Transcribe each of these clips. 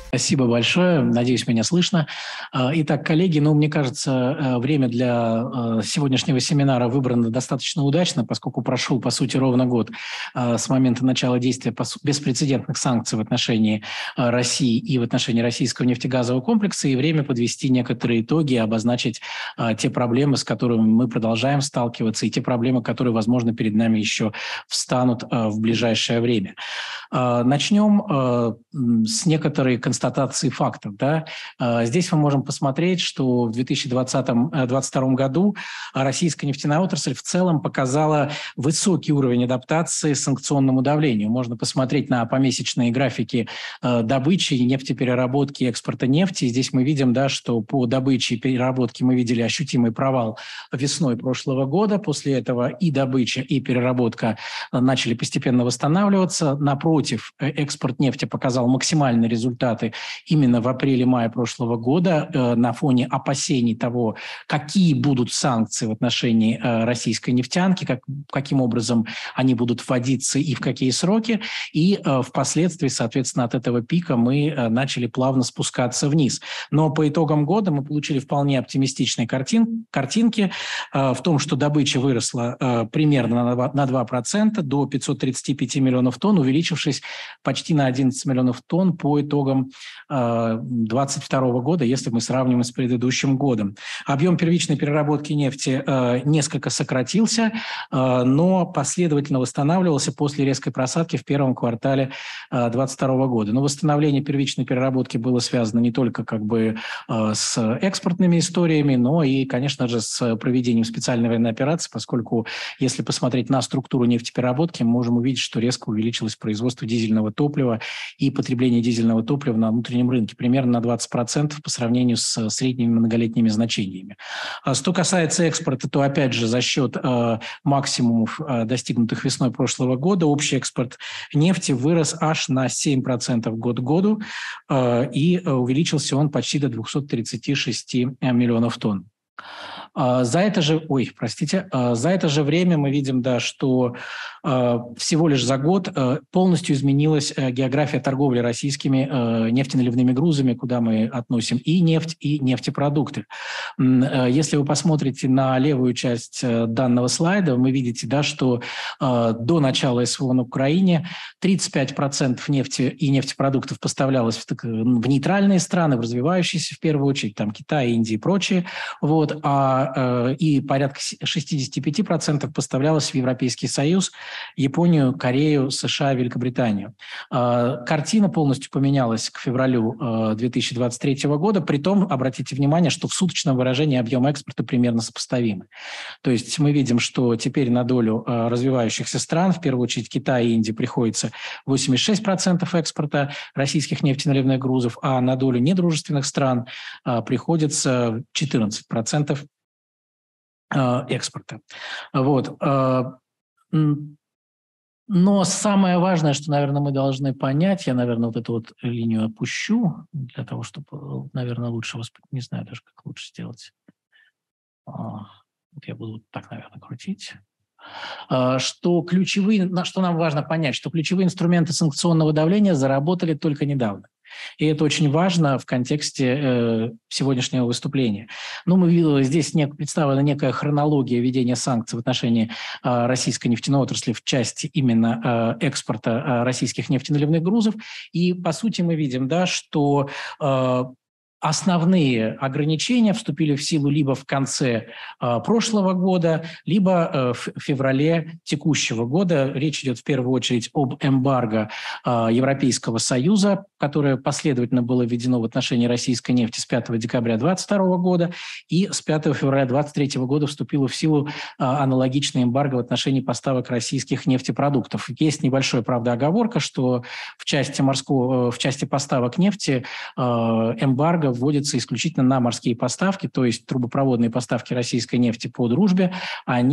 Спасибо большое. Надеюсь, меня слышно. Итак, коллеги, мне кажется, время для сегодняшнего семинара выбрано достаточно удачно, поскольку прошел, по сути, ровно год с момента начала действия беспрецедентных санкций в отношении России и в отношении российского нефтегазового комплекса, и время подвести некоторые итоги, обозначить те проблемы, с которыми мы продолжаем сталкиваться, и те проблемы, которые, возможно, перед нами еще встанут в ближайшее время. Начнем с некоторой констатации фактов. Да? Здесь мы можем посмотреть, что в 2020-2022 году российская нефтяная отрасль в целом показала высокий уровень адаптации к санкционному давлению. Можно посмотреть на помесячные графики добычи, нефтепереработки и экспорта нефти. Здесь мы видим, да, что по добыче и переработке мы видели ощутимый провал весной прошлого года. После этого и добыча, и переработка начали постепенно восстанавливаться. Напротив, экспорт нефти показал максимальные результаты именно в апреле-мае прошлого года на фоне опасений того, какие будут санкции в отношении российской нефтянки, каким образом они будут вводиться и в какие сроки. И впоследствии, соответственно, от этого пика мы начали плавно спускаться вниз. Но по итогам года мы получили вполне оптимистичные картинки в том, что добыча выросла примерно на 2% до 535 миллионов тонн, увеличившись почти на 11 миллионов тонн по итогам 2022 года, если мы сравним с предыдущим годом. Объем первичной переработки нефти несколько сократился, но последовательно восстанавливался после резкой просадки в первом квартале 2022 года. Но восстановление первичной переработки было связано не только с экспортными историями, но и, конечно же, с проведением специальной военной операции, поскольку, если посмотреть на структуру нефтепереработки, мы можем увидеть, что резко увеличилось производство дизельного топлива и потребление дизельного топлива на внутреннем рынке примерно на 20% по сравнению с средними многолетними значениями. Что касается экспорта, то опять же за счет максимумов, достигнутых весной прошлого года, общий экспорт нефти вырос аж на 7% год к году, и увеличился он почти до 236 миллионов тонн. За это же время мы видим, да, что всего лишь за год полностью изменилась география торговли российскими нефтеналивными грузами, куда мы относим и нефть, и нефтепродукты. Если вы посмотрите на левую часть данного слайда, вы видите, да, что до начала СВО на Украине 35% нефти и нефтепродуктов поставлялось в нейтральные страны, в развивающиеся в первую очередь, там Китай, Индия и прочие, и порядка 65% поставлялось в Европейский Союз, Японию, Корею, США, Великобританию. Картина полностью поменялась к февралю 2023 года, притом, обратите внимание, что в суточном выражении объем экспорта примерно сопоставимы. То есть мы видим, что теперь на долю развивающихся стран, в первую очередь Китая и Индии, приходится 86% экспорта российских нефтеналивных грузов, а на долю недружественных стран приходится 14% экспорта. Но самое важное, что, наверное, мы должны понять, я, наверное, эту линию опущу, для того, чтобы, наверное, лучше не знаю даже, как лучше сделать. Я буду так, наверное, крутить. Что нам важно понять, что ключевые инструменты санкционного давления заработали только недавно. И это очень важно в контексте сегодняшнего выступления. Здесь представлена некая хронология введения санкций в отношении российской нефтяной отрасли в части именно экспорта российских нефтеналивных грузов. И, по сути, мы видим, да, что основные ограничения вступили в силу либо в конце прошлого года, либо в феврале текущего года. Речь идет в первую очередь об эмбарго Европейского Союза, которое последовательно было введено в отношении российской нефти с 5 декабря 2022 года, и с 5 февраля 2023 года вступило в силу аналогичное эмбарго в отношении поставок российских нефтепродуктов. Есть небольшая, правда, оговорка, что в части поставок нефти эмбарго вводится исключительно на морские поставки, то есть трубопроводные поставки российской нефти по дружбе, они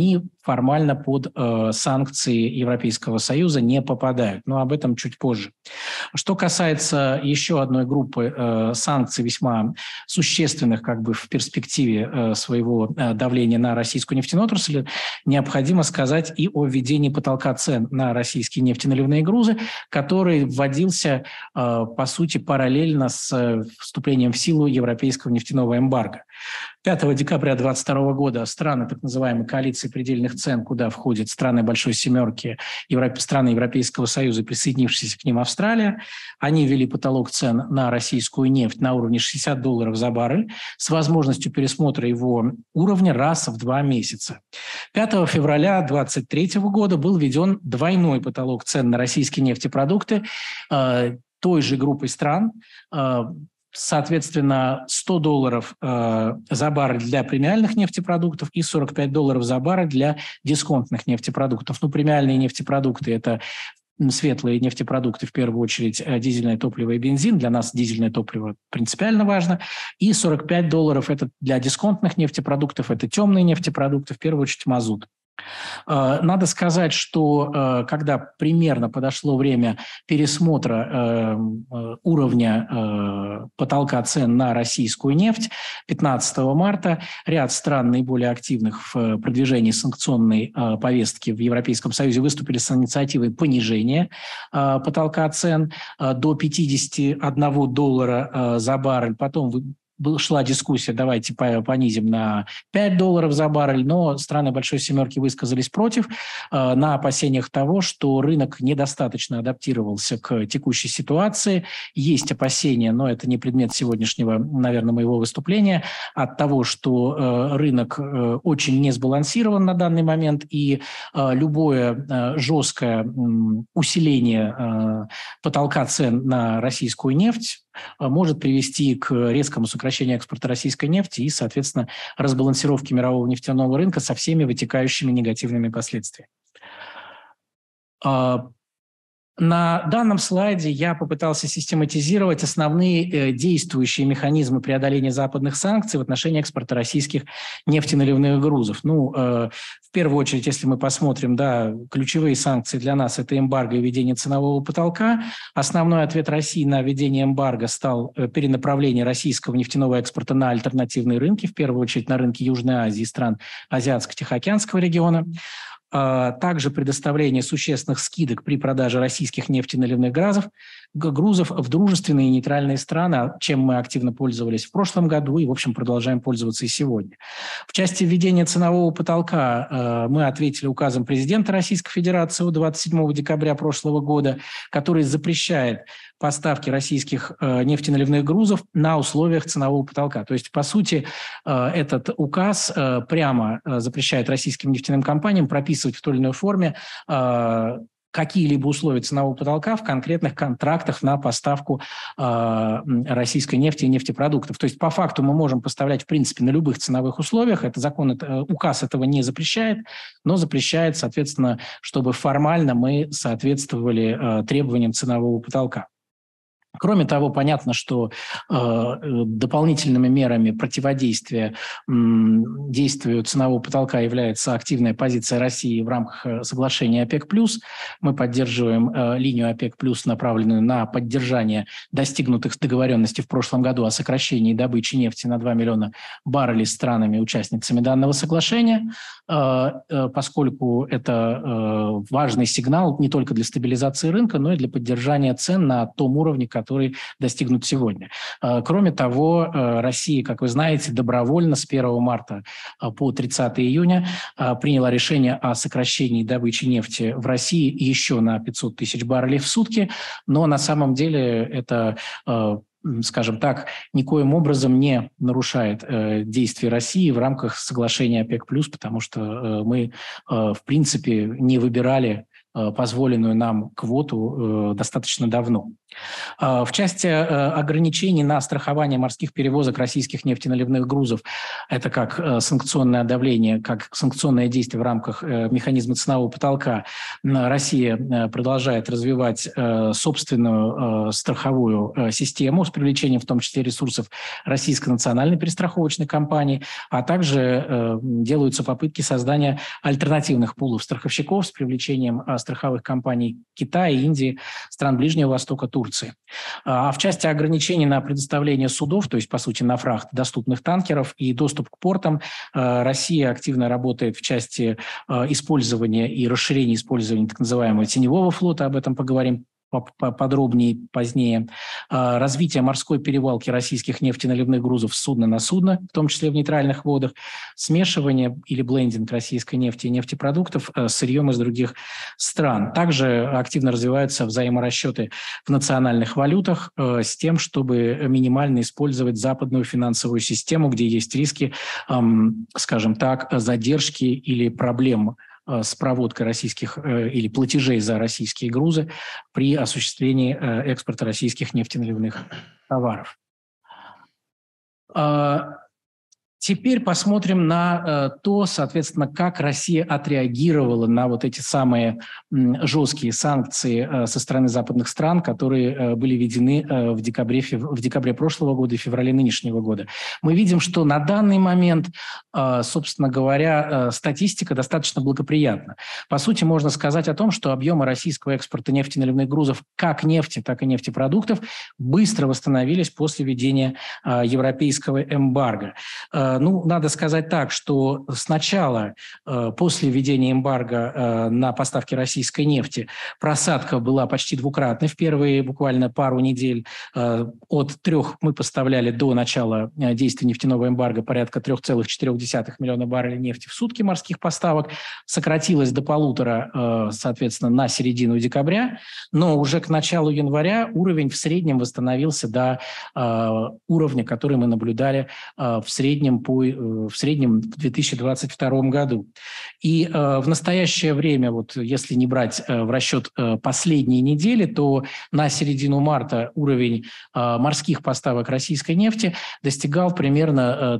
формально под санкции Европейского Союза не попадают. Но об этом чуть позже. Что касается еще одной группы санкций, весьма существенных как бы в перспективе своего давления на российскую нефтяную отрасль, необходимо сказать и о введении потолка цен на российские нефтеналивные грузы, который вводился, по сути, параллельно с вступлением в силу европейского нефтяного эмбарго. 5 декабря 2022 года страны так называемой коалиции предельных цен, куда входят страны Большой Семерки, страны Европейского Союза, присоединившиеся к ним Австралия, они ввели потолок цен на российскую нефть на уровне $60 за баррель с возможностью пересмотра его уровня раз в 2 месяца. 5 февраля 2023 года был введен двойной потолок цен на российские нефтепродукты той же группой стран, соответственно, $100 за баррель для премиальных нефтепродуктов и $45 за баррель для дисконтных нефтепродуктов. Ну, премиальные нефтепродукты – это светлые нефтепродукты, в первую очередь дизельное топливо и бензин. Для нас дизельное топливо принципиально важно. И $45 – это для дисконтных нефтепродуктов, это темные нефтепродукты, в первую очередь мазут. Надо сказать, что когда примерно подошло время пересмотра уровня потолка цен на российскую нефть 15 марта, ряд стран, наиболее активных в продвижении санкционной повестки в Европейском Союзе, выступили с инициативой понижения потолка цен до $51 за баррель. Потом шла дискуссия, давайте понизим на $5 за баррель, но страны Большой Семерки высказались против на опасениях того, что рынок недостаточно адаптировался к текущей ситуации. Есть опасения, но это не предмет сегодняшнего, наверное, моего выступления, от того, что рынок очень не сбалансирован на данный момент, и любое жесткое усиление потолка цен на российскую нефть может привести к резкому сокращению экспорта российской нефти и, соответственно, разбалансировке мирового нефтяного рынка со всеми вытекающими негативными последствиями. На данном слайде я попытался систематизировать основные действующие механизмы преодоления западных санкций в отношении экспорта российских нефтеналивных грузов. В первую очередь, если мы посмотрим, ключевые санкции для нас – это эмбарго и введение ценового потолка. Основной ответ России на введение эмбарго стал перенаправление российского нефтяного экспорта на альтернативные рынки, в первую очередь на рынки Южной Азии и стран Азиатско-Тихоокеанского региона. Также предоставление существенных скидок при продаже российских нефтеналивных грузов в дружественные и нейтральные страны, чем мы активно пользовались в прошлом году и, в общем, продолжаем пользоваться и сегодня. В части введения ценового потолка мы ответили указом президента Российской Федерации от 27 декабря прошлого года, который запрещает поставки российских нефтеналивных грузов на условиях ценового потолка. То есть, по сути, этот указ прямо запрещает российским нефтяным компаниям прописывать в той или иной форме какие-либо условия ценового потолка в конкретных контрактах на поставку российской нефти и нефтепродуктов. То есть, по факту мы можем поставлять, в принципе, на любых ценовых условиях. Указ этого не запрещает, но запрещает, соответственно, чтобы формально мы соответствовали требованиям ценового потолка. Кроме того, понятно, что дополнительными мерами противодействия действию ценового потолка является активная позиция России в рамках соглашения ОПЕК+. Мы поддерживаем линию ОПЕК+, направленную на поддержание достигнутых договоренностей в прошлом году о сокращении добычи нефти на 2 миллиона баррелей странами-участницами данного соглашения, поскольку это важный сигнал не только для стабилизации рынка, но и для поддержания цен на том уровне, который достигнут сегодня. Кроме того, Россия, как вы знаете, добровольно с 1 марта по 30 июня приняла решение о сокращении добычи нефти в России еще на 500 тысяч баррелей в сутки, но на самом деле это, скажем так, никоим образом не нарушает действия России в рамках соглашения ОПЕК+, потому что мы, в принципе, не выбирали позволенную нам квоту достаточно давно. В части ограничений на страхование морских перевозок российских нефтеналивных грузов, это как санкционное давление, как санкционное действие в рамках механизма ценового потолка, Россия продолжает развивать собственную страховую систему с привлечением в том числе ресурсов Российской национальной перестраховочной компании, а также делаются попытки создания альтернативных пулов страховщиков с привлечением страховых компаний Китая, Индии, стран Ближнего Востока, Турции. А в части ограничений на предоставление судов, то есть, по сути, на фрахт доступных танкеров и доступ к портам, Россия активно работает в части использования и расширения использования так называемого теневого флота, об этом поговорим подробнее позднее, развитие морской перевалки российских нефтеналивных грузов с судна на судно, в том числе в нейтральных водах, смешивание или блендинг российской нефти и нефтепродуктов с сырьем из других стран. Также активно развиваются взаиморасчеты в национальных валютах с тем, чтобы минимально использовать западную финансовую систему, где есть риски, скажем так, задержки или проблем с проводкой российских или платежей за российские грузы при осуществлении экспорта российских нефтеналивных товаров. Теперь посмотрим на то, соответственно, как Россия отреагировала на вот эти самые жесткие санкции со стороны западных стран, которые были введены в декабре прошлого года и феврале нынешнего года. Мы видим, что на данный момент, собственно говоря, статистика достаточно благоприятна. По сути, можно сказать о том, что объемы российского экспорта нефтеналивных грузов как нефти, так и нефтепродуктов быстро восстановились после введения европейского эмбарго. Надо сказать так, что сначала, после введения эмбарго на поставки российской нефти, просадка была почти двукратной. В первые буквально пару недель от 3 мы поставляли до начала действия нефтяного эмбарго порядка 3,4 миллиона баррелей нефти в сутки морских поставок. Сократилось до 1,5, соответственно, на середину декабря, но уже к началу января уровень в среднем восстановился до уровня, который мы наблюдали в среднем в 2022 году. И в настоящее время, вот если не брать в расчет последние недели, то на середину марта уровень морских поставок российской нефти достигал примерно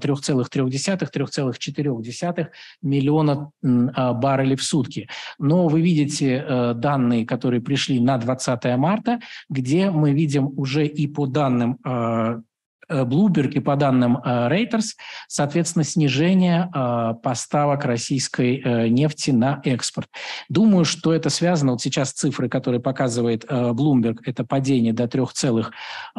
3,3-3,4 миллиона баррелей в сутки. Но вы видите данные, которые пришли на 20 марта, где мы видим уже и по данным Bloomberg и по данным Reuters, соответственно, снижение поставок российской нефти на экспорт. Думаю, что это связано, вот сейчас цифры, которые показывает Bloomberg, это падение до 3,2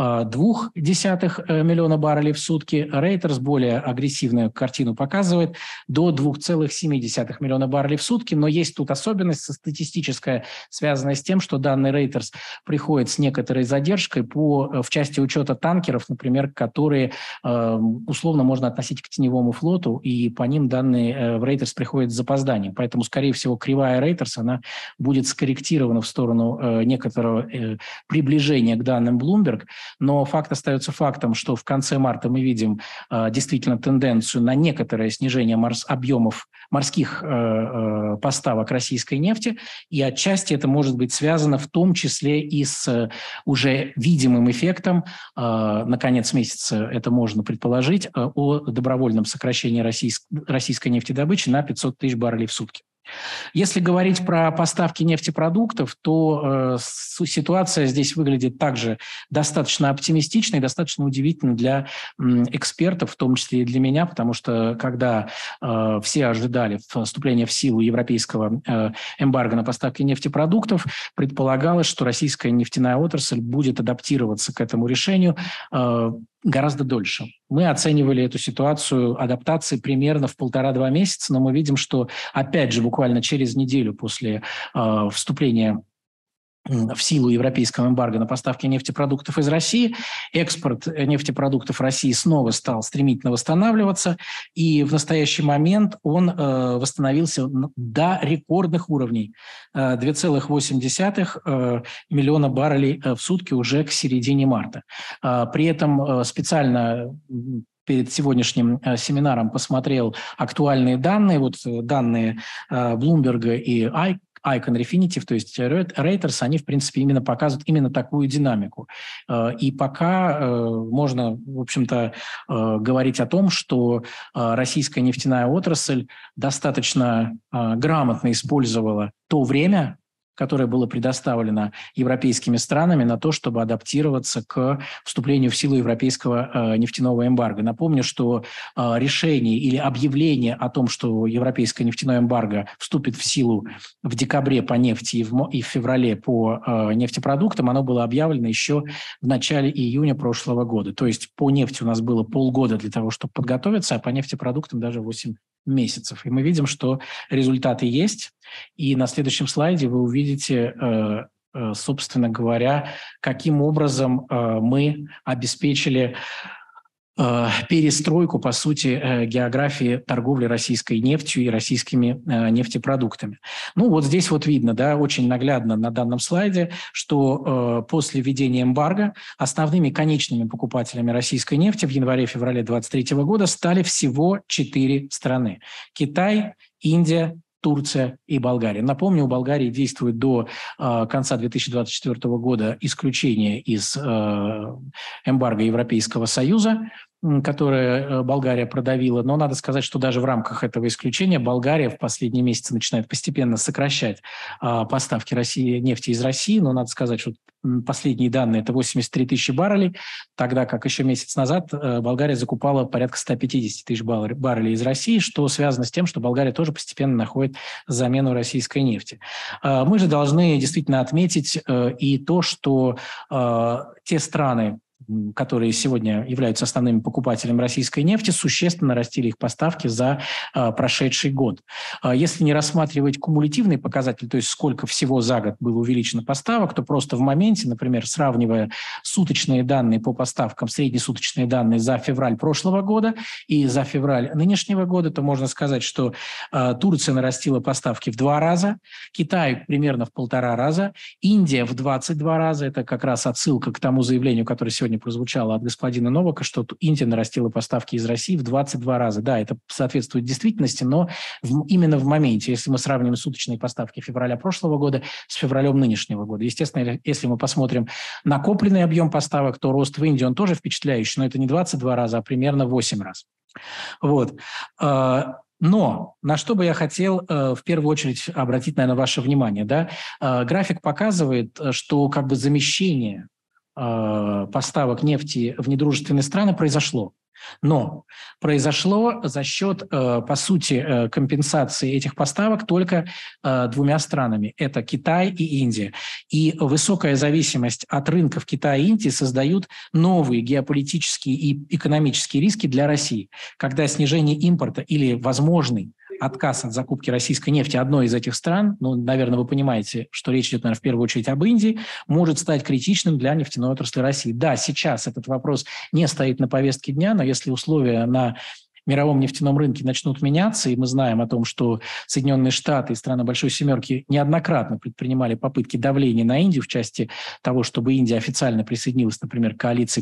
миллиона баррелей в сутки. Reuters более агрессивную картину показывает, до 2,7 миллиона баррелей в сутки, но есть тут особенность статистическая, связанная с тем, что данные Reuters приходят с некоторой задержкой в части учета танкеров, например, которые условно можно относить к теневому флоту, и по ним данные в Reuters приходят с запозданием. Поэтому, скорее всего, кривая Reuters, она будет скорректирована в сторону некоторого приближения к данным Bloomberg, но факт остается фактом, что в конце марта мы видим действительно тенденцию на некоторое снижение объемов морских поставок российской нефти, и отчасти это может быть связано в том числе и с уже видимым эффектом на конец месяца, это можно предположить, о добровольном сокращении российской нефтедобычи на 500 тысяч баррелей в сутки. Если говорить про поставки нефтепродуктов, то ситуация здесь выглядит также достаточно оптимистичной, достаточно удивительно для экспертов, в том числе и для меня, потому что когда все ожидали вступления в силу европейского эмбарго на поставки нефтепродуктов, предполагалось, что российская нефтяная отрасль будет адаптироваться к этому решению гораздо дольше. Мы оценивали эту ситуацию адаптации примерно в 1,5-2 месяца, но мы видим, что, опять же, буквально через неделю после вступления в силу европейского эмбарго на поставки нефтепродуктов из России, экспорт нефтепродуктов России снова стал стремительно восстанавливаться, и в настоящий момент он восстановился до рекордных уровней 2,8 миллиона баррелей в сутки уже к середине марта. При этом специально перед сегодняшним семинаром посмотрел актуальные данные, вот данные Bloomberg и Icon Refinitiv, то есть Reuters, они, в принципе, именно показывают именно такую динамику. И пока можно, в общем-то, говорить о том, что российская нефтяная отрасль достаточно грамотно использовала то время, которое было предоставлено европейскими странами на то, чтобы адаптироваться к вступлению в силу европейского нефтяного эмбарго. Напомню, что решение или объявление о том, что европейское нефтяное эмбарго вступит в силу в декабре по нефти и в феврале по нефтепродуктам, оно было объявлено еще в начале июня прошлого года. То есть по нефти у нас было полгода для того, чтобы подготовиться, а по нефтепродуктам даже 8 месяцев. И мы видим, что результаты есть. И на следующем слайде вы увидите, собственно говоря, каким образом мы обеспечили перестройку, по сути, географии торговли российской нефтью и российскими нефтепродуктами. Ну, вот здесь вот видно, да, очень наглядно на данном слайде, что после введения эмбарго основными конечными покупателями российской нефти в январе-феврале 2023 года стали всего 4 страны. Китай, Индия, Турция и Болгария. Напомню, у Болгарии действует до конца 2024 года исключение из эмбарго Европейского Союза, которое Болгария продавила. Но надо сказать, что даже в рамках этого исключения Болгария в последние месяцы начинает постепенно сокращать поставки нефти из России. Но надо сказать, что последние данные – это 83 тысячи баррелей, тогда как еще месяц назад Болгария закупала порядка 150 тысяч баррелей из России, что связано с тем, что Болгария тоже постепенно находит замену российской нефти. Мы же должны действительно отметить и то, что те страны, которые сегодня являются основными покупателями российской нефти, существенно нарастили их поставки за прошедший год. Если не рассматривать кумулятивный показатель, то есть сколько всего за год было увеличено поставок, то просто в моменте, например, сравнивая суточные данные по поставкам, среднесуточные данные за февраль прошлого года и за февраль нынешнего года, то можно сказать, что Турция нарастила поставки в 2 раза, Китай примерно в 1,5 раза, Индия в 22 раза, это как раз отсылка к тому заявлению, которое сегодня прозвучало от господина Новака, что Индия нарастила поставки из России в 22 раза. Да, это соответствует действительности, но именно в моменте, если мы сравним суточные поставки февраля прошлого года с февралем нынешнего года. Естественно, если мы посмотрим накопленный объем поставок, то рост в Индии, он тоже впечатляющий, но это не 22 раза, а примерно 8 раз. Вот. Но на что бы я хотел в первую очередь обратить, наверное, ваше внимание. Да? График показывает, что как бы замещение поставок нефти в недружественные страны произошло. Но произошло за счет, по сути, компенсации этих поставок только 2 странами. Это Китай и Индия. И высокая зависимость от рынков Китая и Индии создают новые геополитические и экономические риски для России, когда снижение импорта или возможный отказ от закупки российской нефти одной из этих стран, ну, наверное, вы понимаете, что речь идет, наверное, в первую очередь об Индии, может стать критичным для нефтяной отрасли России. Да, сейчас этот вопрос не стоит на повестке дня, но если условия на мировом нефтяном рынке начнут меняться, и мы знаем о том, что Соединенные Штаты и страны Большой Семерки неоднократно предпринимали попытки давления на Индию в части того, чтобы Индия официально присоединилась, например, к коалиции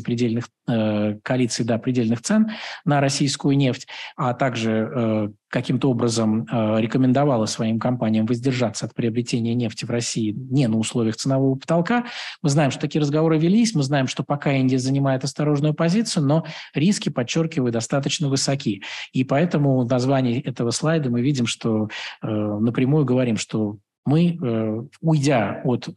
предельных цен на российскую нефть, а также каким-то образом рекомендовала своим компаниям воздержаться от приобретения нефти в России не на условиях ценового потолка. Мы знаем, что такие разговоры велись, мы знаем, что пока Индия занимает осторожную позицию, но риски, подчеркиваю, достаточно высоки. И поэтому в названии этого слайда мы видим, что напрямую говорим, что мы, уйдя от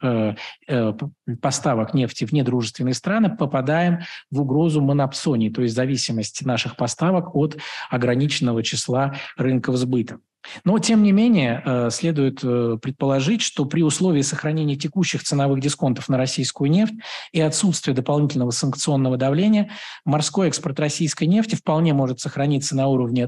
поставок нефти в недружественные страны, попадаем в угрозу монопсонии, то есть зависимости наших поставок от ограниченного числа рынков сбыта. Но, тем не менее, следует предположить, что при условии сохранения текущих ценовых дисконтов на российскую нефть и отсутствия дополнительного санкционного давления морской экспорт российской нефти вполне может сохраниться на уровне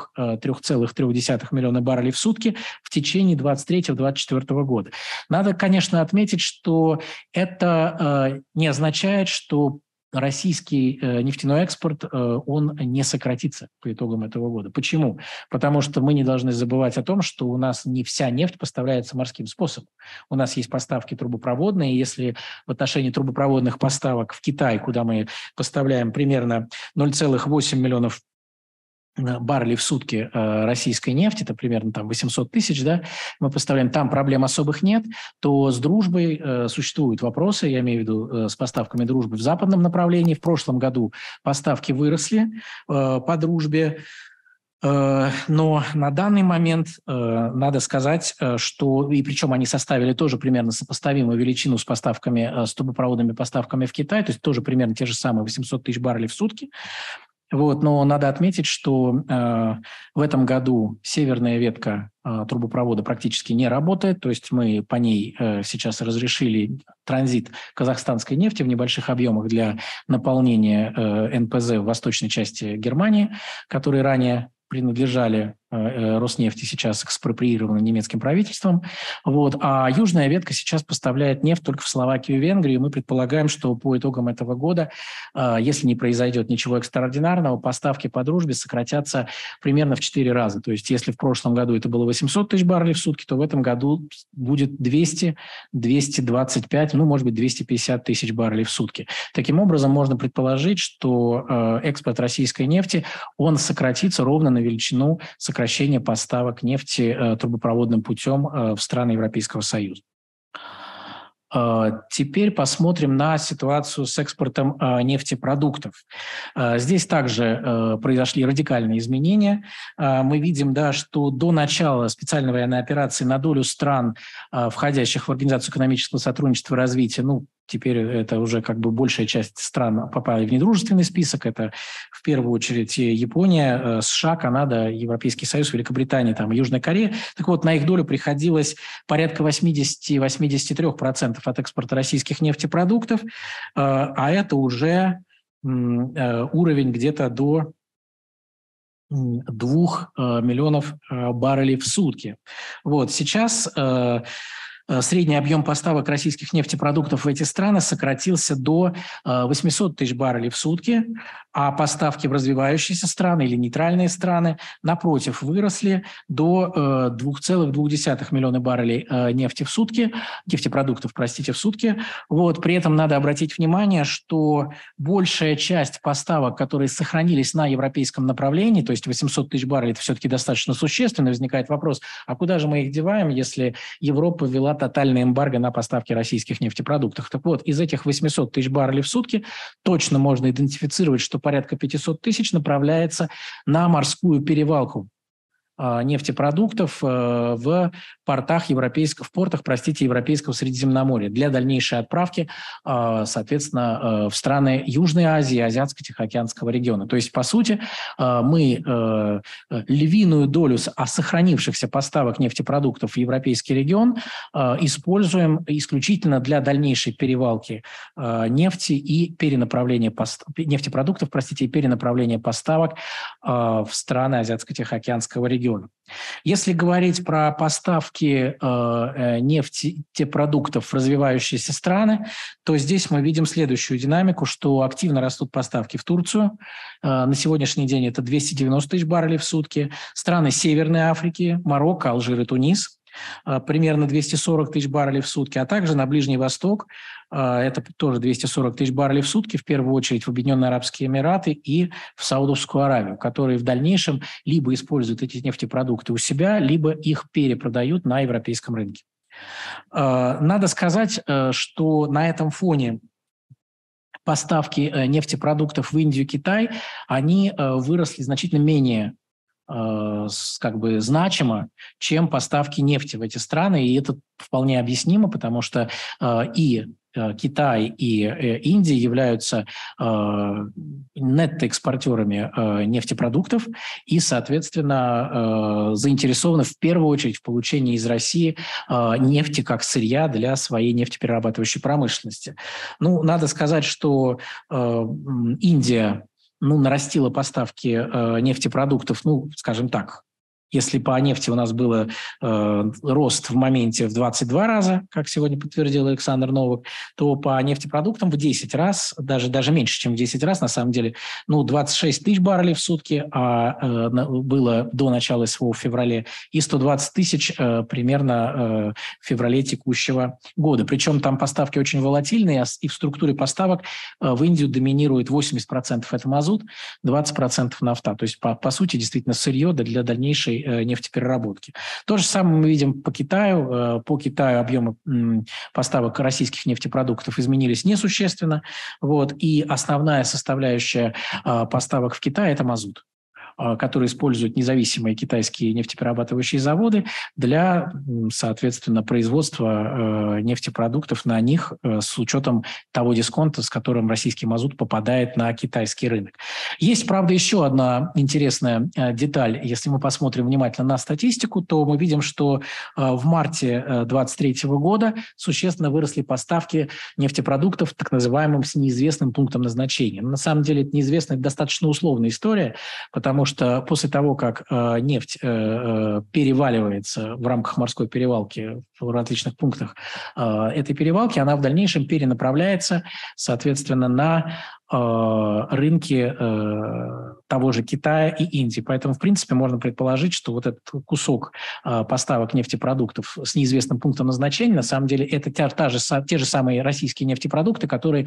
3,3 миллиона баррелей в сутки в течение 2023-2024 года. Надо, конечно, отметить, что это не означает, что российский нефтяной экспорт, он не сократится по итогам этого года. Почему? Потому что мы не должны забывать о том, что у нас не вся нефть поставляется морским способом. У нас есть поставки трубопроводные, и если в отношении трубопроводных поставок в Китай, куда мы поставляем примерно 0,8 миллионов баррелей в сутки российской нефти, это примерно там 800 тысяч, да, мы поставляем, там проблем особых нет, то с дружбой существуют вопросы, я имею в виду с поставками дружбы в западном направлении. В прошлом году поставки выросли по дружбе, но на данный момент надо сказать, что, и причем они составили тоже примерно сопоставимую величину с поставками, с трубопроводными поставками в Китай, то есть тоже примерно те же самые 800 тысяч баррелей в сутки. Вот, но надо отметить, что в этом году северная ветка трубопровода практически не работает, то есть мы по ней сейчас разрешили транзит казахстанской нефти в небольших объемах для наполнения НПЗ в восточной части Германии, которые ранее принадлежали Роснефти, сейчас экспроприированы немецким правительством. Вот. А южная ветка сейчас поставляет нефть только в Словакию и Венгрию. Мы предполагаем, что по итогам этого года, если не произойдет ничего экстраординарного, поставки по дружбе сократятся примерно в 4 раза. То есть если в прошлом году это было 800 тысяч баррелей в сутки, то в этом году будет 200, 225, ну, может быть, 250 тысяч баррелей в сутки. Таким образом, можно предположить, что экспорт российской нефти, он сократится ровно на величину сокращения поставок нефти трубопроводным путем в страны Европейского Союза. Теперь посмотрим на ситуацию с экспортом нефтепродуктов. Здесь также произошли радикальные изменения. Мы видим, да, что до начала специальной военной операции на долю стран, входящих в Организацию экономического сотрудничества и развития, ну, теперь это уже как бы большая часть стран попали в недружественный список. Это в первую очередь Япония, США, Канада, Европейский Союз, Великобритания, там, Южная Корея. Так вот, на их долю приходилось порядка 80-83% от экспорта российских нефтепродуктов, а это уже уровень где-то до 2 миллионов баррелей в сутки. Вот сейчас средний объем поставок российских нефтепродуктов в эти страны сократился до 800 тысяч баррелей в сутки, а поставки в развивающиеся страны или нейтральные страны, напротив, выросли до 2,2 миллиона баррелей нефтепродуктов, в сутки. Вот. При этом надо обратить внимание, что большая часть поставок, которые сохранились на европейском направлении, то есть 800 тысяч баррелей, это все-таки достаточно существенно, возникает вопрос, а куда же мы их деваем, если Европа ввела тотальное эмбарго на поставки российских нефтепродуктов? Так вот, из этих 800 тысяч баррелей в сутки точно можно идентифицировать, что порядка 500 тысяч направляется на морскую перевалку нефтепродуктов в портах Европейского Средиземноморья для дальнейшей отправки, соответственно, в страны Южной Азии, Азиатско-Тихоокеанского региона. То есть, по сути, мы львиную долю сохранившихся поставок нефтепродуктов в европейский регион используем исключительно для дальнейшей перевалки нефти и перенаправления нефтепродуктов, и перенаправления поставок в страны Азиатско-Тихоокеанского региона. Если говорить про поставки нефтепродуктов в развивающиеся страны, то здесь мы видим следующую динамику, что активно растут поставки в Турцию. На сегодняшний день это 290 тысяч баррелей в сутки. Страны Северной Африки, Марокко, Алжир и Тунис примерно 240 тысяч баррелей в сутки, а также на Ближний Восток это тоже 240 тысяч баррелей в сутки, в первую очередь в Объединенные Арабские Эмираты и в Саудовскую Аравию, которые в дальнейшем либо используют эти нефтепродукты у себя, либо их перепродают на европейском рынке. Надо сказать, что на этом фоне поставки нефтепродуктов в Индию и Китай, они выросли значительно менее значимо, чем поставки нефти в эти страны. И это вполне объяснимо, потому что и Китай, и Индия являются нетто-экспортерами нефтепродуктов и, соответственно, заинтересованы в первую очередь в получении из России нефти как сырья для своей нефтеперерабатывающей промышленности. Ну, надо сказать, что Индия нарастила поставки нефтепродуктов, скажем так, Если по нефти у нас был рост в моменте в 22 раза, как сегодня подтвердил Александр Новак, то по нефтепродуктам в 10 раз, даже меньше, чем в 10 раз, на самом деле, 26 тысяч баррелей в сутки было до начала СВО в феврале, и 120 тысяч примерно в феврале текущего года. Причем там поставки очень волатильные, и в структуре поставок в Индию доминирует 80% это мазут, 20% нафта. То есть, по сути, действительно сырье для дальнейшей нефтепереработки. То же самое мы видим по Китаю. По Китаю объемы поставок российских нефтепродуктов изменились несущественно. И основная составляющая поставок в Китай – это мазут, которые используют независимые китайские нефтеперерабатывающие заводы для, соответственно, производства нефтепродуктов на них с учетом того дисконта, с которым российский мазут попадает на китайский рынок. Есть, правда, еще одна интересная деталь. Если мы посмотрим внимательно на статистику, то мы видим, что в марте 2023 года существенно выросли поставки нефтепродуктов так называемым с неизвестным пунктом назначения. Но на самом деле это неизвестная, достаточно условная история, потому что после того, как нефть переваливается в рамках морской перевалки в различных пунктах этой перевалки, она в дальнейшем перенаправляется, соответственно, на рынки того же Китая и Индии. Поэтому, в принципе, можно предположить, что вот этот кусок поставок нефтепродуктов с неизвестным пунктом назначения, на самом деле, это те же самые российские нефтепродукты, которые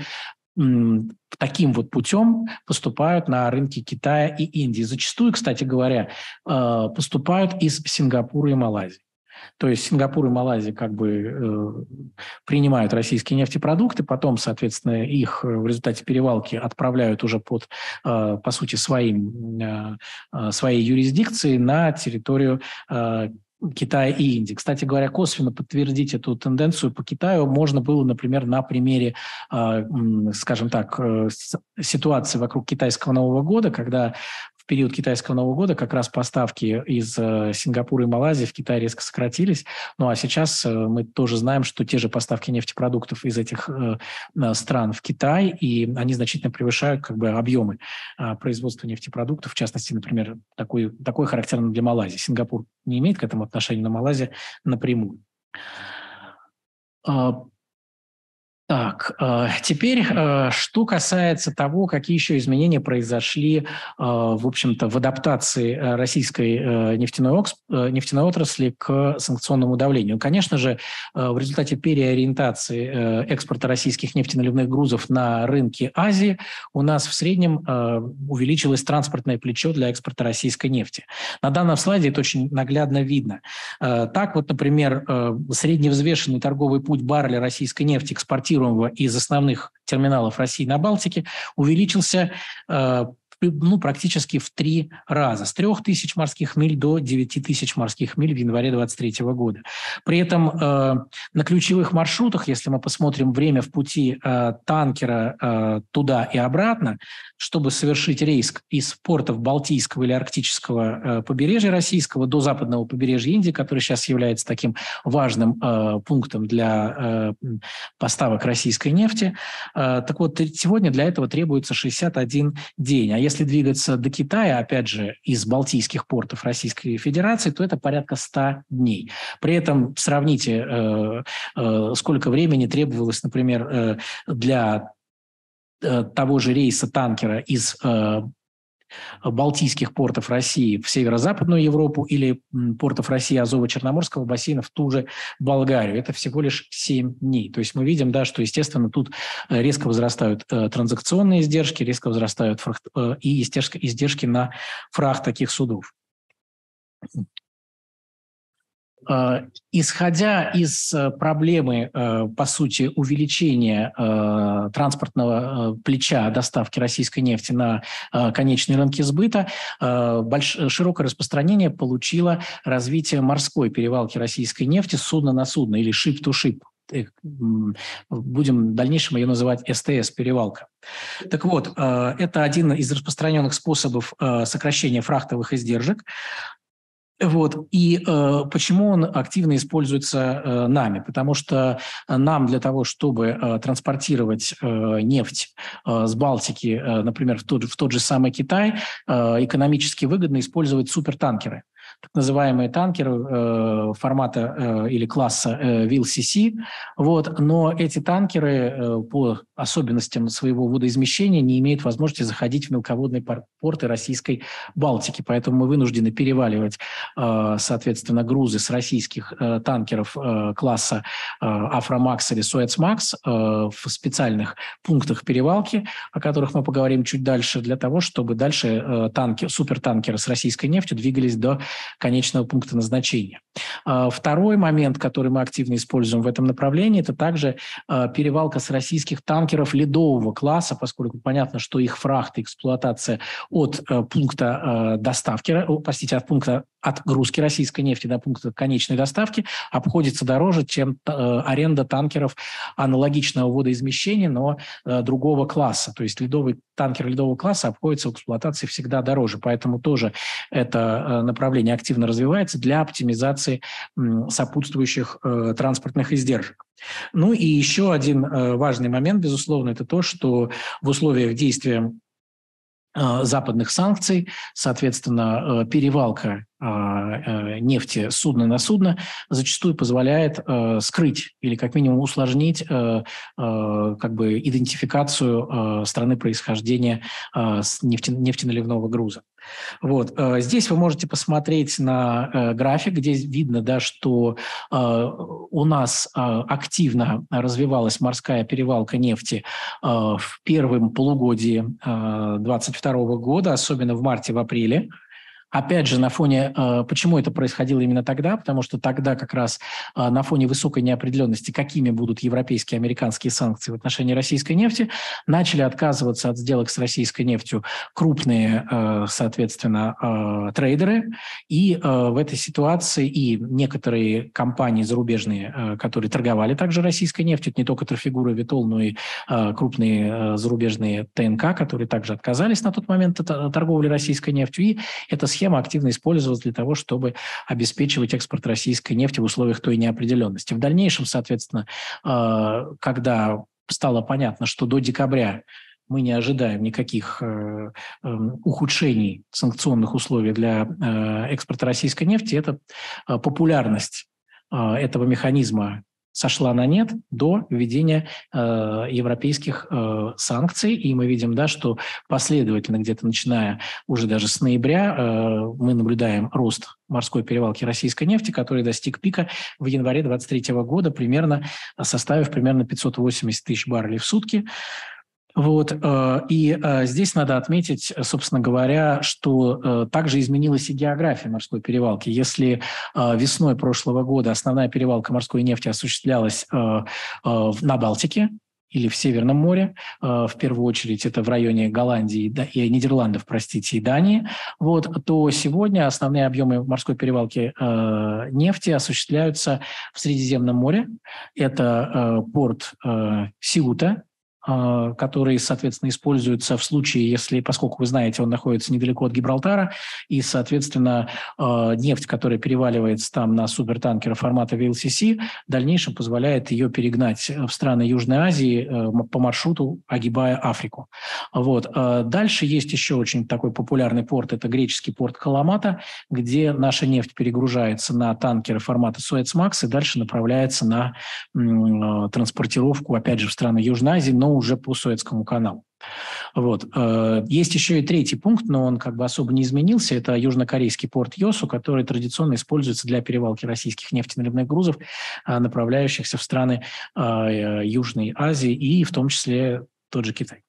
таким вот путем поступают на рынки Китая и Индии. Зачастую, кстати говоря, поступают из Сингапура и Малайзии. То есть Сингапур и Малайзия принимают российские нефтепродукты, потом, соответственно, их в результате перевалки отправляют уже по сути, своей юрисдикции на территорию Китая и Индии. Кстати говоря, косвенно подтвердить эту тенденцию по Китаю можно было, например, на примере, скажем так, ситуации вокруг китайского Нового года, когда в период китайского Нового года как раз поставки из Сингапура и Малайзии в Китай резко сократились. Ну а сейчас мы тоже знаем, что те же поставки нефтепродуктов из этих стран в Китай, и они значительно превышают объемы производства нефтепродуктов. В частности, например, такой характерный для Малайзии. Сингапур не имеет к этому отношения, но Малайзия напрямую. Так, теперь, что касается того, какие еще изменения произошли, в общем-то, в адаптации российской нефтяной отрасли к санкционному давлению. Конечно же, в результате переориентации экспорта российских нефтеналивных грузов на рынки Азии у нас в среднем увеличилось транспортное плечо для экспорта российской нефти. На данном слайде это очень наглядно видно. Так вот, например, средневзвешенный торговый путь барреля российской нефти экспортируемого из основных терминалов России на Балтике увеличился практически в 3 раза. С 3000 морских миль до 9000 морских миль в январе 2023 года. При этом на ключевых маршрутах, если мы посмотрим время в пути танкера туда и обратно, чтобы совершить рейс из портов Балтийского или Арктического побережья российского до западного побережья Индии, который сейчас является таким важным пунктом для поставок российской нефти. Так вот, сегодня для этого требуется 61 день. А если двигаться до Китая, опять же, из балтийских портов Российской Федерации, то это порядка 100 дней. При этом сравните, сколько времени требовалось, например, для того же рейса танкера из балтийских портов России в северо-западную Европу или портов России Азово-Черноморского бассейна в ту же Болгарию. Это всего лишь 7 дней. То есть мы видим, да, что, естественно, тут резко возрастают транзакционные издержки, резко возрастают и издержки на фрахт таких судов. Исходя из проблемы, по сути, увеличения транспортного плеча доставки российской нефти на конечные рынки сбыта, широкое распространение получило развитие морской перевалки российской нефти с судна на судно или ship-to-ship. Будем в дальнейшем ее называть СТС-перевалка. Так вот, это один из распространенных способов сокращения фрахтовых издержек. И почему он активно используется нами? Потому что нам для того, чтобы транспортировать нефть с Балтики, например, в тот же самый Китай, экономически выгодно использовать супертанкеры. так называемые танкеры формата или класса VLCC. Вот. Но эти танкеры по особенностям своего водоизмещения не имеют возможности заходить в мелководные порты российской Балтики. Поэтому мы вынуждены переваливать, соответственно, грузы с российских танкеров класса Aframax или Suezmax в специальных пунктах перевалки, о которых мы поговорим чуть дальше, для того, чтобы дальше супертанкеры с российской нефтью двигались до конечного пункта назначения. Второй момент, который мы активно используем в этом направлении, это также перевалка с российских танкеров ледового класса, поскольку понятно, что их фрахт и эксплуатация от пункта доставки, от пункта отгрузки российской нефти до пункта конечной доставки обходится дороже, чем аренда танкеров аналогичного водоизмещения, но другого класса. То есть танкер ледового класса обходится в эксплуатации всегда дороже. Поэтому тоже это направление активно развивается для оптимизации сопутствующих транспортных издержек. Ну и еще один важный момент, безусловно, это то, что в условиях действия западных санкций, соответственно, перевалка нефти с судна на судно зачастую позволяет скрыть или как минимум усложнить идентификацию страны происхождения нефтеналивного груза. Вот. Здесь вы можете посмотреть на график, где видно, да, что у нас активно развивалась морская перевалка нефти в первом полугодии 2022 года, особенно в марте, в апреле. Опять же, на фоне, почему это происходило именно тогда? Потому что тогда как раз на фоне высокой неопределенности, какими будут европейские и американские санкции в отношении российской нефти, начали отказываться от сделок с российской нефтью крупные, соответственно, трейдеры. И в этой ситуации и некоторые компании зарубежные, которые торговали также российской нефтью, это не только Трafigura и Vitol, но и крупные зарубежные ТНК, которые также отказались на тот момент от торговли российской нефтью. И эта схема активно использовалась для того, чтобы обеспечивать экспорт российской нефти в условиях той неопределенности. В дальнейшем, соответственно, когда стало понятно, что до декабря мы не ожидаем никаких ухудшений санкционных условий для экспорта российской нефти, эта популярность этого механизма сошла на нет до введения европейских санкций. И мы видим, да, что последовательно, где-то начиная уже даже с ноября, мы наблюдаем рост морской перевалки российской нефти, который достиг пика в январе 2023 года, составив примерно 580 тысяч баррелей в сутки. Вот. И здесь надо отметить, собственно говоря, что также изменилась и география морской перевалки. Если весной прошлого года основная перевалка морской нефти осуществлялась на Балтике или в Северном море, в первую очередь это в районе Голландии и Нидерландов, простите, и Дании, вот, то сегодня основные объемы морской перевалки нефти осуществляются в Средиземном море. Это порт Сеута, который, соответственно, используется в случае, поскольку, вы знаете, он находится недалеко от Гибралтара, и, соответственно, нефть, которая переваливается там на супертанкеры формата VLCC, в дальнейшем позволяет ее перегнать в страны Южной Азии по маршруту, огибая Африку. Вот. Дальше есть еще очень такой популярный порт, это греческий порт Каламата, где наша нефть перегружается на танкеры формата Suezmax и дальше направляется на транспортировку, опять же, в страны Южной Азии, но уже по Суэцкому каналу. Вот. Есть еще и третий пункт, но он особо не изменился. Это южнокорейский порт Йосу, который традиционно используется для перевалки российских нефтеналивных грузов, направляющихся в страны Южной Азии и в том числе тот же Китай.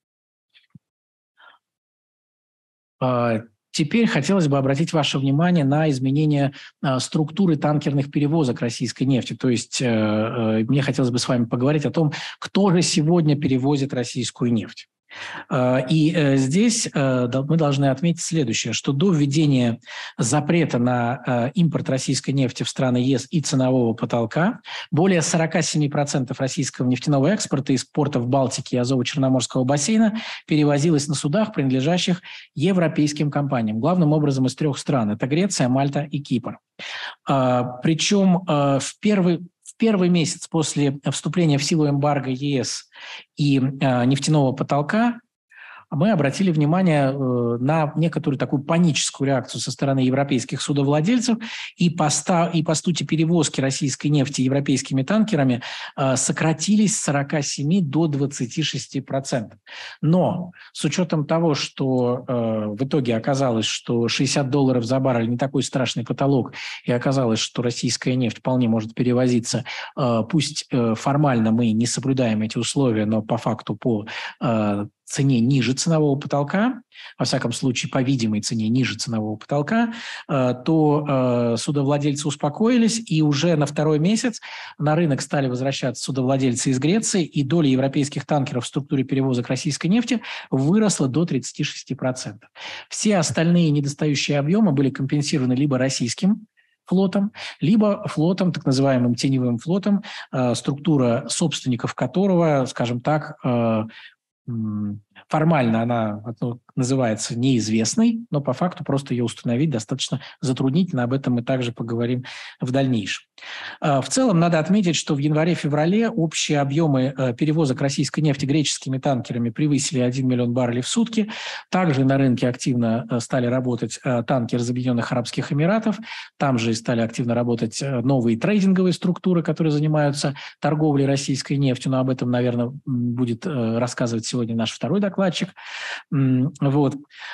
Теперь хотелось бы обратить ваше внимание на изменение структуры танкерных перевозок российской нефти. То есть мне хотелось бы с вами поговорить о том, кто же сегодня перевозит российскую нефть. И здесь мы должны отметить следующее, что до введения запрета на импорт российской нефти в страны ЕС и ценового потолка более 47% российского нефтяного экспорта из портов Балтики и Азово-Черноморского бассейна перевозилось на судах, принадлежащих европейским компаниям, главным образом из 3 стран – это Греция, Мальта и Кипр. Причем в первый месяц после вступления в силу эмбарго ЕС и нефтяного потолка мы обратили внимание на некоторую такую паническую реакцию со стороны европейских судовладельцев, и по сути перевозки российской нефти европейскими танкерами сократились с 47 до 26%. Но с учетом того, что в итоге оказалось, что $60 за баррель не такой страшный потолок, и оказалось, что российская нефть вполне может перевозиться, пусть формально мы не соблюдаем эти условия, но по факту по цене ниже ценового потолка, во всяком случае, по видимой цене ниже ценового потолка, то судовладельцы успокоились, и уже на второй месяц на рынок стали возвращаться судовладельцы из Греции, и доля европейских танкеров в структуре перевозок российской нефти выросла до 36%. Все остальные недостающие объемы были компенсированы либо российским флотом, либо флотом, так называемым теневым флотом, структура собственников которого, скажем так, формально она называется неизвестной, но по факту просто ее установить достаточно затруднительно. Об этом мы также поговорим в дальнейшем. В целом надо отметить, что в январе-феврале общие объемы перевозок российской нефти греческими танкерами превысили 1 миллион баррелей в сутки. Также на рынке активно стали работать танкеры из Объединенных Арабских Эмиратов. Там же стали активно работать новые трейдинговые структуры, которые занимаются торговлей российской нефтью. Но об этом, наверное, будет рассказывать сегодня наш второй докладчик. Вот.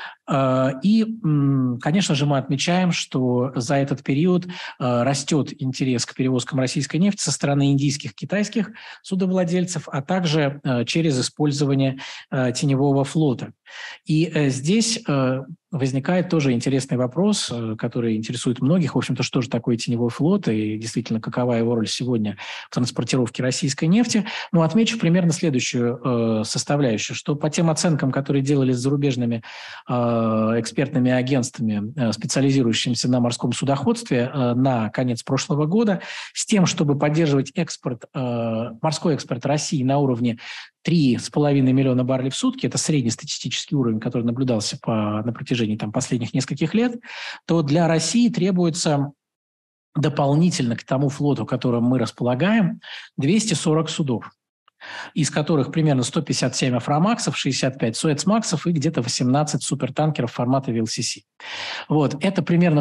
И, конечно же, мы отмечаем, что за этот период растет интерес к перевозкам российской нефти со стороны индийских, китайских судовладельцев, а также через использование теневого флота. И здесь возникает тоже интересный вопрос, который интересует многих. В общем-то, что же такое теневой флот и действительно, какова его роль сегодня в транспортировке российской нефти? Ну, отмечу примерно следующую составляющую, что по тем оценкам, которые делались с зарубежными экспертными агентствами, специализирующимися на морском судоходстве, на конец прошлого года, с тем, чтобы поддерживать морской экспорт России на уровне 3,5 миллиона баррелей в сутки, это среднестатистический уровень, который наблюдался на протяжении последних нескольких лет, то для России требуется дополнительно к тому флоту, которым мы располагаем, 240 судов, из которых примерно 157 афромаксов, 65 суэцмаксов и где-то 18 супертанкеров формата VLCC. Вот. Это примерно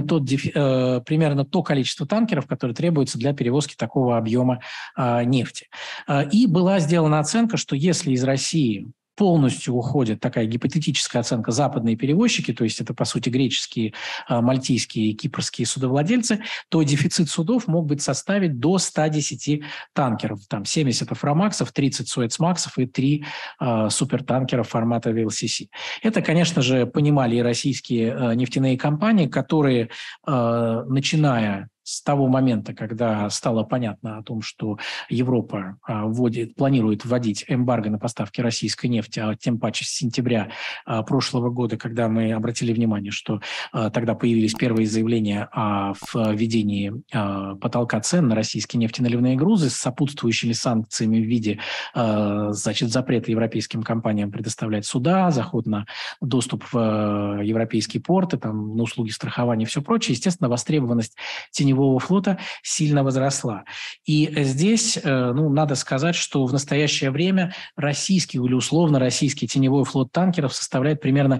то количество танкеров, которое требуется для перевозки такого объема нефти. И была сделана оценка, что если из России полностью уходит, такая гипотетическая оценка, западные перевозчики, то есть это, по сути, греческие, мальтийские и кипрские судовладельцы, то дефицит судов мог быть составить до 110 танкеров. Там 70 афромаксов, 30 суэцмаксов и 3 супертанкера формата VLCC. Это, конечно же, понимали и российские нефтяные компании, которые, начиная с того момента, когда стало понятно о том, что Европа планирует вводить эмбарго на поставки российской нефти, а тем паче с сентября прошлого года, когда мы обратили внимание, что тогда появились первые заявления о введении потолка цен на российские нефтеналивные грузы с сопутствующими санкциями в виде запрета европейским компаниям предоставлять суда, заход на доступ в европейские порты, на услуги страхования и все прочее. Естественно, востребованность теневого флота сильно возросла. И здесь, надо сказать, что в настоящее время российский или условно российский теневой флот танкеров составляет примерно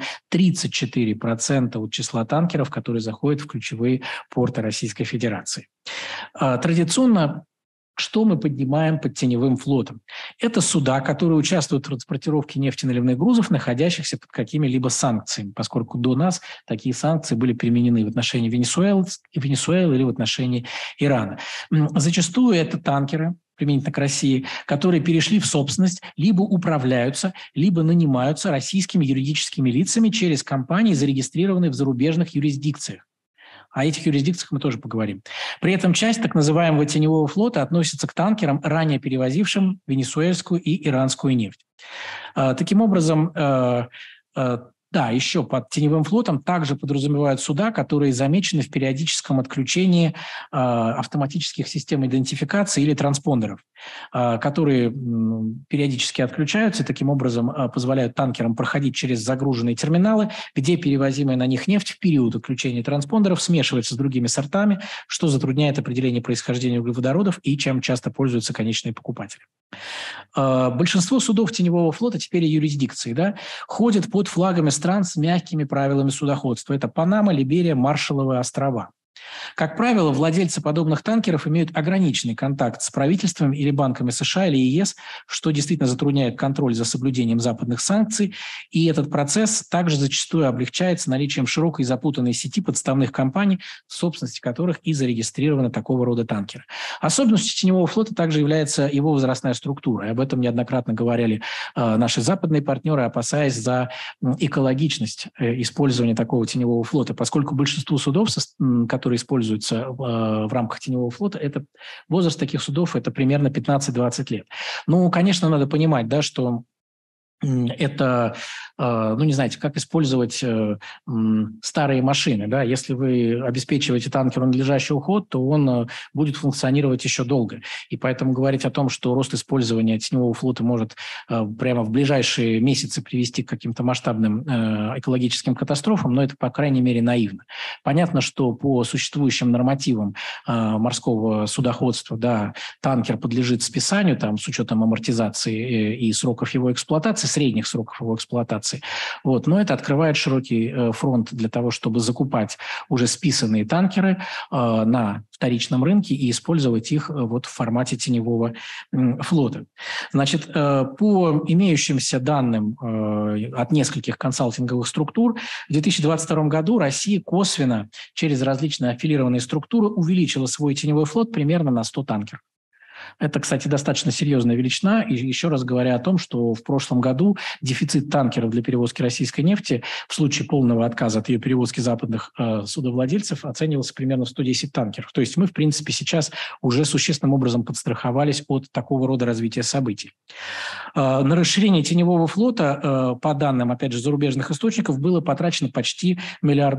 34% от числа танкеров, которые заходят в ключевые порты Российской Федерации. Традиционно что мы поднимаем под теневым флотом? Это суда, которые участвуют в транспортировке нефтеналивных грузов, находящихся под какими-либо санкциями, поскольку до нас такие санкции были применены в отношении Венесуэлы или в отношении Ирана. Зачастую это танкеры, применительно к России, которые перешли в собственность, либо управляются, либо нанимаются российскими юридическими лицами через компании, зарегистрированные в зарубежных юрисдикциях. О этих юрисдикциях мы тоже поговорим. При этом часть так называемого теневого флота относится к танкерам, ранее перевозившим венесуэльскую и иранскую нефть. Таким образом, еще под теневым флотом также подразумевают суда, которые замечены в периодическом отключении автоматических систем идентификации или транспондеров, которые периодически отключаются и таким образом позволяют танкерам проходить через загруженные терминалы, где перевозимая на них нефть в период отключения транспондеров смешивается с другими сортами, что затрудняет определение происхождения углеводородов и чем часто пользуются конечные покупатели. Большинство судов теневого флота теперь и юрисдикции, да, ходят под флагами стран с мягкими правилами судоходства. Это Панама, Либерия, Маршалловы острова. Как правило, владельцы подобных танкеров имеют ограниченный контакт с правительством или банками США или ЕС, что действительно затрудняет контроль за соблюдением западных санкций. И этот процесс также зачастую облегчается наличием широкой запутанной сети подставных компаний, в собственности которых и зарегистрированы такого рода танкеры. Особенностью теневого флота также является его возрастная структура. И об этом неоднократно говорили наши западные партнеры, опасаясь за экологичность использования такого теневого флота, поскольку большинство судов, которые используются в рамках теневого флота, это возраст таких судов это примерно 15-20 лет. Ну, конечно, надо понимать, да, что это, ну, не знаете, как использовать старые машины. Да? Если вы обеспечиваете танкеру надлежащий уход, то он будет функционировать еще долго. И поэтому говорить о том, что рост использования теневого флота может прямо в ближайшие месяцы привести к каким-то масштабным экологическим катастрофам, но это, по крайней мере, наивно. Понятно, что по существующим нормативам морского судоходства, да, танкер подлежит списанию там, с учетом амортизации и сроков его эксплуатации, средних сроков его эксплуатации. Вот. Но это открывает широкий фронт для того, чтобы закупать уже списанные танкеры на вторичном рынке и использовать их вот в формате теневого флота. Значит, по имеющимся данным от нескольких консалтинговых структур, в 2022 году Россия косвенно через различные аффилированные структуры увеличила свой теневой флот примерно на 100 танкеров. Это, кстати, достаточно серьезная величина. И еще раз говоря о том, что в прошлом году дефицит танкеров для перевозки российской нефти в случае полного отказа от ее перевозки западных судовладельцев оценивался примерно в 110 танкеров. То есть мы, в принципе, сейчас уже существенным образом подстраховались от такого рода развития событий. На расширение теневого флота, по данным, опять же, зарубежных источников, было потрачено почти $1 миллиард.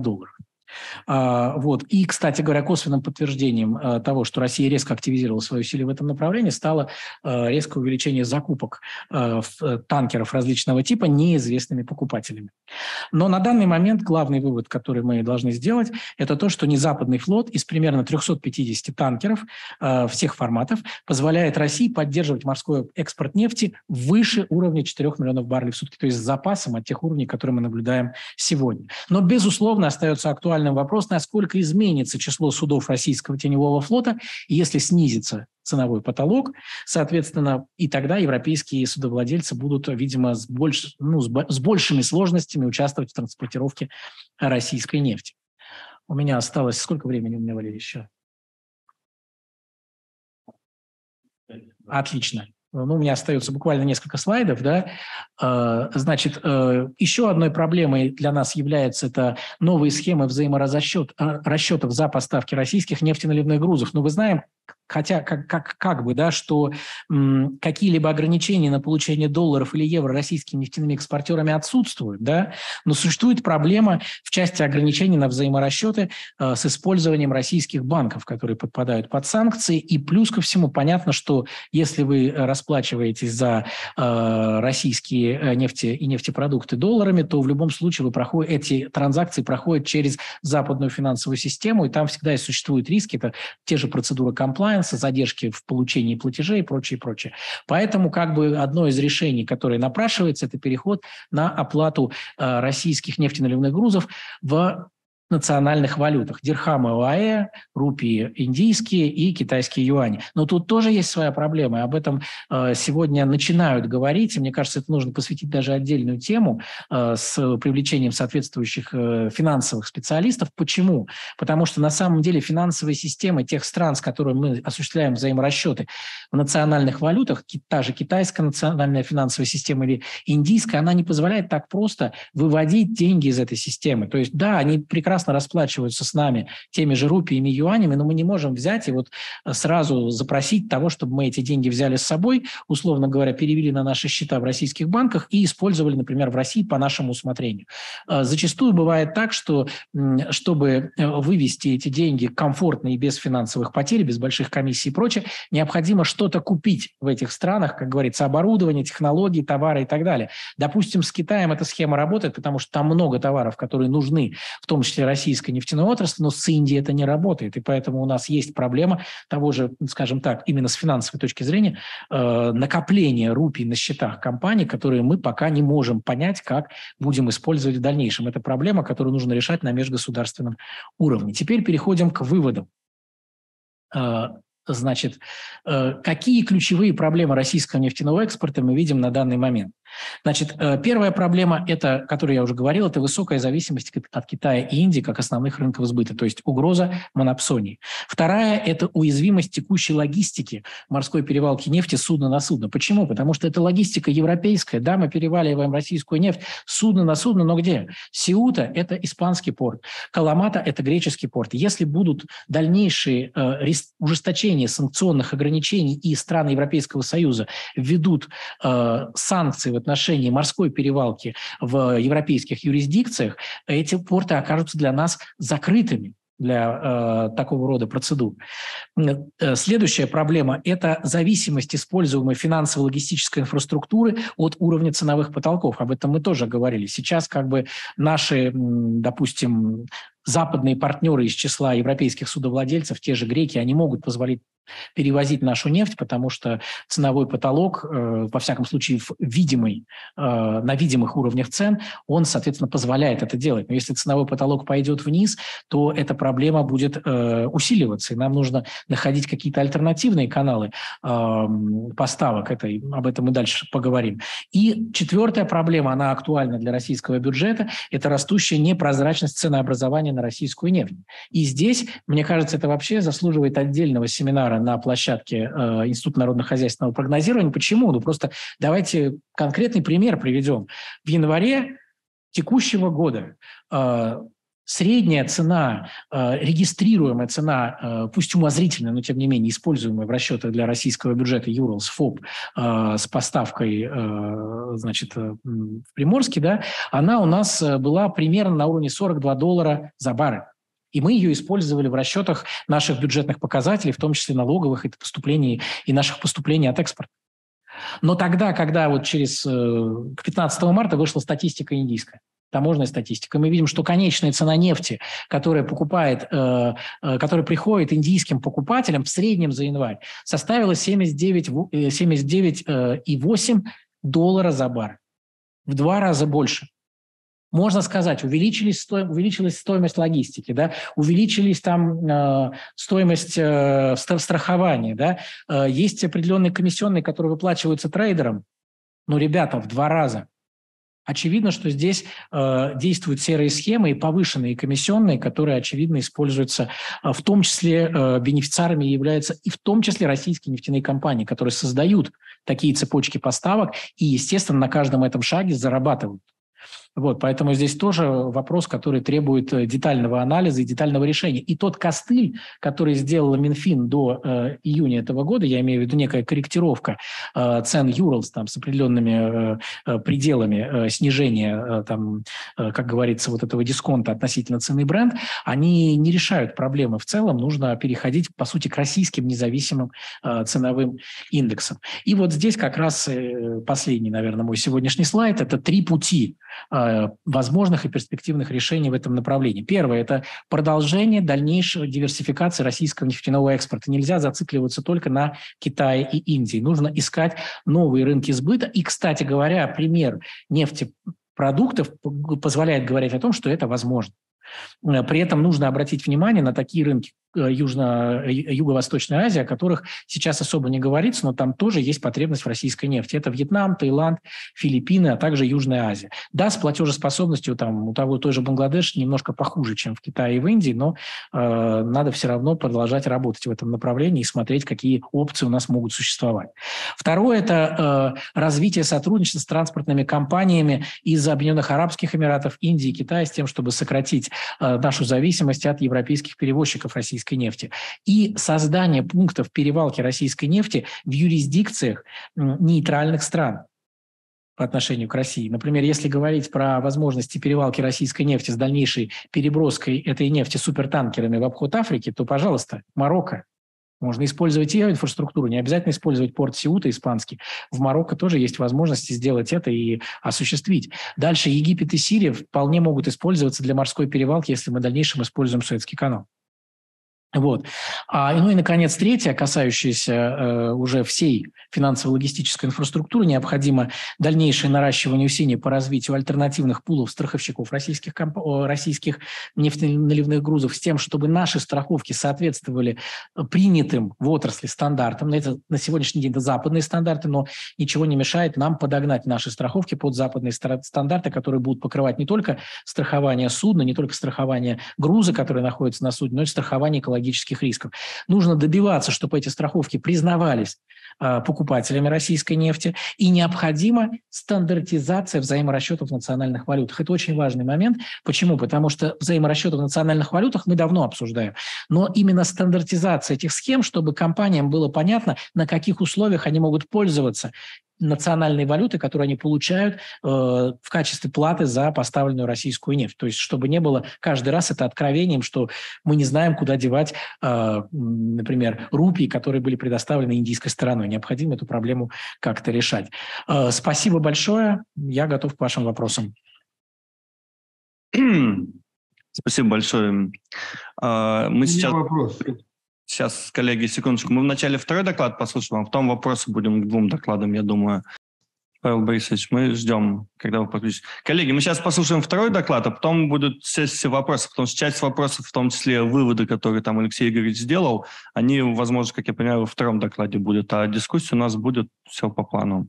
Вот. И, кстати говоря, косвенным подтверждением того, что Россия резко активизировала свои усилия в этом направлении, стало резкое увеличение закупок танкеров различного типа неизвестными покупателями. Но на данный момент главный вывод, который мы должны сделать, это то, что незападный флот из примерно 350 танкеров всех форматов позволяет России поддерживать морской экспорт нефти выше уровня 4 миллионов баррелей в сутки, то есть с запасом от тех уровней, которые мы наблюдаем сегодня. Но, безусловно, остается актуальным вопрос, насколько изменится число судов российского теневого флота, если снизится ценовой потолок, соответственно, и тогда европейские судовладельцы будут, видимо, с большими сложностями участвовать в транспортировке российской нефти. У меня осталось... Сколько времени у меня, Валерий, еще? Отлично. Ну, у меня остается буквально несколько слайдов, да. Значит, еще одной проблемой для нас является это новые схемы расчетов за поставки российских нефтеналивных грузов. Но мы знаем, хотя как бы, да, что какие-либо ограничения на получение долларов или евро российскими нефтяными экспортерами отсутствуют, да, но существует проблема в части ограничений на взаиморасчеты с использованием российских банков, которые подпадают под санкции. И плюс ко всему понятно, что если вы расплачиваетесь за российские нефти и нефтепродукты долларами, то в любом случае эти транзакции проходят через западную финансовую систему, и там всегда существуют риски, это те же процедуры комплаенса, задержки в получении платежей и прочее, прочее. Поэтому как бы одно из решений, которое напрашивается, это переход на оплату российских нефтеналивных грузов в национальных валютах. Дирхамы ОАЭ, рупии индийские и китайские юани. Но тут тоже есть своя проблема, и об этом сегодня начинают говорить, и мне кажется, это нужно посвятить даже отдельную тему с привлечением соответствующих финансовых специалистов. Почему? Потому что на самом деле финансовые системы тех стран, с которыми мы осуществляем взаиморасчеты в национальных валютах, та же китайская национальная финансовая система или индийская, она не позволяет так просто выводить деньги из этой системы. То есть, да, они прекрасно расплачиваются с нами теми же рупиями, юанями, но мы не можем взять и вот сразу запросить того, чтобы мы эти деньги взяли с собой, условно говоря, перевели на наши счета в российских банках и использовали, например, в России по нашему усмотрению. Зачастую бывает так, что чтобы вывести эти деньги комфортно и без финансовых потерь, без больших комиссий и прочее, необходимо что-то купить в этих странах, как говорится, оборудование, технологии, товары и так далее. Допустим, с Китаем эта схема работает, потому что там много товаров, которые нужны, в том числе российской нефтяной отрасли, но с Индией это не работает. И поэтому у нас есть проблема того же, скажем так, именно с финансовой точки зрения, накопления рупий на счетах компаний, которые мы пока не можем понять, как будем использовать в дальнейшем. Это проблема, которую нужно решать на межгосударственном уровне. Теперь переходим к выводам. Значит, какие ключевые проблемы российского нефтяного экспорта мы видим на данный момент? Значит, первая проблема, это, о которой я уже говорил, это высокая зависимость от Китая и Индии как основных рынков сбыта, то есть угроза монопсонии. Вторая – это уязвимость текущей логистики морской перевалки нефти судна на судно. Почему? Потому что это логистика европейская. Да, мы переваливаем российскую нефть судно на судно, но где? Сеута – это испанский порт, Каламата – это греческий порт. Если будут дальнейшие ужесточения санкционных ограничений и страны Европейского Союза введут санкции в отношении морской перевалки в европейских юрисдикциях, эти порты окажутся для нас закрытыми для такого рода процедур. Следующая проблема – это зависимость используемой финансово-логистической инфраструктуры от уровня ценовых потолков. Об этом мы тоже говорили. Сейчас как бы наши, допустим, западные партнеры из числа европейских судовладельцев, те же греки, они могут позволить перевозить нашу нефть, потому что ценовой потолок, во всяком случае, на видимых уровнях цен, он, соответственно, позволяет это делать. Но если ценовой потолок пойдет вниз, то эта проблема будет усиливаться, и нам нужно находить какие-то альтернативные каналы поставок. Об этом мы дальше поговорим. И четвертая проблема, она актуальна для российского бюджета, это растущая непрозрачность ценообразования на российскую нефть. И здесь, мне кажется, это вообще заслуживает отдельного семинара на площадке Института народно-хозяйственного прогнозирования. Почему? Ну, просто давайте конкретный пример приведем. В январе текущего года средняя цена, регистрируемая цена, пусть умозрительная, но тем не менее используемая в расчетах для российского бюджета Urals FOB с поставкой, значит, в Приморске, да, она у нас была примерно на уровне $42 за баррель. И мы ее использовали в расчетах наших бюджетных показателей, в том числе налоговых и наших поступлений от экспорта. Но тогда, когда вот к 15 марта вышла статистика индийская, таможенная статистика, мы видим, что конечная цена нефти, которая приходит индийским покупателям в среднем за январь, составила $79,8 за баррель. В 2 раза больше. Можно сказать, увеличилась стоимость логистики, да, увеличились там стоимость страхования, да, есть определенные комиссионные, которые выплачиваются трейдерам, но, ребята, в 2 раза. Очевидно, что здесь действуют серые схемы и повышенные комиссионные, которые, очевидно, используются, в том числе бенефициарами являются и в том числе российские нефтяные компании, которые создают такие цепочки поставок и, естественно, на каждом этом шаге зарабатывают. Вот, поэтому здесь тоже вопрос, который требует детального анализа и детального решения. И тот костыль, который сделала Минфин до июня этого года, я имею в виду некая корректировка цен Urals там, с определенными пределами снижения, там, как говорится, вот этого дисконта относительно цены Brent, они не решают проблемы в целом. Нужно переходить, по сути, к российским независимым ценовым индексам. И вот здесь как раз последний, наверное, мой сегодняшний слайд. Это 3 пути возможных и перспективных решений в этом направлении. Первое – это продолжение дальнейшей диверсификации российского нефтяного экспорта. Нельзя зацикливаться только на Китае и Индии. Нужно искать новые рынки сбыта. И, кстати говоря, пример нефтепродуктов позволяет говорить о том, что это возможно. При этом нужно обратить внимание на такие рынки Юго-Восточной Азии, о которых сейчас особо не говорится, но там тоже есть потребность в российской нефти. Это Вьетнам, Таиланд, Филиппины, а также Южная Азия. Да, с платежеспособностью там, у той же Бангладеш немножко похуже, чем в Китае и в Индии, но надо все равно продолжать работать в этом направлении и смотреть, какие опции у нас могут существовать. Второе – это развитие сотрудничества с транспортными компаниями из Объединенных Арабских Эмиратов, Индии и Китая с тем, чтобы сократить нашу зависимость от европейских перевозчиков российской нефти. И создание пунктов перевалки российской нефти в юрисдикциях нейтральных стран по отношению к России. Например, если говорить про возможности перевалки российской нефти с дальнейшей переброской этой нефти супертанкерами в обход Африки, то, пожалуйста, Марокко. Можно использовать ее инфраструктуру, не обязательно использовать порт Сеута испанский. В Марокко тоже есть возможности сделать это и осуществить. Дальше Египет и Сирия вполне могут использоваться для морской перевалки, если мы в дальнейшем используем Суэцкий канал. Вот. Ну и, наконец, третье, касающееся уже всей финансово-логистической инфраструктуры, необходимо дальнейшее наращивание усилий по развитию альтернативных пулов страховщиков российских нефтеналивных грузов с тем, чтобы наши страховки соответствовали принятым в отрасли стандартам. Это на сегодняшний день это западные стандарты, но ничего не мешает нам подогнать наши страховки под западные стандарты, которые будут покрывать не только страхование судна, не только страхование груза, который находится на судне, но и страхование экологических рисков. Нужно добиваться, чтобы эти страховки признавались покупателями российской нефти, и необходима стандартизация взаиморасчетов в национальных валютах. Это очень важный момент. Почему? Потому что взаиморасчеты в национальных валютах мы давно обсуждаем. Но именно стандартизация этих схем, чтобы компаниям было понятно, на каких условиях они могут пользоваться национальной валюты, которую они получают в качестве платы за поставленную российскую нефть. То есть, чтобы не было каждый раз это откровением, что мы не знаем, куда девать, например, рупии, которые были предоставлены индийской стороной. Необходимо эту проблему как-то решать. Спасибо большое. Я готов к вашим вопросам. Спасибо большое. Мы сейчас, коллеги, секундочку. Мы вначале второй доклад послушаем, а потом вопросы будем к двум докладам, я думаю. Павел Борисович, мы ждем, когда вы подключитесь. Коллеги, мы сейчас послушаем второй доклад, а потом будут сессии вопросов, потому что часть вопросов, в том числе выводы, которые там Алексей Игоревич сделал, они, возможно, как я понимаю, во втором докладе будут, а дискуссия у нас будет все по плану.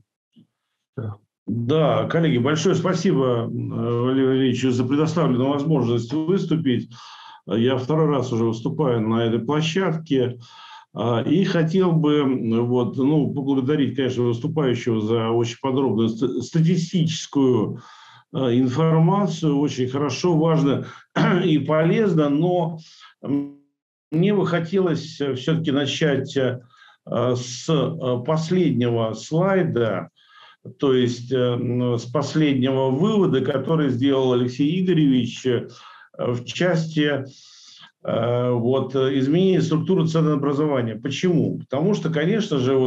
Да, коллеги, большое спасибо Валерию Валерьевичу за предоставленную возможность выступить. Я второй раз уже выступаю на этой площадке. И хотел бы поблагодарить, конечно, выступающего за очень подробную статистическую информацию. Очень хорошо, важно и полезно. Но мне бы хотелось все-таки начать с последнего слайда, то есть с последнего вывода, который сделал Алексей Игоревич в части изменения структуры ценообразования. Почему? Потому что, конечно же,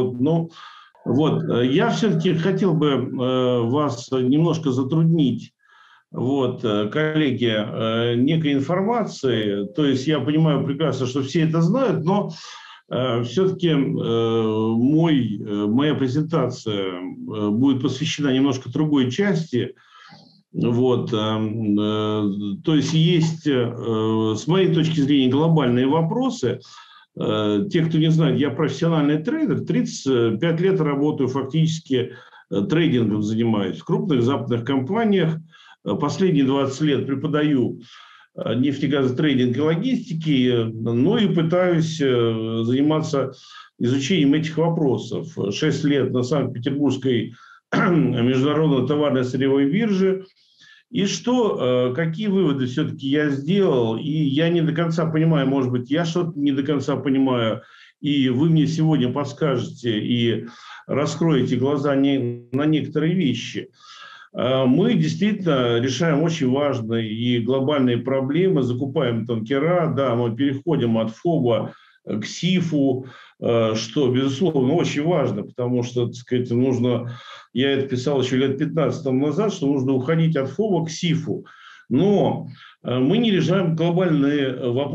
я все-таки хотел бы вас немножко затруднить, коллеги, некой информации. То есть я понимаю прекрасно, что все это знают, но все-таки моя презентация будет посвящена немножко другой части. То есть есть, с моей точки зрения, глобальные вопросы. Те, кто не знает, я профессиональный трейдер, 35 лет работаю фактически трейдингом, занимаюсь в крупных западных компаниях. Последние 20 лет преподаю нефтегазотрейдинг и логистики, и пытаюсь заниматься изучением этих вопросов. 6 лет на Санкт-Петербургской международной товарной сырьевой бирже. И какие выводы все-таки я сделал, и я не до конца понимаю, может быть, я что-то не до конца понимаю, и вы мне сегодня подскажете и раскроете глаза на некоторые вещи. Мы действительно решаем очень важные и глобальные проблемы, закупаем танкера, да, мы переходим от ФОБа к СИФу, что, безусловно, очень важно, потому что, так сказать, нужно, я это писал еще лет 15 назад, что нужно уходить от ФОБа к СИФу. Но мы не решаем глобальные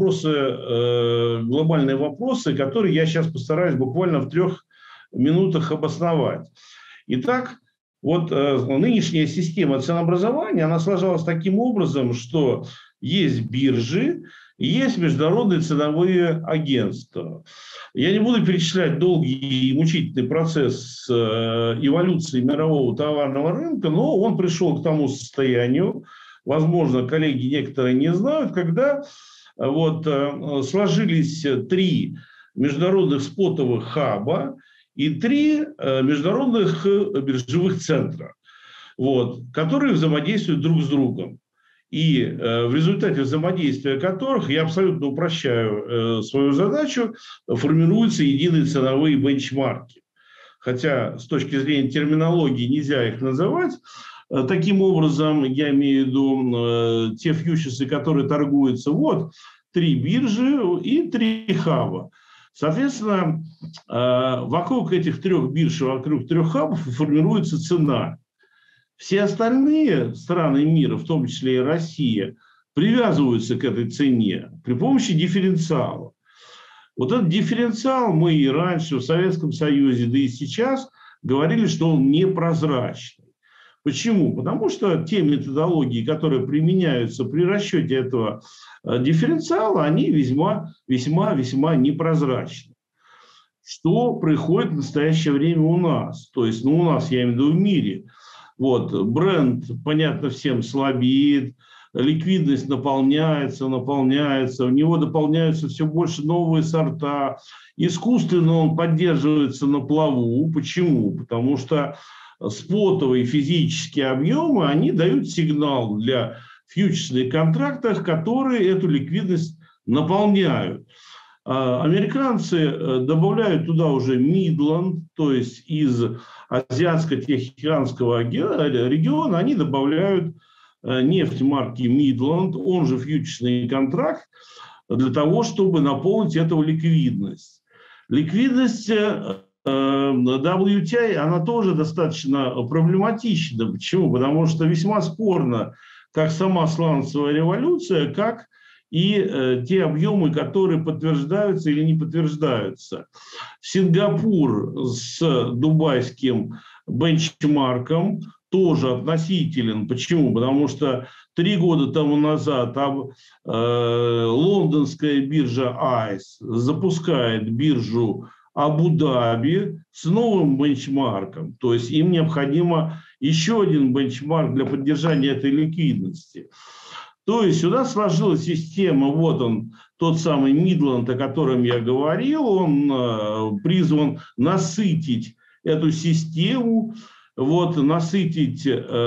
вопросы, которые я сейчас постараюсь буквально в 3 минутах обосновать. Итак, нынешняя система ценообразования, она сложилась таким образом, что есть биржи, есть международные ценовые агентства. Я не буду перечислять долгий и мучительный процесс эволюции мирового товарного рынка, но он пришел к тому состоянию, возможно, коллеги некоторые не знают, когда сложились 3 международных спотовых хаба и 3 международных биржевых центра, которые взаимодействуют друг с другом. И в результате взаимодействия которых, я абсолютно упрощаю свою задачу, формируются единые ценовые бенчмарки. Хотя с точки зрения терминологии нельзя их называть таким образом, я имею в виду те фьючерсы, которые торгуются. 3 биржи и 3 хаба. Соответственно, вокруг этих 3 бирж, вокруг 3 хабов формируется цена. Все остальные страны мира, в том числе и Россия, привязываются к этой цене при помощи дифференциала. Вот этот дифференциал мы и раньше в Советском Союзе, да и сейчас говорили, что он непрозрачный. Почему? Потому что те методологии, которые применяются при расчете этого дифференциала, они весьма непрозрачны. Что происходит в настоящее время у нас? То есть, у нас, я имею в виду, в мире. Вот, бренд, понятно, всем слабеет, ликвидность наполняется, в него дополняются все больше новые сорта. Искусственно он поддерживается на плаву. Почему? Потому что спотовые физические объемы, они дают сигнал для фьючерсных контрактов, которые эту ликвидность наполняют. Американцы добавляют туда уже Midland, то есть из Азиатско-Тихоокеанского региона, они добавляют нефть марки Midland, он же фьючерсный контракт, для того, чтобы наполнить эту ликвидность. Ликвидность WTI, она тоже достаточно проблематична. Почему? Потому что весьма спорно как сама сланцевая революция, как и те объемы, которые подтверждаются или не подтверждаются. Сингапур с дубайским бенчмарком тоже относителен. Почему? Потому что 3 года тому назад лондонская биржа ICE запускает биржу Абу-Даби с новым бенчмарком. То есть им необходимо еще один бенчмарк для поддержания этой ликвидности. То есть сюда сложилась система, вот он, тот самый Midland, о котором я говорил, он призван насытить эту систему, вот, насытить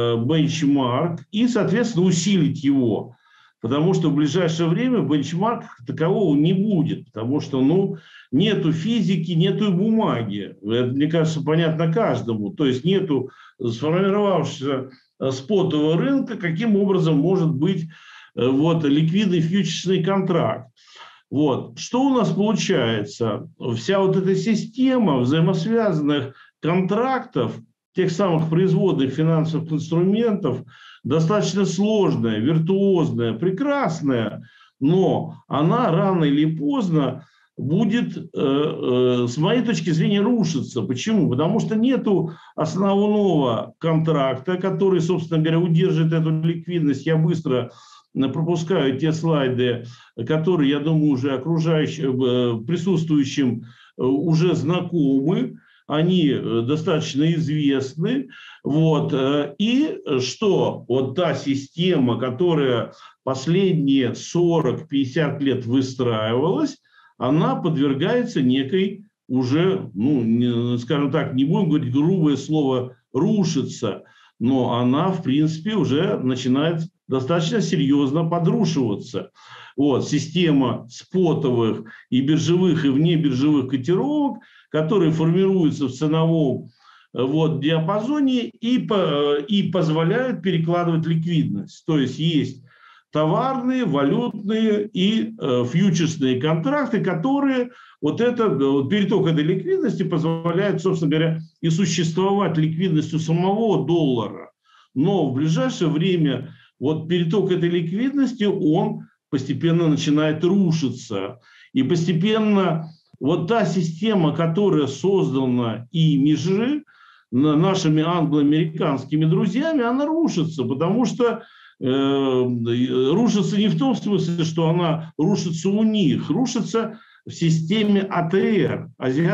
бенчмарк и, соответственно, усилить его. Потому что в ближайшее время бенчмарк такового не будет, потому что, нету физики, нету бумаги. Это, мне кажется, понятно каждому. То есть нету сформировавшегося спотового рынка, каким образом может быть ликвидный фьючерсный контракт. Вот. Что у нас получается? Вся вот эта система взаимосвязанных контрактов, тех самых производных финансовых инструментов, достаточно сложная, виртуозная, прекрасная, но она рано или поздно будет, с моей точки зрения, рушиться. Почему? Потому что нету основного контракта, который, собственно говоря, удерживает эту ликвидность. Я быстро пропускаю те слайды, которые, я думаю, уже окружающим, присутствующим уже знакомы. Они достаточно известны. Вот. И что? Вот та система, которая последние 40-50 лет выстраивалась, она подвергается некой уже, скажем так, не будем говорить грубое слово «рушится», но она, в принципе, уже начинает достаточно серьезно подрушиваться. Вот. Система спотовых и биржевых, и внебиржевых котировок, которые формируются в ценовом диапазоне и позволяют перекладывать ликвидность. То есть есть товарные, валютные и фьючерсные контракты, которые переток этой ликвидности позволяет, собственно говоря, и существовать ликвидностью самого доллара. Но в ближайшее время переток этой ликвидности, он постепенно начинает рушиться. И постепенно та система, которая создана ими нашими англо-американскими друзьями, она рушится, потому что рушится не в том смысле, что она рушится у них, рушится в системе АТР,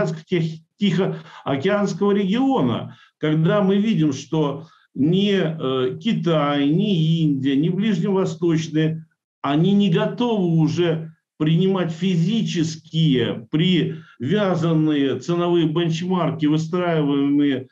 Азиатско-Тихоокеанского региона, когда мы видим, что ни Китай, ни Индия, ни ближневосточные, они не готовы уже принимать физические, привязанные ценовые бенчмарки, выстраиваемые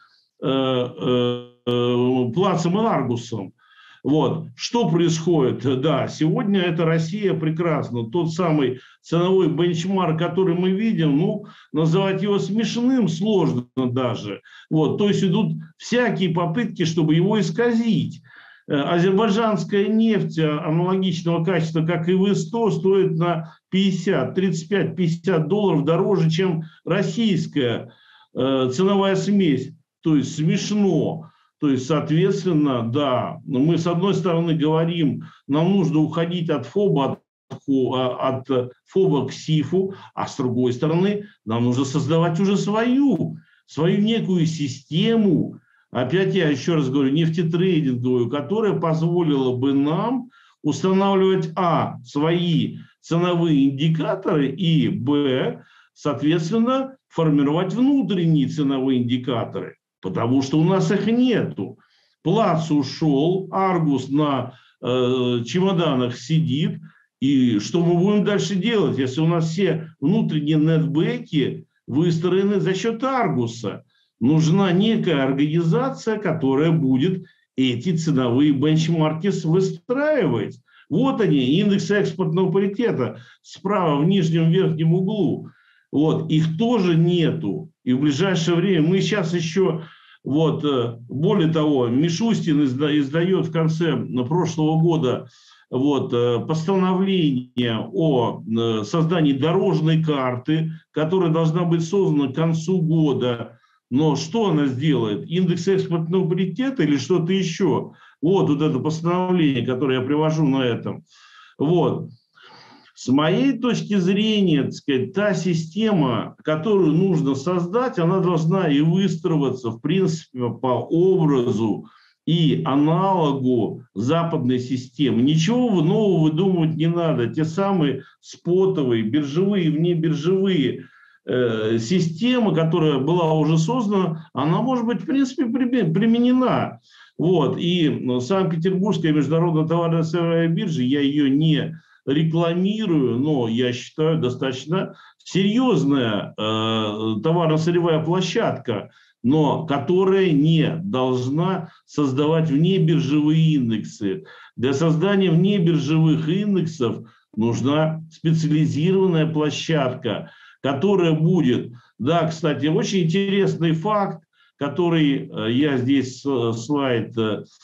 Плацем и Аргусом. Вот. Что происходит? Да, сегодня это Россия прекрасна. Тот самый ценовой бенчмарк, который мы видим, называть его смешным сложно даже. То есть идут всякие попытки, чтобы его исказить. азербайджанская нефть аналогичного качества, как и В100, стоит на 35-50 долларов дороже, чем российская ценовая смесь. То есть смешно. То есть, соответственно, да, мы с одной стороны говорим, нам нужно уходить от ФОБа, от ФОБа к СИФу, а с другой стороны, нам нужно создавать уже свою некую систему, опять я еще раз говорю, нефтетрейдинговую, которая позволила бы нам устанавливать, свои ценовые индикаторы и, соответственно, формировать внутренние ценовые индикаторы, потому что у нас их нету. Плац ушел, Аргус на чемоданах сидит, и что мы будем дальше делать, если у нас все внутренние нетбеки выстроены за счет Аргуса? Нужна некая организация, которая будет эти ценовые бенчмарки выстраивать. Вот они, индексы экспортного паритета, справа в нижнем верхнем углу. Вот, их тоже нету. И в ближайшее время мы сейчас еще, более того, Мишустин издает в конце прошлого года постановление о создании дорожной карты, которая должна быть создана к концу года. Но что она сделает? Индекс экспортного паритета или что-то еще? Вот это постановление, которое я привожу на этом. С моей точки зрения, так сказать, та система, которую нужно создать, она должна и выстроиться, в принципе, по образу и аналогу западной системы. Ничего нового выдумывать не надо. Те самые спотовые, биржевые, внебиржевые системы, которая была уже создана, она может быть, в принципе, применена. И Санкт-Петербургская международная товарно-сырьевая биржа, я ее не рекламирую, но я считаю, достаточно серьезная товарно-сырьевая площадка, но которая не должна создавать внебиржевые индексы. Для создания внебиржевых индексов нужна специализированная площадка, которая будет, кстати, очень интересный факт, который я здесь слайд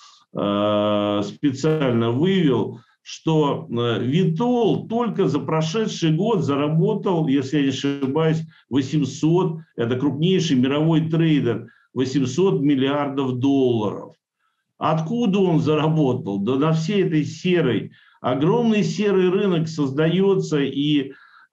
специально вывел, что Vitol только за прошедший год заработал, если я не ошибаюсь, 800, это крупнейший мировой трейдер, 800 миллиардов долларов. Откуда он заработал? Да на всей этой огромный серый рынок создается, и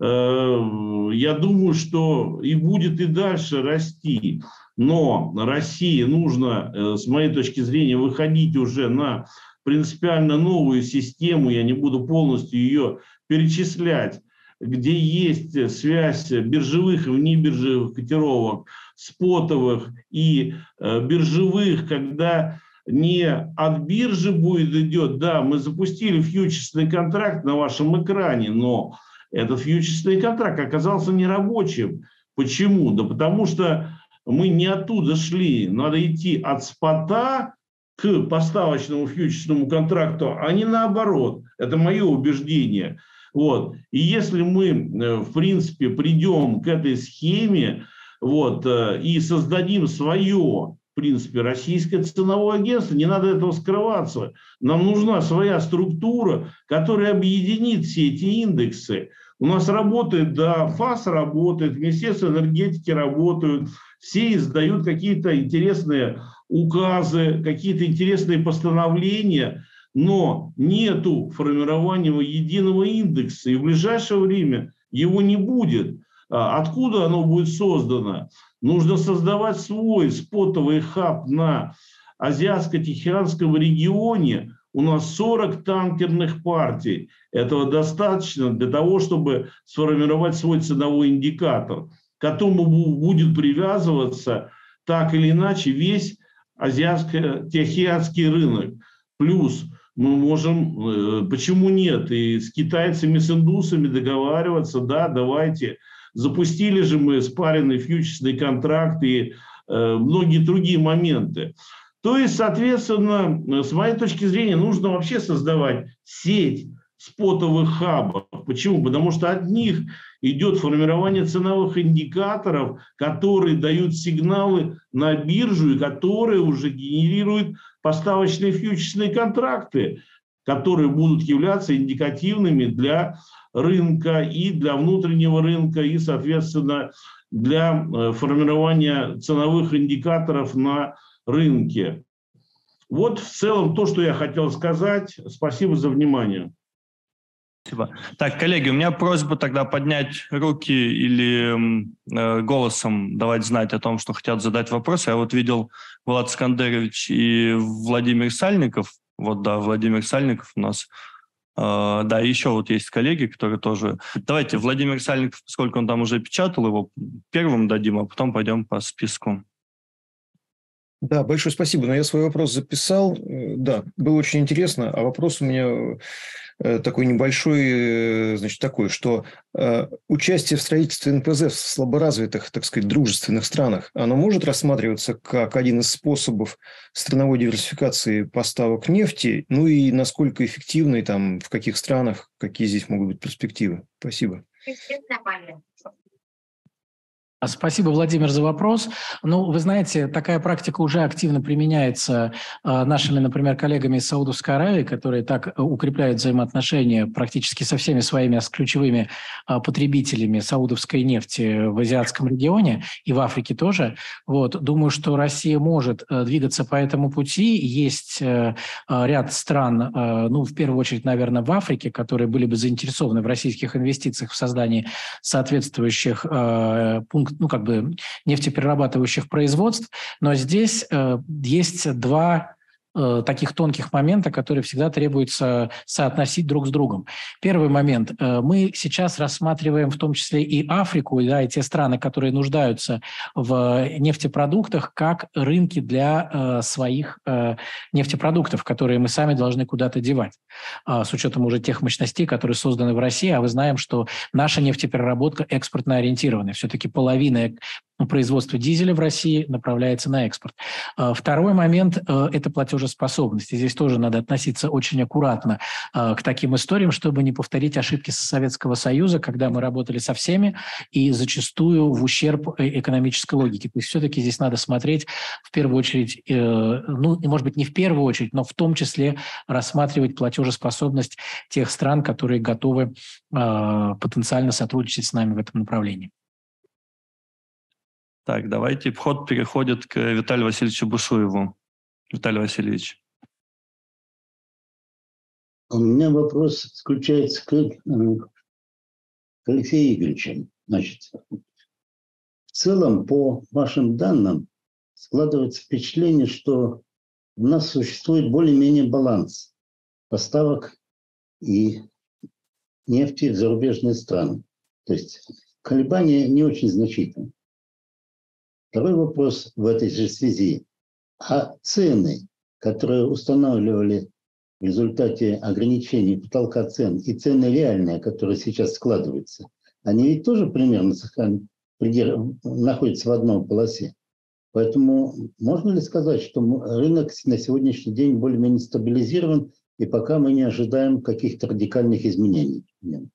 я думаю, что и будет и дальше расти. Но России нужно, с моей точки зрения, выходить уже на принципиально новую систему, я не буду полностью ее перечислять, где есть связь биржевых и внебиржевых котировок, спотовых и биржевых, когда не от биржи идет, мы запустили фьючерсный контракт на вашем экране, но этот фьючерсный контракт оказался нерабочим. Почему? Да потому что мы не оттуда шли, надо идти от спота к поставочному фьючерсному контракту, а не наоборот. Это мое убеждение. И если мы, в принципе, придем к этой схеме и создадим свое, в принципе, российское ценовое агентство, не надо этого скрываться. Нам нужна своя структура, которая объединит все эти индексы. У нас работает, ФАС работает, Министерство энергетики работают, все издают какие-то интересные указы, какие-то интересные постановления, но нету формирования единого индекса, и в ближайшее время его не будет. Откуда оно будет создано? Нужно создавать свой спотовый хаб на Азиатско-Тихоокеанском регионе. У нас 40 танкерных партий. Этого достаточно для того, чтобы сформировать свой ценовой индикатор, к которому будет привязываться так или иначе весь азиатско-тихоокеанский рынок. Плюс мы можем, почему нет, и с китайцами, с индусами договариваться, давайте. Запустили же мы спаренный фьючерсный контракт и многие другие моменты. То есть, соответственно, с моей точки зрения, нужно вообще создавать сеть спотовых хабов. Почему? Потому что от них идет формирование ценовых индикаторов, которые дают сигналы на биржу и которые уже генерируют поставочные фьючерсные контракты, которые будут являться индикативными для рынка и для внутреннего рынка, и, соответственно, для формирования ценовых индикаторов на рынке. Вот в целом то, что я хотел сказать. Спасибо за внимание. Спасибо. Так, коллеги, у меня просьба тогда поднять руки или голосом давать знать о том, что хотят задать вопрос. Я вот видел Влад Скандерович и Владимир Сальников. Вот, да, Владимир Сальников у нас. Да, еще вот есть коллеги, которые тоже... Давайте, Владимир Сальников, поскольку он там уже печатал, его первым дадим, а потом пойдем по списку. Да, большое спасибо. Но я свой вопрос записал. Да, было очень интересно. А вопрос у меня такой небольшой, значит, такой, что участие в строительстве НПЗ в слаборазвитых, так сказать, дружественных странах, оно может рассматриваться как один из способов страновой диверсификации поставок нефти? Ну и насколько эффективны там, в каких странах, какие здесь могут быть перспективы? Спасибо. Спасибо, Владимир, за вопрос. Ну, вы знаете, такая практика уже активно применяется нашими, например, коллегами из Саудовской Аравии, которые так укрепляют взаимоотношения практически со всеми своими ключевыми потребителями саудовской нефти в азиатском регионе и в Африке тоже. Вот. Думаю, что Россия может двигаться по этому пути. Есть ряд стран, ну, в первую очередь, наверное, в Африке, которые были бы заинтересованы в российских инвестициях в создании соответствующих пунктов, ну, как бы нефтеперерабатывающих производств, но здесь есть два таких тонких момента, которые всегда требуется соотносить друг с другом. Первый момент. Мы сейчас рассматриваем в том числе и Африку, да, и те страны, которые нуждаются в нефтепродуктах, как рынки для своих нефтепродуктов, которые мы сами должны куда-то девать, с учетом уже тех мощностей, которые созданы в России. А мы знаем, что наша нефтепереработка экспортно ориентированная. Все-таки половина производства дизеля в России направляется на экспорт. Второй момент – это платежеспособность. И здесь тоже надо относиться очень аккуратно к таким историям, чтобы не повторить ошибки Советского Союза, когда мы работали со всеми и зачастую в ущерб экономической логике. То есть все-таки здесь надо смотреть в первую очередь, ну, может быть, не в первую очередь, но в том числе рассматривать платежеспособность тех стран, которые готовы потенциально сотрудничать с нами в этом направлении. Так, давайте. Вход переходит к Виталию Васильевичу Бушуеву. Виталий Васильевич. У меня вопрос заключается к Алексею Игоревичу. Значит, в целом, по вашим данным, складывается впечатление, что у нас существует более-менее баланс поставок и нефти в зарубежные страны. То есть колебания не очень значительны. Второй вопрос в этой же связи. А цены, которые устанавливали в результате ограничений потолка цен, и цены реальные, которые сейчас складываются, они ведь тоже примерно находятся в одной полосе. Поэтому можно ли сказать, что рынок на сегодняшний день более-менее стабилизирован, и пока мы не ожидаем каких-то радикальных изменений?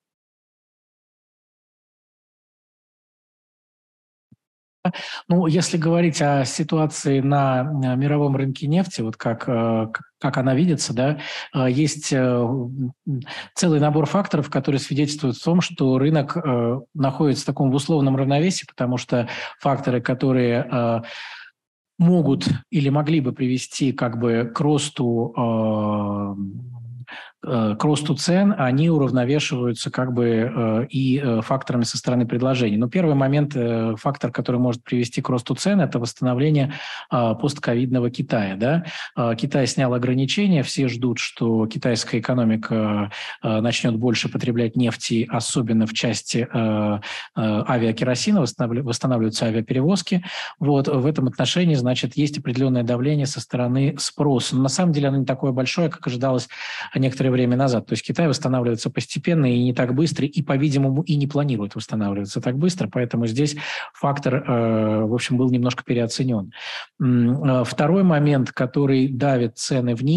Ну, если говорить о ситуации на мировом рынке нефти, вот как она видится, да, есть целый набор факторов, которые свидетельствуют о том, что рынок находится в таком условном равновесии, потому что факторы, которые могут или могли бы привести как бы к росту цен, они уравновешиваются как бы и факторами со стороны предложений. Но первый момент, фактор, который может привести к росту цен, это восстановление постковидного Китая. Да? Китай снял ограничения, все ждут, что китайская экономика начнет больше потреблять нефти, особенно в части авиакеросина, восстанавливаются авиаперевозки. Вот, в этом отношении, значит, есть определенное давление со стороны спроса. Но на самом деле оно не такое большое, как ожидалось некоторое время назад. То есть Китай восстанавливается постепенно и не так быстро, и, по-видимому, и не планирует восстанавливаться так быстро, поэтому здесь фактор, в общем, был немножко переоценен. Второй момент, который давит цены вниз,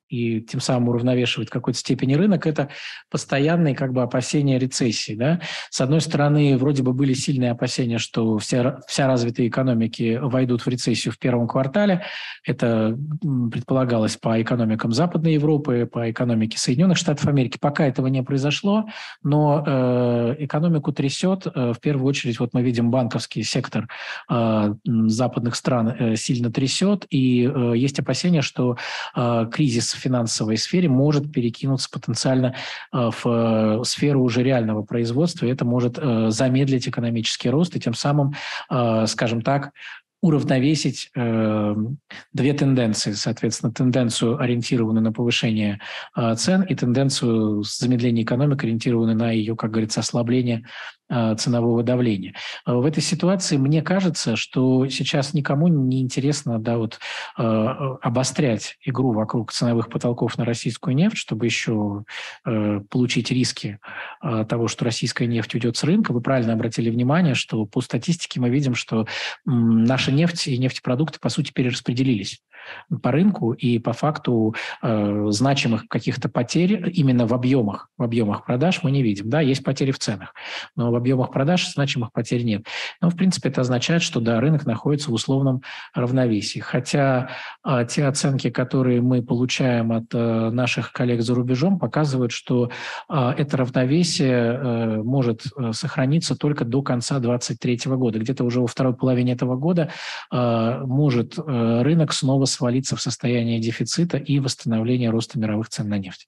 и тем самым уравновешивает в какой-то степени рынок, это постоянные как бы опасения рецессии. Да? С одной стороны, вроде бы были сильные опасения, что вся развитые экономики войдут в рецессию в первом квартале. Это предполагалось по экономикам Западной Европы, по экономике Соединенных Штатов Америки. Пока этого не произошло, но экономику трясет. В первую очередь, вот мы видим, банковский сектор западных стран сильно трясет, и есть опасения, что кризис в финансовой сфере может перекинуться потенциально в сферу уже реального производства, и это может замедлить экономический рост и тем самым, скажем так, уравновесить две тенденции, соответственно, тенденцию, ориентированную на повышение цен, и тенденцию замедления экономики, ориентированную на ее, как говорится, ослабление ценового давления. В этой ситуации мне кажется, что сейчас никому не интересно обострять игру вокруг ценовых потолков на российскую нефть, чтобы еще получить риски того, что российская нефть уйдет с рынка. Вы правильно обратили внимание, что по статистике мы видим, что наша нефть и нефтепродукты, по сути, перераспределились по рынку, и по факту значимых каких-то потерь именно в объемах продаж мы не видим. Да, есть потери в ценах, но в объемах продаж значимых потерь нет. Но, в принципе, это означает, что, да, рынок находится в условном равновесии. Хотя те оценки, которые мы получаем от наших коллег за рубежом, показывают, что это равновесие может сохраниться только до конца 2023 года. Где-то уже во второй половине этого года может рынок снова свалиться в состояние дефицита и восстановления роста мировых цен на нефть.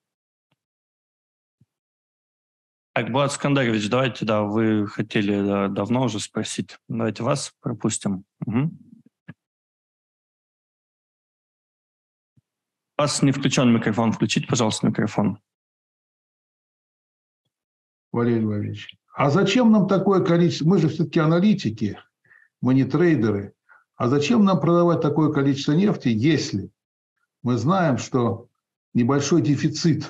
Так, Булат Скандарович, давайте, да, вы хотели давно уже спросить. Давайте вас пропустим. Угу. У вас не включен микрофон. Включите, пожалуйста, микрофон. Валерий Валерьевич, а зачем нам такое количество? Мы же все-таки аналитики, мы не трейдеры. А зачем нам продавать такое количество нефти, если мы знаем, что небольшой дефицит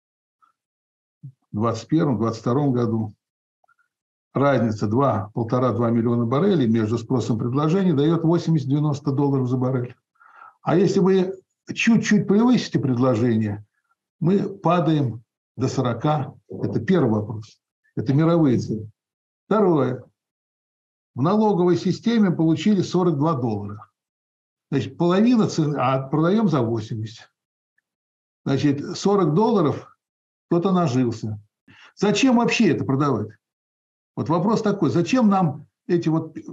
в 2021-2022 году, разница 1,5-2 миллиона баррелей между спросом и предложением дает $80-90 за баррель. А если вы чуть-чуть превысите предложение, мы падаем до 40. Это первый вопрос. Это мировые цены. Второе. В налоговой системе получили $42. Значит, половина цены, а продаем за 80. Значит, $40 кто-то нажился. Зачем вообще это продавать? Вот вопрос такой. Зачем нам эти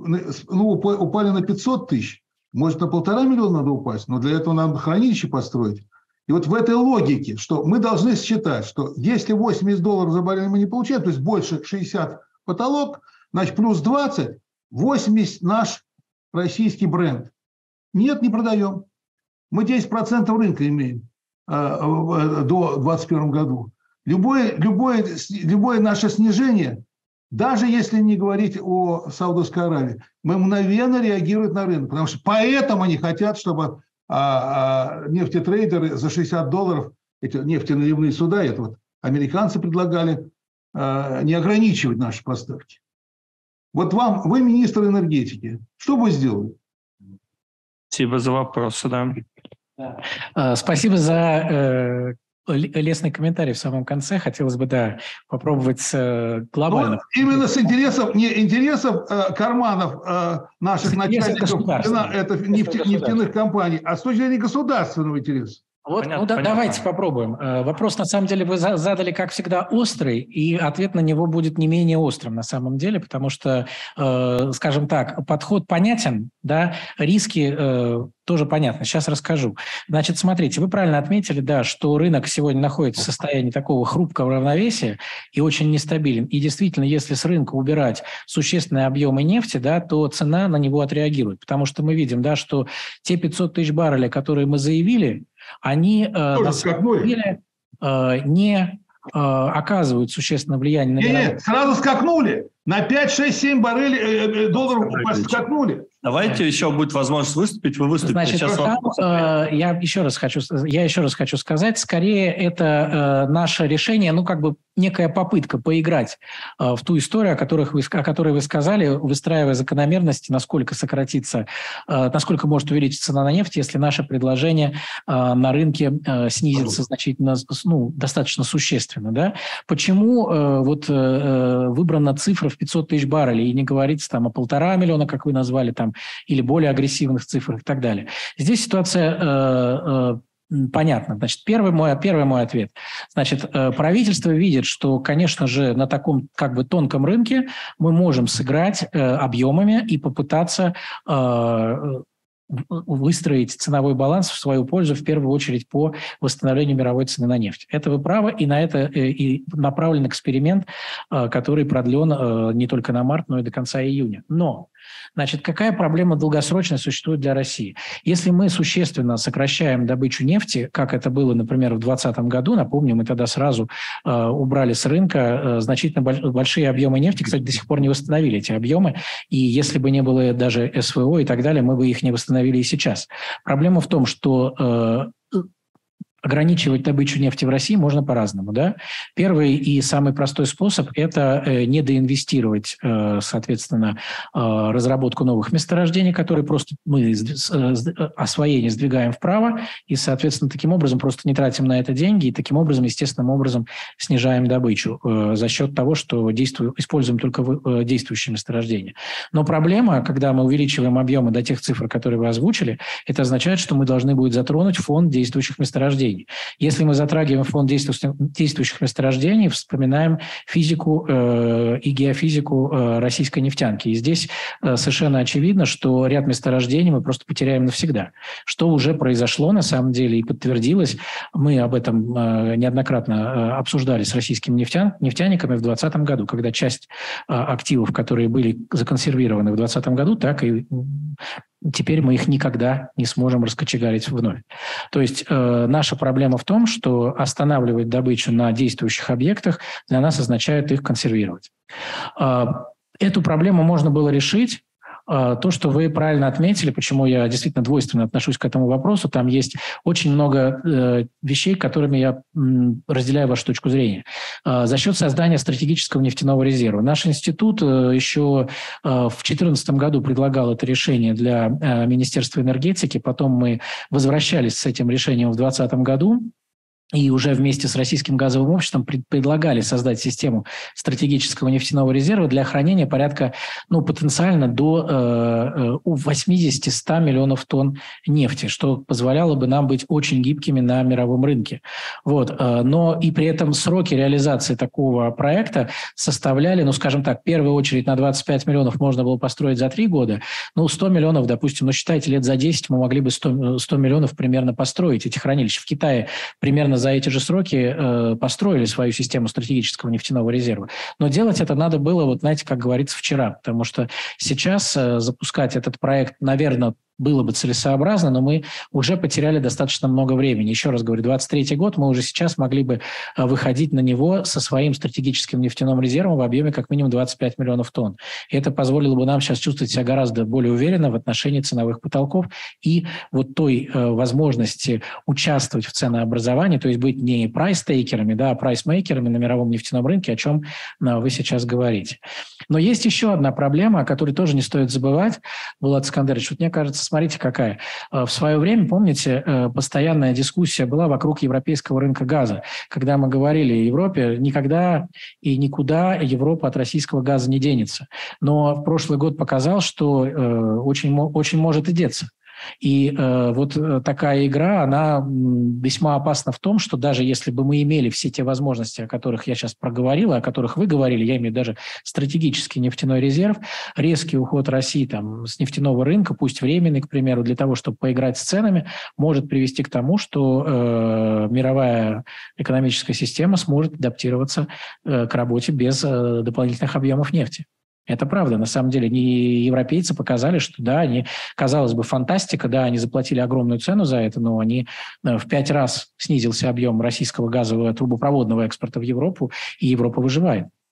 упали на 500 тысяч? Может, на 1,5 миллиона надо упасть, но для этого надо хранилище построить. И вот в этой логике, что мы должны считать, что если $80 за баррель мы не получаем, то есть больше 60 потолок, значит, плюс 20, 80 наш российский бренд. Нет, не продаем. Мы 10% рынка имеем до 2021 году. Любое наше снижение, даже если не говорить о Саудовской Аравии, мы мгновенно реагируем на рынок. Потому что поэтому они хотят, чтобы нефтетрейдеры за $60, эти нефтеналивные суда, это вот американцы предлагали не ограничивать наши поставки. Вот вы министр энергетики. Что вы сделали? Спасибо за вопросы, да. Спасибо за лестный комментарий в самом конце. Хотелось бы, да, попробовать глобально. Именно с интересов карманов наших начальников нефтяных компаний, а с точки зрения государственного интереса. Вот, понятно. Давайте попробуем. Вопрос, на самом деле, вы задали, как всегда, острый, и ответ на него будет не менее острым, на самом деле, потому что, скажем так, подход понятен, да, риски тоже понятно. Сейчас расскажу. Значит, смотрите, вы правильно отметили, да, что рынок сегодня находится в состоянии такого хрупкого равновесия и очень нестабилен. И действительно, если с рынка убирать существенные объемы нефти, да, то цена на него отреагирует, потому что мы видим, да, что те 500 тысяч баррелей, которые мы заявили, они на самом деле не оказывают существенное влияние на... Нет, сразу скакнули. На 5, 6, 7 долларов скакнули. Давайте еще будет возможность выступить, вы выступите. Значит, сейчас я еще раз хочу сказать, скорее это наше решение, ну, как бы некая попытка поиграть в ту историю, о которой вы сказали, выстраивая закономерности, насколько сократится, насколько может увеличиться цена на нефть, если наше предложение на рынке снизится значительно, ну, достаточно существенно. Да? Почему выбрана цифра в 500 тысяч баррелей и не говорится там о 1,5 миллиона, как вы назвали, там, или более агрессивных цифрах и так далее? Здесь ситуация понятно. Значит, первый мой ответ. Значит, правительство видит, что, конечно же, на таком как бы тонком рынке мы можем сыграть объемами и попытаться выстроить ценовой баланс в свою пользу, в первую очередь по восстановлению мировой цены на нефть. Это вы правы, и на это и направлен эксперимент, который продлен не только на март, но и до конца июня. Но, значит, какая проблема долгосрочно существует для России? Если мы существенно сокращаем добычу нефти, как это было, например, в 2020 году, напомню, мы тогда сразу убрали с рынка значительно большие объемы нефти, кстати, до сих пор не восстановили эти объемы, и если бы не было даже СВО и так далее, мы бы их не восстановили и сейчас. Проблема в том, что ограничивать добычу нефти в России можно по-разному. Да? Первый и самый простой способ – это недоинвестировать, соответственно, разработку новых месторождений, которые просто мы освоение сдвигаем вправо, и, соответственно, таким образом просто не тратим на это деньги, и таким образом, естественным образом, снижаем добычу за счет того, что используем только действующие месторождения. Но проблема, когда мы увеличиваем объемы до тех цифр, которые вы озвучили, это означает, что мы должны будем затронуть фонд действующих месторождений. Если мы затрагиваем фонд действующих месторождений, вспоминаем физику и геофизику российской нефтянки. И здесь совершенно очевидно, что ряд месторождений мы просто потеряем навсегда. Что уже произошло на самом деле и подтвердилось. Мы об этом неоднократно обсуждали с российскими нефтяниками в 2020 году, когда часть активов, которые были законсервированы в 2020 году, так и теперь мы их никогда не сможем раскочегарить вновь. То есть наша проблема в том, что останавливать добычу на действующих объектах для нас означает их консервировать. Эту проблему можно было решить. То, что вы правильно отметили, почему я действительно двойственно отношусь к этому вопросу, там есть очень много вещей, которыми я разделяю вашу точку зрения. За счет создания стратегического нефтяного резерва. Наш институт еще в 2014 году предлагал это решение для Министерства энергетики, потом мы возвращались с этим решением в 2020 году. И уже вместе с Российским газовым обществом предлагали создать систему стратегического нефтяного резерва для хранения порядка, потенциально до 80-100 миллионов тонн нефти, что позволяло бы нам быть очень гибкими на мировом рынке. Но и при этом сроки реализации такого проекта составляли, скажем так, в первую очередь на 25 миллионов можно было построить за 3 года, 100 миллионов, допустим, считайте, лет за 10 мы могли бы 100 миллионов примерно построить эти хранилища. В Китае примерно за эти же сроки построили свою систему стратегического нефтяного резерва. Но делать это надо было, как говорится, вчера, потому что сейчас запускать этот проект, наверное, было бы целесообразно, но мы уже потеряли достаточно много времени. Еще раз говорю, 2023 год мы уже сейчас могли бы выходить на него со своим стратегическим нефтяным резервом в объеме как минимум 25 миллионов тонн. И это позволило бы нам сейчас чувствовать себя гораздо более уверенно в отношении ценовых потолков и той возможности участвовать в ценообразовании, то есть быть не прайс-тейкерами, а прайс-мейкерами на мировом нефтяном рынке, о чем вы сейчас говорите. Но есть еще одна проблема, о которой тоже не стоит забывать, Булат Искандерович. Мне кажется, смотрите, какая. В свое время, помните, постоянная дискуссия была вокруг европейского рынка газа, когда мы говорили Европе, никогда и никуда Европа от российского газа не денется. Но прошлый год показал, что очень может и деться. И такая игра, она весьма опасна в том, что даже если бы мы имели все те возможности, о которых я сейчас проговорил, о которых вы говорили, я имею даже стратегический нефтяной резерв, резкий уход России с нефтяного рынка, пусть временный, к примеру, для того, чтобы поиграть с ценами, может привести к тому, что мировая экономическая система сможет адаптироваться к работе без дополнительных объемов нефти. Это правда. На самом деле европейцы показали, что они, казалось бы, фантастика, они заплатили огромную цену за это, но они в 5 раз снизился объем российского газового трубопроводного экспорта в Европу, и Европа выживает.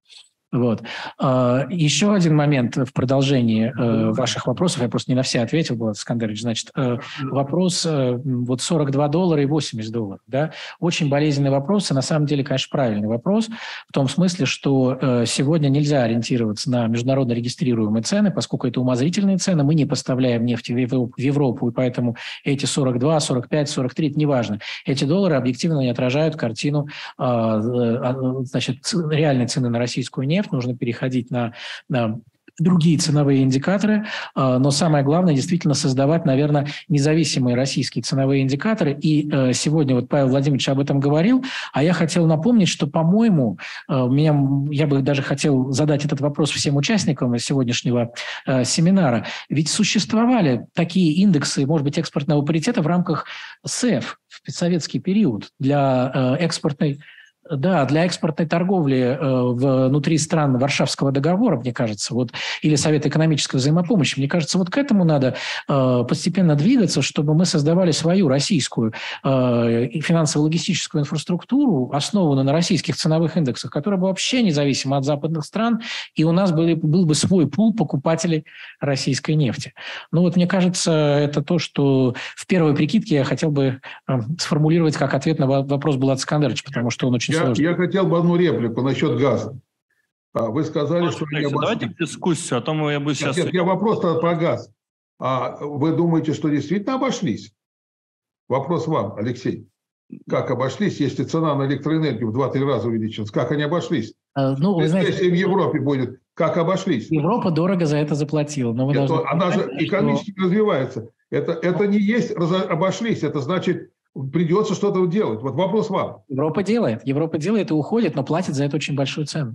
Вот. Еще один момент в продолжении ваших вопросов, я просто не на все ответил, Булат Искандерович, значит, вопрос вот $42 и $80, да, очень болезненный вопрос, и на самом деле, конечно, правильный вопрос, в том смысле, что сегодня нельзя ориентироваться на международно регистрируемые цены, поскольку это умозрительные цены, мы не поставляем нефть в Европу, и поэтому эти 42, 45, 43, это не важно. Эти доллары объективно не отражают картину, значит, реальной цены на российскую нефть. Нужно переходить на другие ценовые индикаторы, но самое главное действительно создавать, наверное, независимые российские ценовые индикаторы. И сегодня вот Павел Владимирович об этом говорил, а я хотел напомнить, что, по-моему, я бы даже хотел задать этот вопрос всем участникам сегодняшнего семинара. Ведь существовали такие индексы, может быть, экспортного паритета в рамках СЭФ в советский период для экспортной торговли внутри стран Варшавского договора, мне кажется, вот, или Совета экономической взаимопомощи. Мне кажется, вот к этому надо постепенно двигаться, чтобы мы создавали свою российскую финансово-логистическую инфраструктуру, основанную на российских ценовых индексах, которая бы вообще независима от западных стран, и у нас был бы свой пул покупателей российской нефти. Ну вот, мне кажется, это то, что в первой прикидке я хотел бы сформулировать как ответ на вопрос Булата Искандеровича, потому что он очень Я хотел бы одну реплику насчет газа. Вы сказали, что... Давайте дискуссию, а то я бы сейчас... Нет, я вопрос про газ. Вы думаете, что действительно обошлись? Вопрос вам, Алексей. Как обошлись, если цена на электроэнергию в 2-3 раза увеличилась? Как они обошлись? Ну, вы знаете, если в Европе будет, как обошлись? Европа дорого за это заплатила. Но она же экономически развивается. Это не есть обошлись, это значит... Придется что-то делать. Вот вопрос вам. Европа делает и уходит, но платит за это очень большую цену.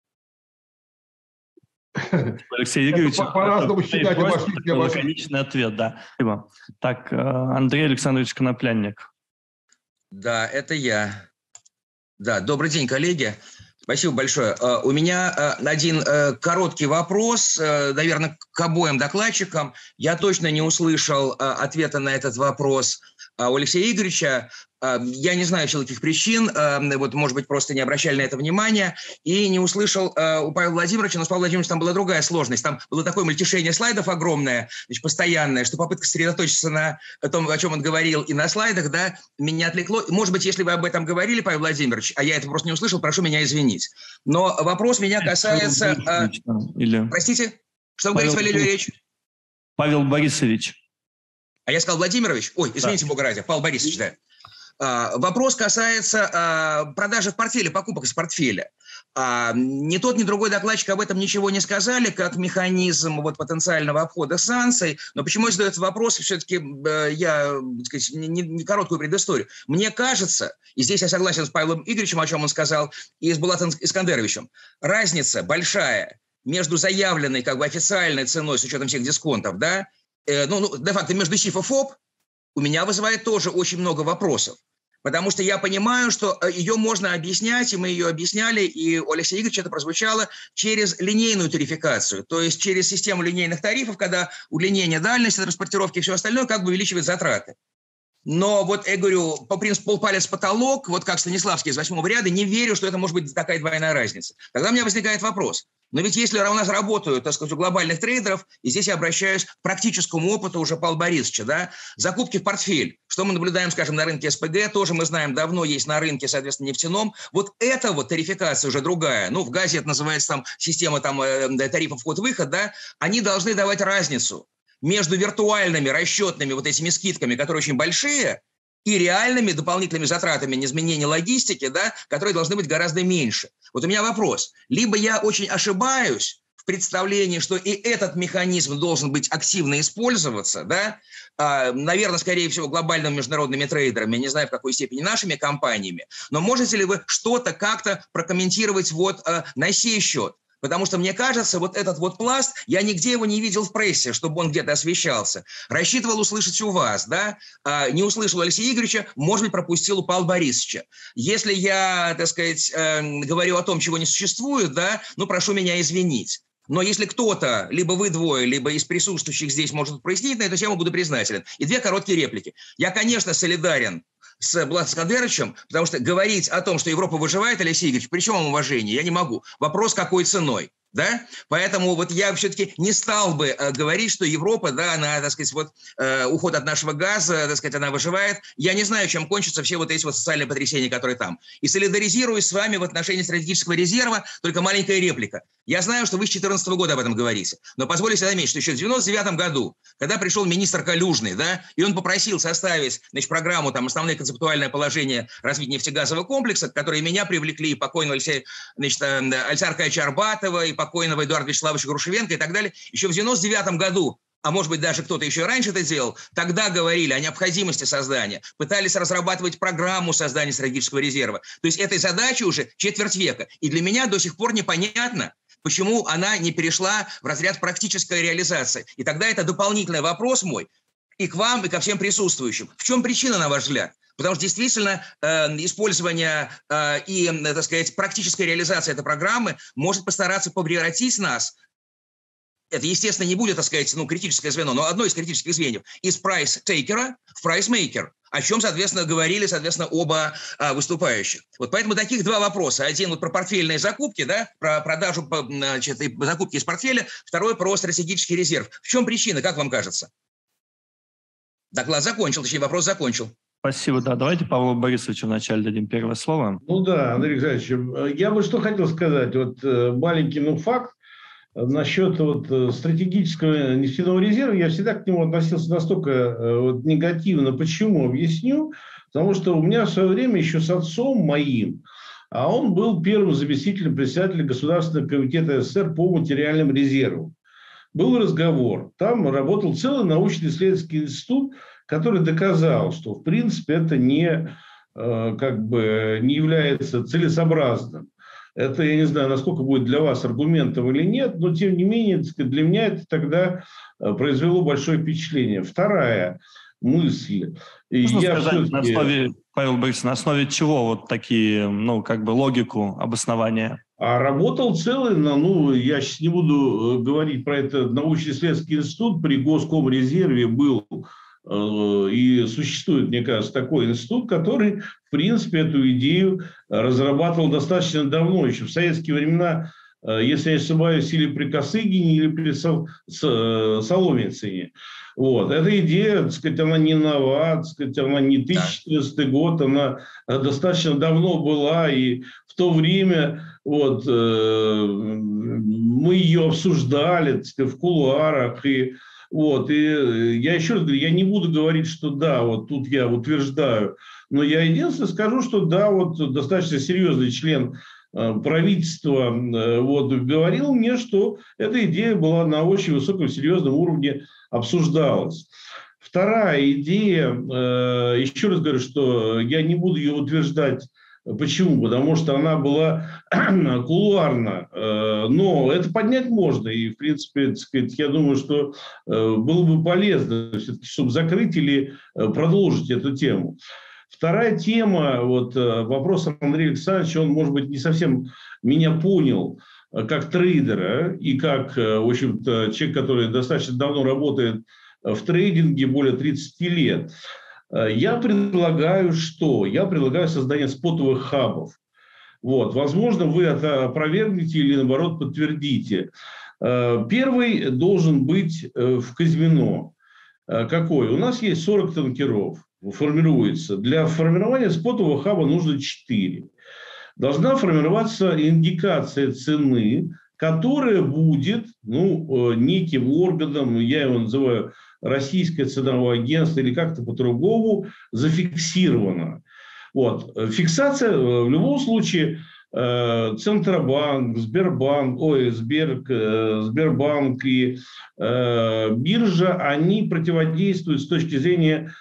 Алексей Игоревич, по-разному считать, обошлись, не обошлись. Лаконичный ответ, да. Так, Андрей Александрович Конопляник. Да, это я. Да, добрый день, коллеги. Спасибо большое. У меня один короткий вопрос, наверное, к обоим докладчикам. Я точно не услышал ответа на этот вопрос у Алексея Игоревича. Я не знаю, в силу каких причин, вот, может быть, просто не обращали на это внимания, и не услышал у Павла Владимировича, но с Павлом Владимировичем там была другая сложность. Там было такое мельтешение слайдов огромное, значит, постоянное, что попытка сосредоточиться на том, о чем он говорил, и на слайдах, да, меня отвлекло. Может быть, если вы об этом говорили, Павел Владимирович, а я это просто не услышал, прошу меня извинить. Но вопрос меня касается... Простите? Что вы говорите, Валерий Валерьевич? Павел Борисович. А я сказал Владимирович? Ой, извините, да. Бога ради, Павел Борисович, да. Вопрос касается продажи в портфеле, покупок из портфеля. Ни тот, ни другой докладчик об этом ничего не сказали, как механизм вот, потенциального обхода санкций. Но почему я задаю этот вопрос, все-таки я, так сказать, не короткую предысторию. Мне кажется, и здесь я согласен с Павлом Игоревичем, о чем он сказал, и с Булатом Искандеровичем, разница большая между заявленной как бы официальной ценой с учетом всех дисконтов, да, де-факто между СИФ и ФОП, у меня вызывает тоже очень много вопросов. Потому что я понимаю, что ее можно объяснять, и мы ее объясняли, и у Алексея Игоревича это прозвучало, через линейную тарификацию, то есть через систему линейных тарифов, когда удлинение дальности, транспортировки и все остальное как бы увеличивает затраты. Но вот я говорю, по принципу полпалец потолок, вот как Станиславский из 8-го ряда, не верю, что это может быть такая двойная разница. Тогда у меня возникает вопрос. Но ведь если у нас работают, так сказать, у глобальных трейдеров, и здесь я обращаюсь к практическому опыту уже Павла Борисовича, да, закупки в портфель, что мы наблюдаем, скажем, на рынке СПГ, тоже мы знаем, давно есть на рынке, соответственно, нефтяном. Вот эта вот тарификация уже другая, ну, в газе это называется там система там, тарифов вход-выход, да, они должны давать разницу между виртуальными расчетными вот этими скидками, которые очень большие, и реальными дополнительными затратами на изменение логистики, да, которые должны быть гораздо меньше. Вот у меня вопрос. Либо я очень ошибаюсь в представлении, что и этот механизм должен быть активно использоваться, да, наверное, скорее всего, глобальными международными трейдерами, не знаю, в какой степени нашими компаниями, но можете ли вы что-то как-то прокомментировать вот на сей счет? Потому что, мне кажется, вот этот вот пласт, я нигде его не видел в прессе, чтобы он где-то освещался. Рассчитывал услышать у вас, да? Не услышал у Алексея Игоревича, может быть, пропустил у Павла Борисовича. Если я, так сказать, говорю о том, чего не существует, да, ну, прошу меня извинить. Но если кто-то, либо вы двое, либо из присутствующих здесь может прояснить на эту тему, буду признателен. И две короткие реплики. Я, конечно, солидарен с Булатом Искандеровичем, потому что говорить о том, что Европа выживает, Алексей Игоревич, при чем уважении, я не могу. Вопрос, какой ценой. Да? Поэтому вот я все-таки не стал бы говорить, что Европа, да, она, так сказать, вот уход от нашего газа, так сказать, она выживает. Я не знаю, чем кончатся все вот эти вот социальные потрясения, которые там. И солидаризируюсь с вами в отношении стратегического резерва, только маленькая реплика. Я знаю, что вы с 2014 года об этом говорите, но позвольте заметить, что еще в 1999 году, когда пришел министр Калюжный, да, и он попросил составить, значит, программу, там, основные концептуальное положение развития нефтегазового комплекса, которые меня привлекли, и покойного Альса Аркадьевича Арбатова, и покойного Эдуарда Вячеславовича Грушевенко и так далее, еще в 1999 году, а может быть даже кто-то еще раньше это делал, тогда говорили о необходимости создания, пытались разрабатывать программу создания стратегического резерва. То есть этой задачи уже четверть века. И для меня до сих пор непонятно, почему она не перешла в разряд практической реализации. И тогда это дополнительный вопрос мой и к вам, и ко всем присутствующим. В чем причина, на ваш взгляд? Потому что действительно использование и, так сказать, практическая реализация этой программы может постараться превратить нас, это, естественно, не будет, так сказать, критическое звено, но одно из критических звеньев, из прайс-тейкера в прайс-мейкер, о чем, соответственно, говорили, соответственно, оба выступающих. Вот поэтому таких два вопроса. Один вот про портфельные закупки, да, про продажу, значит, и закупки из портфеля, второй про стратегический резерв. В чем причина, как вам кажется? Доклад закончил, точнее, вопрос закончил. Спасибо, да. Давайте Павлу Борисовичу вначале дадим первое слово. Ну да, Андрей Александрович, я бы что хотел сказать. Вот маленький факт насчет вот стратегического нефтяного резерва. Я всегда к нему относился настолько негативно. Почему? Объясню. Потому что у меня в свое время еще с отцом моим, а он был первым заместителем председателя Государственного комитета СССР по материальным резервам. Был разговор. Там работал целый научно-исследовательский институт, который доказал, что в принципе это не является целесообразным. Это, я не знаю, насколько будет для вас аргументом или нет, но тем не менее для меня это тогда произвело большое впечатление. Вторая мысль. Можно сказать, на основе, Павел Борисович, на основе чего вот такие, логику обоснования? А работал целый, я сейчас не буду говорить про это, научно-исследовательский институт при Госкомрезерве был и существует, мне кажется, такой институт, который, в принципе, эту идею разрабатывал достаточно давно, еще в советские времена, если я не ошибаюсь, или при Косыгине, или при Соломицыне. Вот. Эта идея, так сказать, она не нова, так сказать, она не 2014 год, она достаточно давно была, и в то время мы ее обсуждали, так сказать, в кулуарах, и я еще раз говорю, я не буду говорить, что да, вот тут я утверждаю, но я единственное скажу, что да, достаточно серьезный член правительства говорил мне, что эта идея была на очень высоком, серьезном уровне обсуждалась. Вторая идея, еще раз говорю, что я не буду ее утверждать. Почему? Потому что она была кулуарна, но это поднять можно. И, в принципе, так сказать, я думаю, что было бы полезно, чтобы закрыть или продолжить эту тему. Вторая тема, вопрос Андрея Александровича, он, может быть, не совсем меня понял как трейдера и как, в общем-то, человек, который достаточно давно работает в трейдинге, более 30 лет. Я предлагаю что? Я предлагаю создание спотовых хабов. Возможно, вы это опровергнете или, наоборот, подтвердите. Первый должен быть в казино. Какой? У нас есть 40 танкеров, формируется. Для формирования спотового хаба нужно 4. Должна формироваться индикация цены, которая будет неким органом, я его называю Российское ценовое агентство или как-то по-другому, зафиксирована. Фиксация в любом случае Центробанк, Сбербанк и биржа, они противодействуют с точки зрения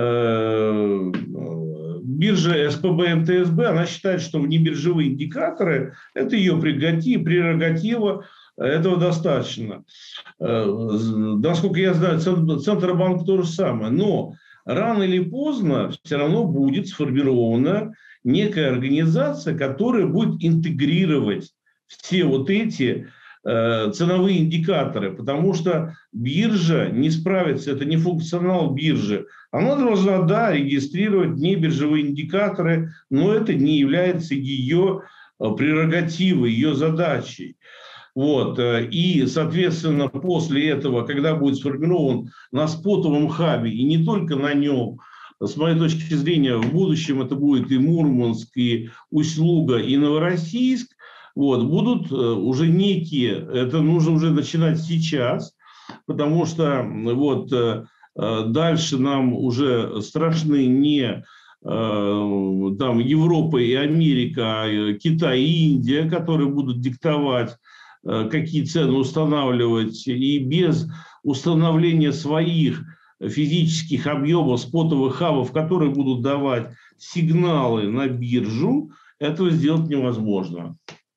биржи СПБ МТСБ, она считает, что внебиржевые индикаторы – это ее прерогатива, этого достаточно. Насколько я знаю, Центробанк то же самое. Но рано или поздно все равно будет сформирована некая организация, которая будет интегрировать все эти ценовые индикаторы, потому что биржа не справится, это не функционал биржи. Она должна, да, регистрировать небиржевые индикаторы, но это не является ее прерогативой, ее задачей. Вот. И, соответственно, после этого, когда будет сформирован на спотовом хабе, и не только на нем, с моей точки зрения, в будущем это будет и Мурманск, и Усть-Луга, и Новороссийск, вот, будут уже некие, это нужно уже начинать сейчас, потому что вот, дальше нам уже страшны не там, Европа и Америка, а Китай и Индия, которые будут диктовать, какие цены устанавливать, и без установления своих физических объемов спотовых хабов, которые будут давать сигналы на биржу, этого сделать невозможно.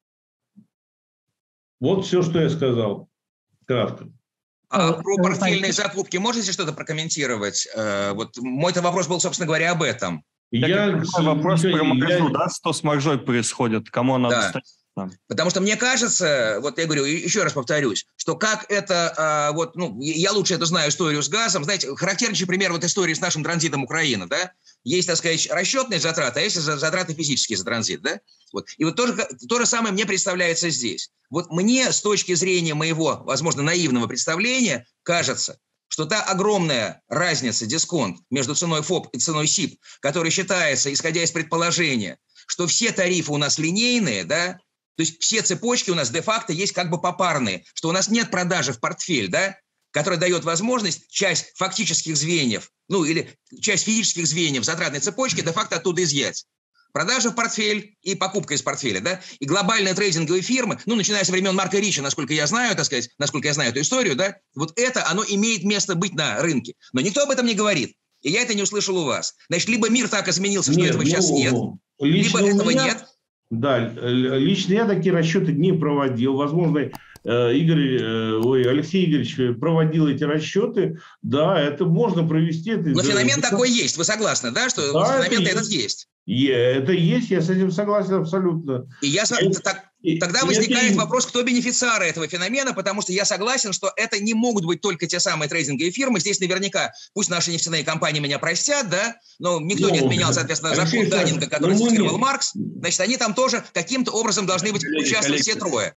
Вот все, что я сказал. Кратко. А про портфельные закупки можете что-то прокомментировать? Вот мой-то вопрос был, собственно говоря, об этом. Вопрос про маржу, да? Что с маржой происходит? Кому надо стать? Потому что мне кажется, вот я говорю, еще раз повторюсь, что как это, вот, ну, я лучше это знаю историю с газом, знаете, характернейший пример вот истории с нашим транзитом Украины, да, есть, так сказать, расчетные затраты, а есть затраты физические за транзит, да, вот, и вот то же самое мне представляется здесь. Вот мне с точки зрения моего, возможно, наивного представления кажется, что та огромная разница, дисконт между ценой ФОП и ценой СИП, который считается, исходя из предположения, что все тарифы у нас линейные, да, то есть все цепочки у нас де-факто есть как бы попарные, что у нас нет продажи в портфель, да, которая дает возможность часть фактических звеньев, ну или часть физических звеньев затратной цепочки де-факто оттуда изъять. Продажа в портфель и покупка из портфеля, да, и глобальные трейдинговые фирмы, ну, начиная со времен Марка Рича, насколько я знаю, так сказать, насколько я знаю эту историю, да, вот это, оно имеет место быть на рынке. Но никто об этом не говорит, и я это не услышал у вас. Значит, либо мир так изменился, что этого сейчас нет, либо этого нет. Да, лично я такие расчеты не проводил. Возможно, Алексей Игоревич проводил эти расчеты. Да, это можно провести. Но феномен такой есть, вы согласны, да, что да, феномен этот есть? Это есть, я с этим согласен абсолютно. И тогда возникает вопрос, кто бенефициары этого феномена, потому что я согласен, что это не могут быть только те самые трейдинговые фирмы. Здесь наверняка, пусть наши нефтяные компании меня простят, да, но никто не отменял, соответственно, закон Даннинга, который цитировал Маркс. Значит, они там тоже каким-то образом должны быть участвовать все трое.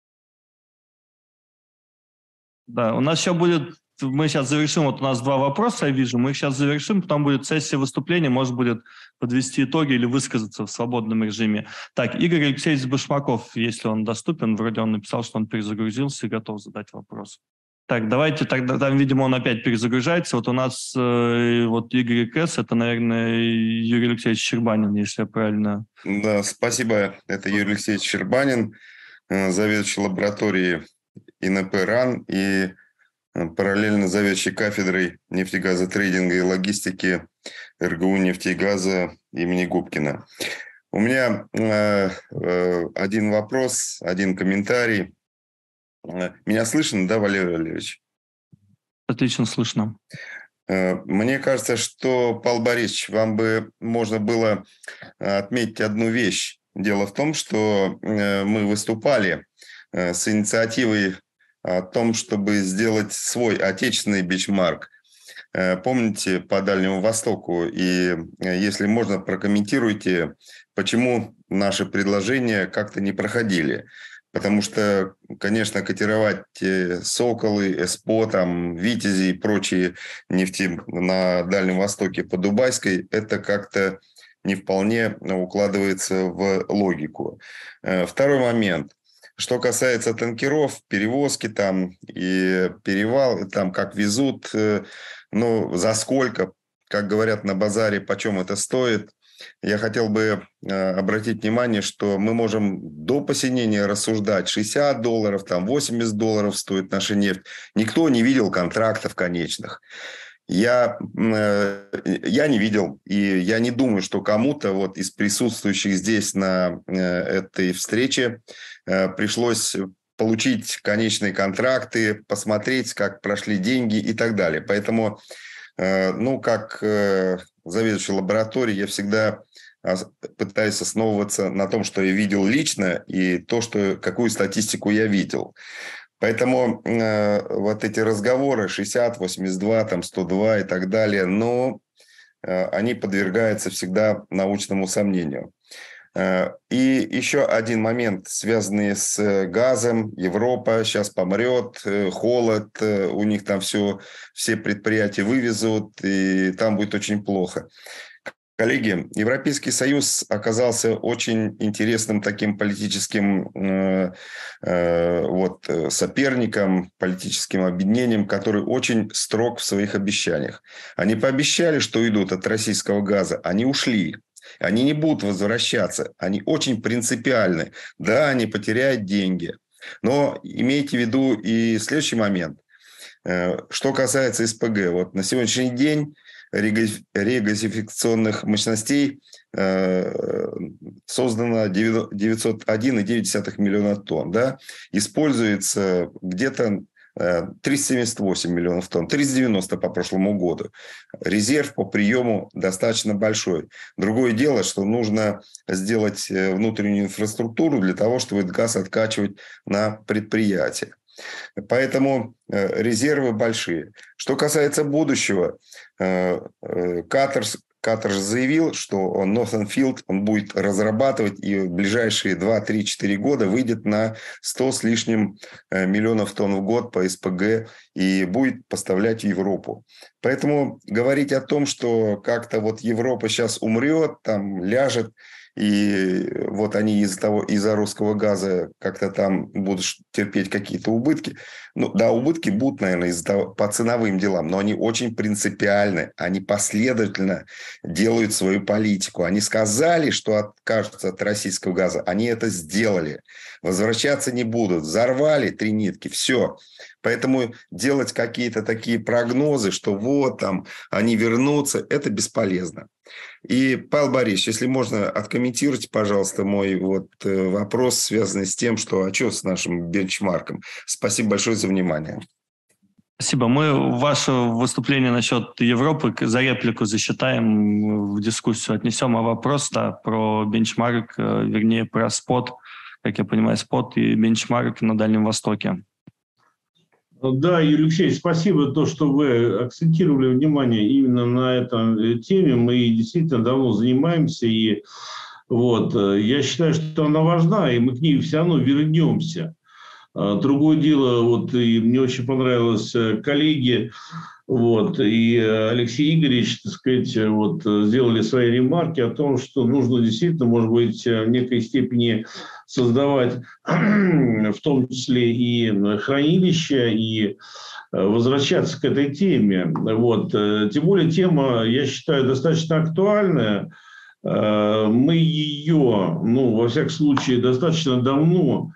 Да, у нас еще будет... Мы сейчас завершим, вот у нас 2 вопроса, я вижу, мы их сейчас завершим, потом будет сессия выступления, может будет подвести итоги или высказаться в свободном режиме. Так, Игорь Алексеевич Башмаков, если он доступен, вроде он написал, что он перезагрузился и готов задать вопрос. Так, давайте тогда, там, видимо, он опять перезагружается. Вот у нас вот Игорь КС, это, наверное, Юрий Алексеевич Щербанин, если я правильно... Да, спасибо. Это Юрий Алексеевич Щербанин, заведующий лабораторией ИНП РАН и параллельно заведующий кафедрой нефтегазотрейдинга и логистики РГУ «Нефтегаза» имени Губкина. У меня один вопрос, один комментарий. Меня слышно, да, Валерий Валерьевич? Отлично слышно. Мне кажется, что, Павел Борисович, вам бы можно было отметить одну вещь. Дело в том, что мы выступали с инициативой о том, чтобы сделать свой отечественный бенчмарк. Помните, по Дальнему Востоку? И если можно, прокомментируйте, почему наши предложения как-то не проходили. Потому что, конечно, котировать Соколы, Эспо, там, Витязи и прочие нефти на Дальнем Востоке по Дубайской, это как-то не вполне укладывается в логику. Второй момент. Что касается танкеров, перевозки там и перевал, там как везут, ну, за сколько, как говорят на базаре, почем это стоит. Я хотел бы обратить внимание, что мы можем до посинения рассуждать. $60, там $80 стоит наша нефть. Никто не видел контрактов конечных. Я не видел, и я не думаю, что кому-то вот из присутствующих здесь на этой встрече пришлось получить конечные контракты, посмотреть, как прошли деньги и так далее. Поэтому, ну, как заведующий лабораторией, я всегда пытаюсь основываться на том, что я видел лично, и то, что, какую статистику я видел. Поэтому вот эти разговоры 60, 82, там 102 и так далее, но они подвергаются всегда научному сомнению. И еще один момент, связанный с газом. Европа сейчас помрет, холод, у них там все предприятия вывезут, и там будет очень плохо. Коллеги, Европейский Союз оказался очень интересным таким политическим соперником, политическим объединением, который очень строг в своих обещаниях. Они пообещали, что уйдут от российского газа, они ушли. Они не будут возвращаться, они очень принципиальны. Да, они потеряют деньги, но имейте в виду и следующий момент. Что касается СПГ, вот на сегодняшний день регазификационных мощностей создано 901,9 миллиона тонн. Да? Используется где-то 378 миллионов тонн, 390 по прошлому году. Резерв по приему достаточно большой. Другое дело, что нужно сделать внутреннюю инфраструктуру для того, чтобы этот газ откачивать на предприятия. Поэтому резервы большие. Что касается будущего, Катар же заявил, что Northern Field он будет разрабатывать и в ближайшие 2-3-4 года выйдет на 100 с лишним миллионов тонн в год по СПГ и будет поставлять в Европу. Поэтому говорить о том, что как-то вот Европа сейчас умрет, там ляжет, и вот они из-за русского газа как-то там будут терпеть какие-то убытки. Ну, да, убытки будут, наверное, по ценовым делам, но они очень принципиальны. Они последовательно делают свою политику. Они сказали, что откажутся от российского газа. Они это сделали. Возвращаться не будут. Взорвали 3 нитки. Все. Поэтому делать какие-то такие прогнозы, что вот там они вернутся, это бесполезно. И, Павел Борисович, если можно, откомментируйте, пожалуйста, мой вопрос, связанный с тем, что что с нашим бенчмарком. Спасибо большое за внимание. Спасибо. Мы ваше выступление насчет Европы за реплику засчитаем, в дискуссию отнесем, а вопрос про бенчмарк, вернее, про спот, как я понимаю, спот и бенчмарк на Дальнем Востоке. Да, Юрий Алексеевич, спасибо, то, что вы акцентировали внимание именно на этой теме. Мы действительно давно занимаемся, и я считаю, что она важна, и мы к ней все равно вернемся. Другое дело, и мне очень понравилось коллеги, и Алексей Игоревич, так сказать, сделали свои ремарки о том, что нужно действительно, может быть, в некой степени создавать в том числе и хранилища, и возвращаться к этой теме. Тем более тема, я считаю, достаточно актуальная. Мы ее, во всяком случае, достаточно давно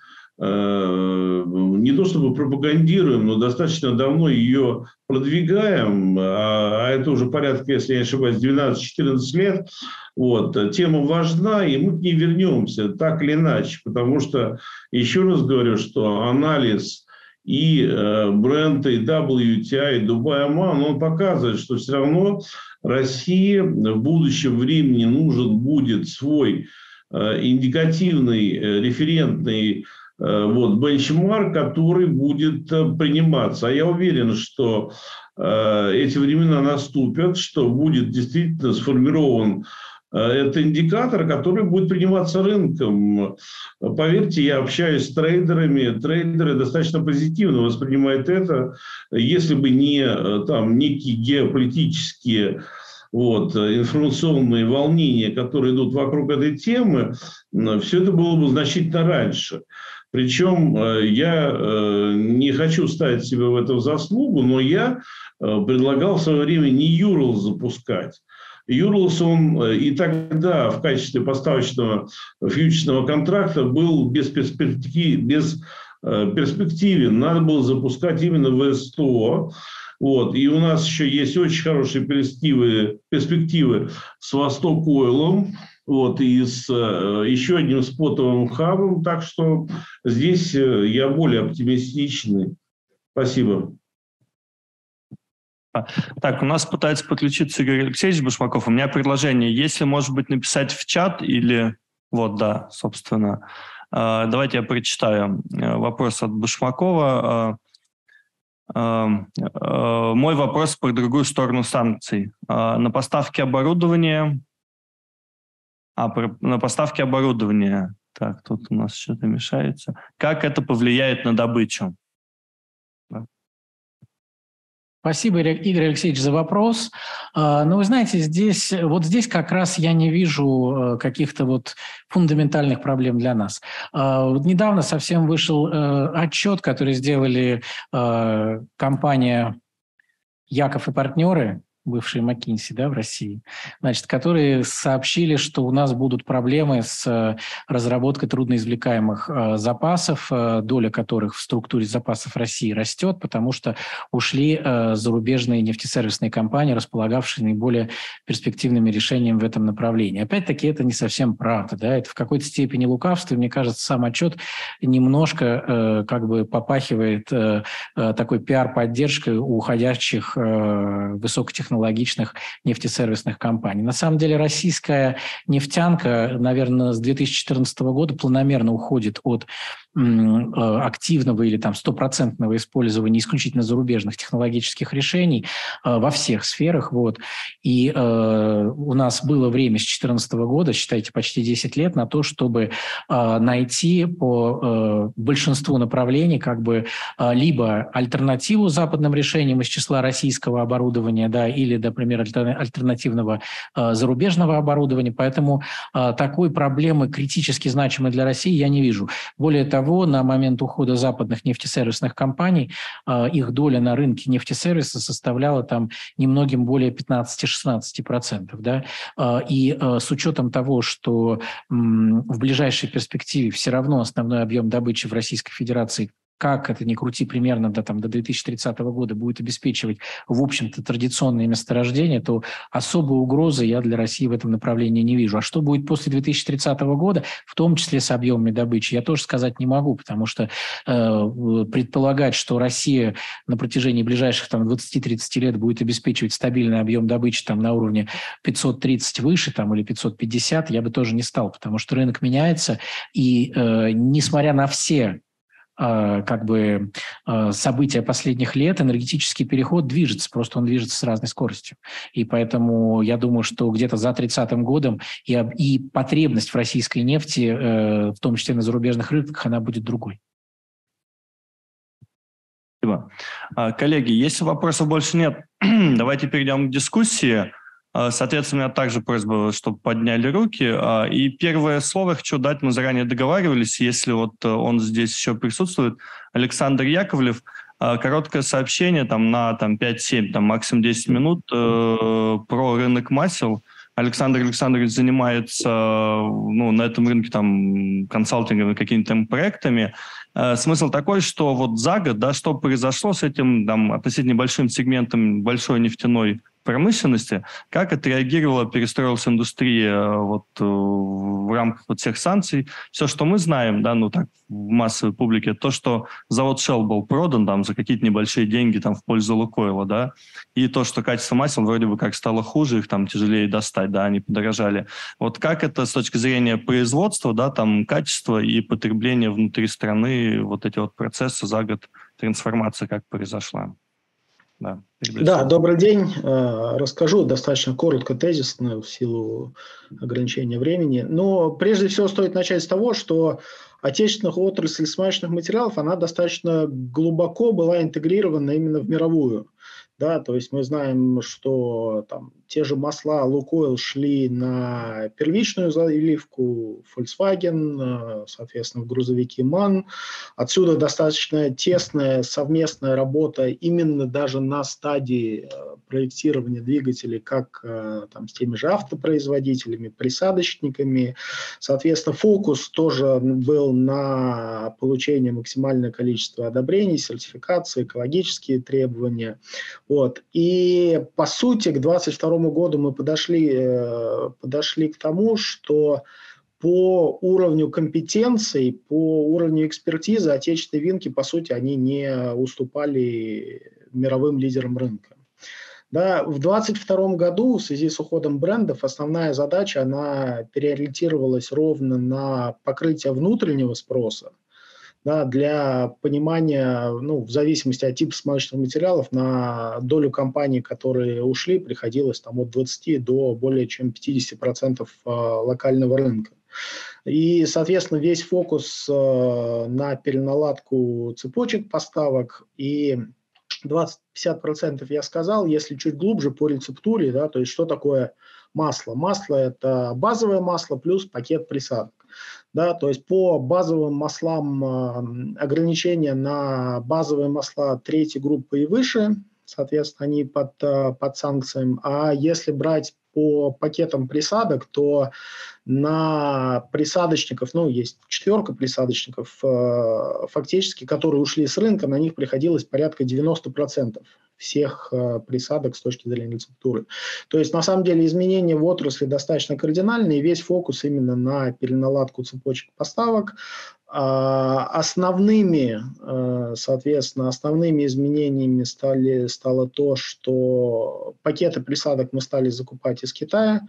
не то чтобы пропагандируем, но достаточно давно ее продвигаем, а это уже порядка, если я не ошибаюсь, 12-14 лет. Тема важна, и мы к ней вернемся, так или иначе, потому что, еще раз говорю, что анализ и Брента, и WTI, и Дубай-Оман, он показывает, что все равно России в будущем времени нужен будет свой индикативный, референтный бенчмарк, который будет приниматься. А я уверен, что эти времена наступят, что будет действительно сформирован этот индикатор, который будет приниматься рынком. Поверьте, я общаюсь с трейдерами. Трейдеры достаточно позитивно воспринимают это. Если бы не некие геополитические информационные волнения, которые идут вокруг этой темы, все это было бы значительно раньше. Причем я не хочу ставить себя в этом заслугу, но я предлагал в свое время не Юрлс запускать. Юрлс, он и тогда в качестве поставочного фьючерсного контракта был без перспективы. Надо было запускать именно ВС-100. И у нас еще есть очень хорошие перспективы с Восток Ойлом, и с еще одним спотовым хабом. Так что здесь я более оптимистичный. Спасибо. Так, у нас пытается подключиться Игорь Алексеевич Башмаков. У меня предложение. Если, может быть, написать в чат или... собственно. Давайте я прочитаю вопрос от Башмакова. Мой вопрос по другую сторону санкций. На поставки оборудования... на поставки оборудования. Так, тут у нас что-то мешается. Как это повлияет на добычу? Спасибо, Игорь Алексеевич, за вопрос. Но вы знаете, здесь как раз я не вижу каких-то вот фундаментальных проблем для нас. Недавно совсем вышел отчет, который сделали компания «Яков и партнеры», бывшие McKinsey, да, в России, значит, которые сообщили, что у нас будут проблемы с разработкой трудноизвлекаемых запасов, доля которых в структуре запасов России растет, потому что ушли зарубежные нефтесервисные компании, располагавшие наиболее перспективными решениями в этом направлении. Опять-таки, это не совсем правда, да, это в какой-то степени лукавство, и мне кажется, сам отчет немножко как бы попахивает такой пиар-поддержкой уходящих высокотехнологичных нефтесервисных компаний. На самом деле российская нефтянка, наверное, с 2014 года планомерно уходит от активного или там стопроцентного использования исключительно зарубежных технологических решений во всех сферах. Вот. И у нас было время с 2014 года, считайте, почти 10 лет на то, чтобы найти по большинству направлений как бы либо альтернативу западным решениям из числа российского оборудования, да, или, например, альтернативного зарубежного оборудования. Поэтому такой проблемы критически значимой для России я не вижу. Более того, на момент ухода западных нефтесервисных компаний их доля на рынке нефтесервиса составляла там немногим более 15-16%. Да? И с учетом того, что в ближайшей перспективе все равно основной объем добычи в Российской Федерации, как это ни крути, примерно до 2030 года будет обеспечивать, в общем-то, традиционные месторождения, то особой угрозы я для России в этом направлении не вижу. А что будет после 2030 года, в том числе с объемами добычи, я тоже сказать не могу, потому что предполагать, что Россия на протяжении ближайших 20-30 лет будет обеспечивать стабильный объем добычи на уровне 530 выше или 550, я бы тоже не стал, потому что рынок меняется, и несмотря на все события последних лет, энергетический переход движется, просто он движется с разной скоростью. И поэтому я думаю, что где-то за 30-м годом и потребность в российской нефти, в том числе на зарубежных рынках, она будет другой. Спасибо. Коллеги, если вопросов больше нет, давайте перейдем к дискуссии. Соответственно, у меня также просьба, чтобы подняли руки. И первое слово хочу дать, мы заранее договаривались, если он здесь еще присутствует, Александр Яковлев. Короткое сообщение на 5-7, максимум 10 минут про рынок масел. Александр Александрович занимается на этом рынке консалтинговыми какими-то проектами. Смысл такой, что за год, что произошло с этим относительно большим сегментом большой нефтяной промышленности, как отреагировала, перестроилась индустрия в рамках всех санкций. Все, что мы знаем, в массовой публике, то, что завод Shell был продан за какие-то небольшие деньги в пользу Лукойла, и то, что качество масел вроде бы как стало хуже, их тяжелее достать, они подорожали. Как это с точки зрения производства, качества и потребления внутри страны, эти процессы за год, трансформация как произошла? Да, добрый день. Расскажу достаточно коротко, тезисно, в силу ограничения времени. Но прежде всего стоит начать с того, что отечественная отрасль смазочных материалов, она достаточно глубоко была интегрирована именно в мировую. Да, то есть мы знаем, что те же масла Лукойл шли на первичную заливку, Volkswagen, соответственно, в грузовики MAN. Отсюда достаточно тесная совместная работа именно даже на стадии проектирования двигателей, как с теми же автопроизводителями, присадочниками. Соответственно, фокус тоже был на получение максимального количества одобрений, сертификации, экологические требования. И, по сути, к 2022 году мы подошли к тому, что по уровню компетенций, по уровню экспертизы отечественные винки, по сути, они не уступали мировым лидерам рынка. Да, в 2022 году в связи с уходом брендов основная задача, она переориентировалась ровно на покрытие внутреннего спроса. Да, для понимания, ну, в зависимости от типа смазочных материалов, на долю компаний, которые ушли, приходилось там от 20 до более чем 50% локального рынка. И, соответственно, весь фокус на переналадку цепочек поставок и 20-50% я сказал, если чуть глубже по рецептуре, да, то есть что такое масло? Масло – это базовое масло плюс пакет присадок. Да, то есть по базовым маслам ограничения на базовые масла третьей группы и выше, соответственно, они под санкциями. А если брать по пакетам присадок, то на присадочников, ну, есть 4 присадочников, фактически, которые ушли с рынка, на них приходилось порядка 90% всех присадок с точки зрения рецептуры. То есть, на самом деле, изменения в отрасли достаточно кардинальные, и весь фокус именно на переналадку цепочек поставок. Основными, соответственно, основными изменениями стало то, что пакеты присадок мы стали закупать из Китая.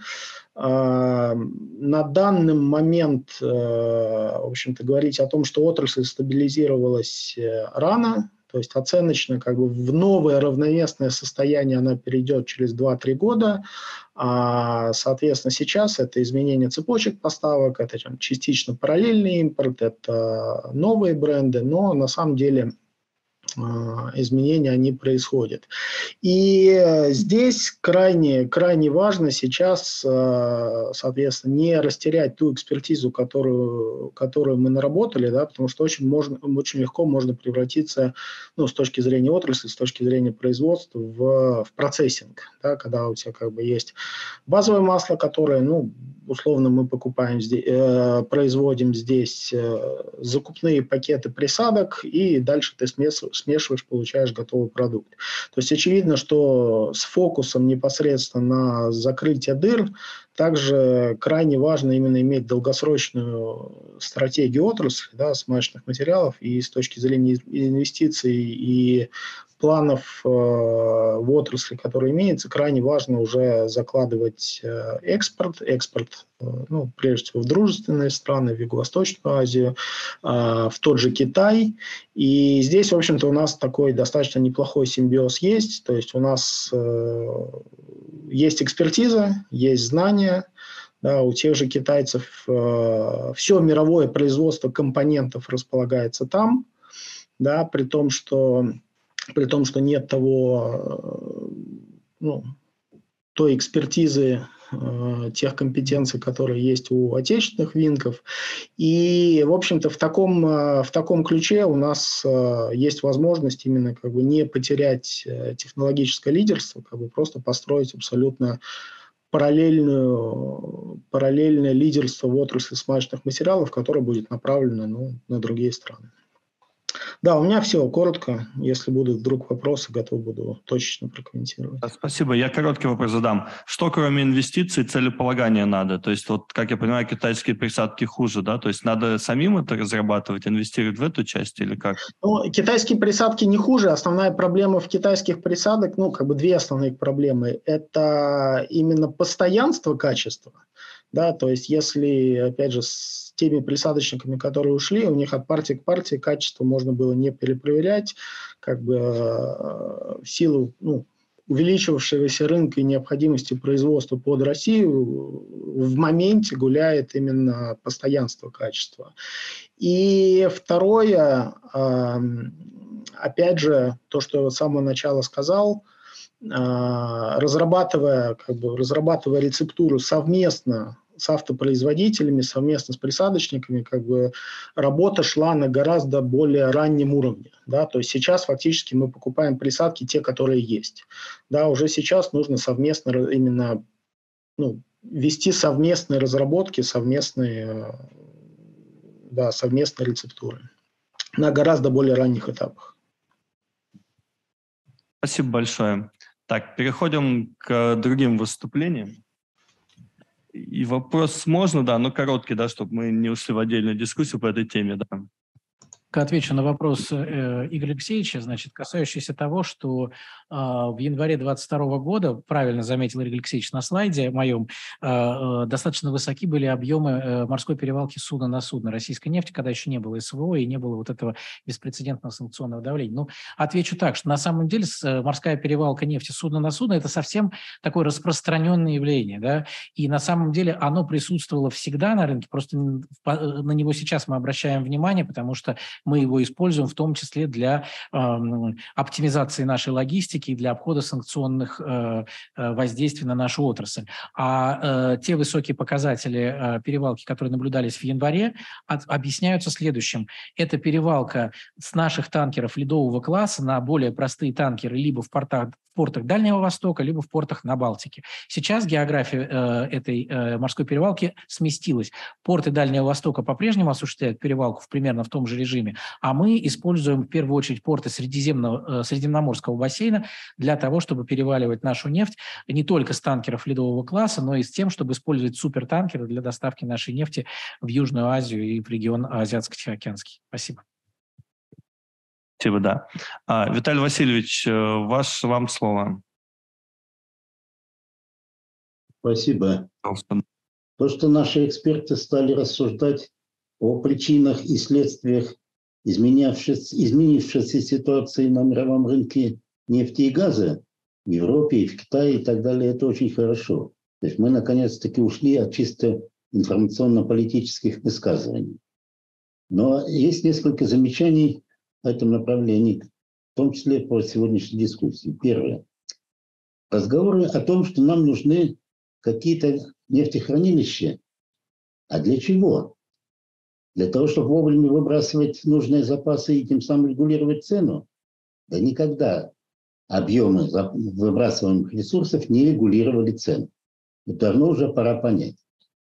На данный момент, в общем-то, говорить о том, что отрасль стабилизировалась рано, то есть оценочно как бы в новое равновесное состояние она перейдет через 2-3 года. Соответственно, сейчас это изменение цепочек поставок, это частично параллельный импорт, это новые бренды, но на самом деле изменения они происходят. И здесь крайне важно сейчас, соответственно, не растерять ту экспертизу, которую мы наработали, да, потому что очень легко можно превратиться, ну, с точки зрения отрасли, с точки зрения производства в процессинг, да, когда у тебя как бы есть базовое масло, которое, ну, условно мы покупаем здесь, производим здесь закупные пакеты присадок, и дальше ты смешиваешь, получаешь готовый продукт. То есть очевидно, что с фокусом непосредственно на закрытие дыр также крайне важно именно иметь долгосрочную стратегию отрасли, да, смазочных материалов, и с точки зрения инвестиций и планов в отрасли, которые имеются, крайне важно уже закладывать экспорт, ну, прежде всего в дружественные страны, в Юго-Восточную Азию, в тот же Китай. И здесь, в общем-то, у нас такой достаточно неплохой симбиоз есть, то есть у нас есть экспертиза, есть знания, да, у тех же китайцев все мировое производство компонентов располагается там, да, при том, что нет той экспертизы, тех компетенций, которые есть у отечественных винков. И, в общем-то, в таком ключе у нас есть возможность именно как бы не потерять технологическое лидерство, как бы просто построить абсолютно параллельное лидерство в отрасли смазочных материалов, которое будет направлено на другие страны. Да, у меня все коротко. Если будут вдруг вопросы, готов буду точечно прокомментировать. Спасибо. Я короткий вопрос задам. Что кроме инвестиций целеполагания надо? То есть, вот, как я понимаю, китайские присадки хуже, да? То есть надо самим это разрабатывать, инвестировать в эту часть или как? Ну, китайские присадки не хуже. Основная проблема в китайских присадок, ну, как бы две основные проблемы. Это именно постоянство качества. Да, то есть если, опять же, с теми присадочниками, которые ушли, у них от партии к партии качество можно было не перепроверять, как бы в силу увеличивавшегося рынка и необходимости производства под Россию в моменте гуляет именно постоянство качества. И второе, опять же, то, что я с самого начала сказал, разрабатывая рецептуру совместно с автопроизводителями, совместно с присадочниками, как бы работа шла на гораздо более раннем уровне. Да? То есть сейчас фактически мы покупаем присадки, те, которые есть. Да, уже сейчас нужно совместно именно вести совместные разработки, совместные рецептуры на гораздо более ранних этапах. Спасибо большое. Так, переходим к другим выступлениям. И вопрос можно, да, но короткий, да, чтобы мы не ушли в отдельную дискуссию по этой теме, да. Отвечу на вопрос Игоря Алексеевича, значит, касающийся того, что в январе 2022 года, правильно заметил Игорь Алексеевич на слайде моем, достаточно высоки были объемы морской перевалки судна на судно российской нефти, когда еще не было СВО и не было вот этого беспрецедентного санкционного давления. Ну, отвечу так, что на самом деле морская перевалка нефти судна на судно – это совсем такое распространенное явление, да, и на самом деле оно присутствовало всегда на рынке, просто на него сейчас мы обращаем внимание, потому что мы его используем в том числе для оптимизации нашей логистики и для обхода санкционных воздействий на нашу отрасль. А те высокие показатели перевалки, которые наблюдались в январе, объясняются следующим. Это перевалка с наших танкеров ледового класса на более простые танкеры либо в портах Дальнего Востока, либо в портах на Балтике. Сейчас география этой морской перевалки сместилась. Порты Дальнего Востока по-прежнему осуществляют перевалку примерно в том же режиме, а мы используем в первую очередь порты Средиземноморского бассейна для того, чтобы переваливать нашу нефть не только с танкеров ледового класса, но и с тем, чтобы использовать супертанкеры для доставки нашей нефти в Южную Азию и в регион Азиатско-Тихоокеанский. Спасибо. Спасибо, да. Виталий Васильевич, вам слово. Спасибо. Пожалуйста. То, что наши эксперты стали рассуждать о причинах и следствиях изменившейся ситуации на мировом рынке нефти и газа в Европе, и в Китае и так далее, это очень хорошо. То есть мы наконец-таки ушли от чисто информационно-политических высказываний. Но есть несколько замечаний в этом направлении, в том числе по сегодняшней дискуссии. Первое. Разговоры о том, что нам нужны какие-то нефтехранилища. А для чего? Для того, чтобы вовремя выбрасывать нужные запасы и тем самым регулировать цену? Да никогда объемы выбрасываемых ресурсов не регулировали цену. Это давно уже пора понять.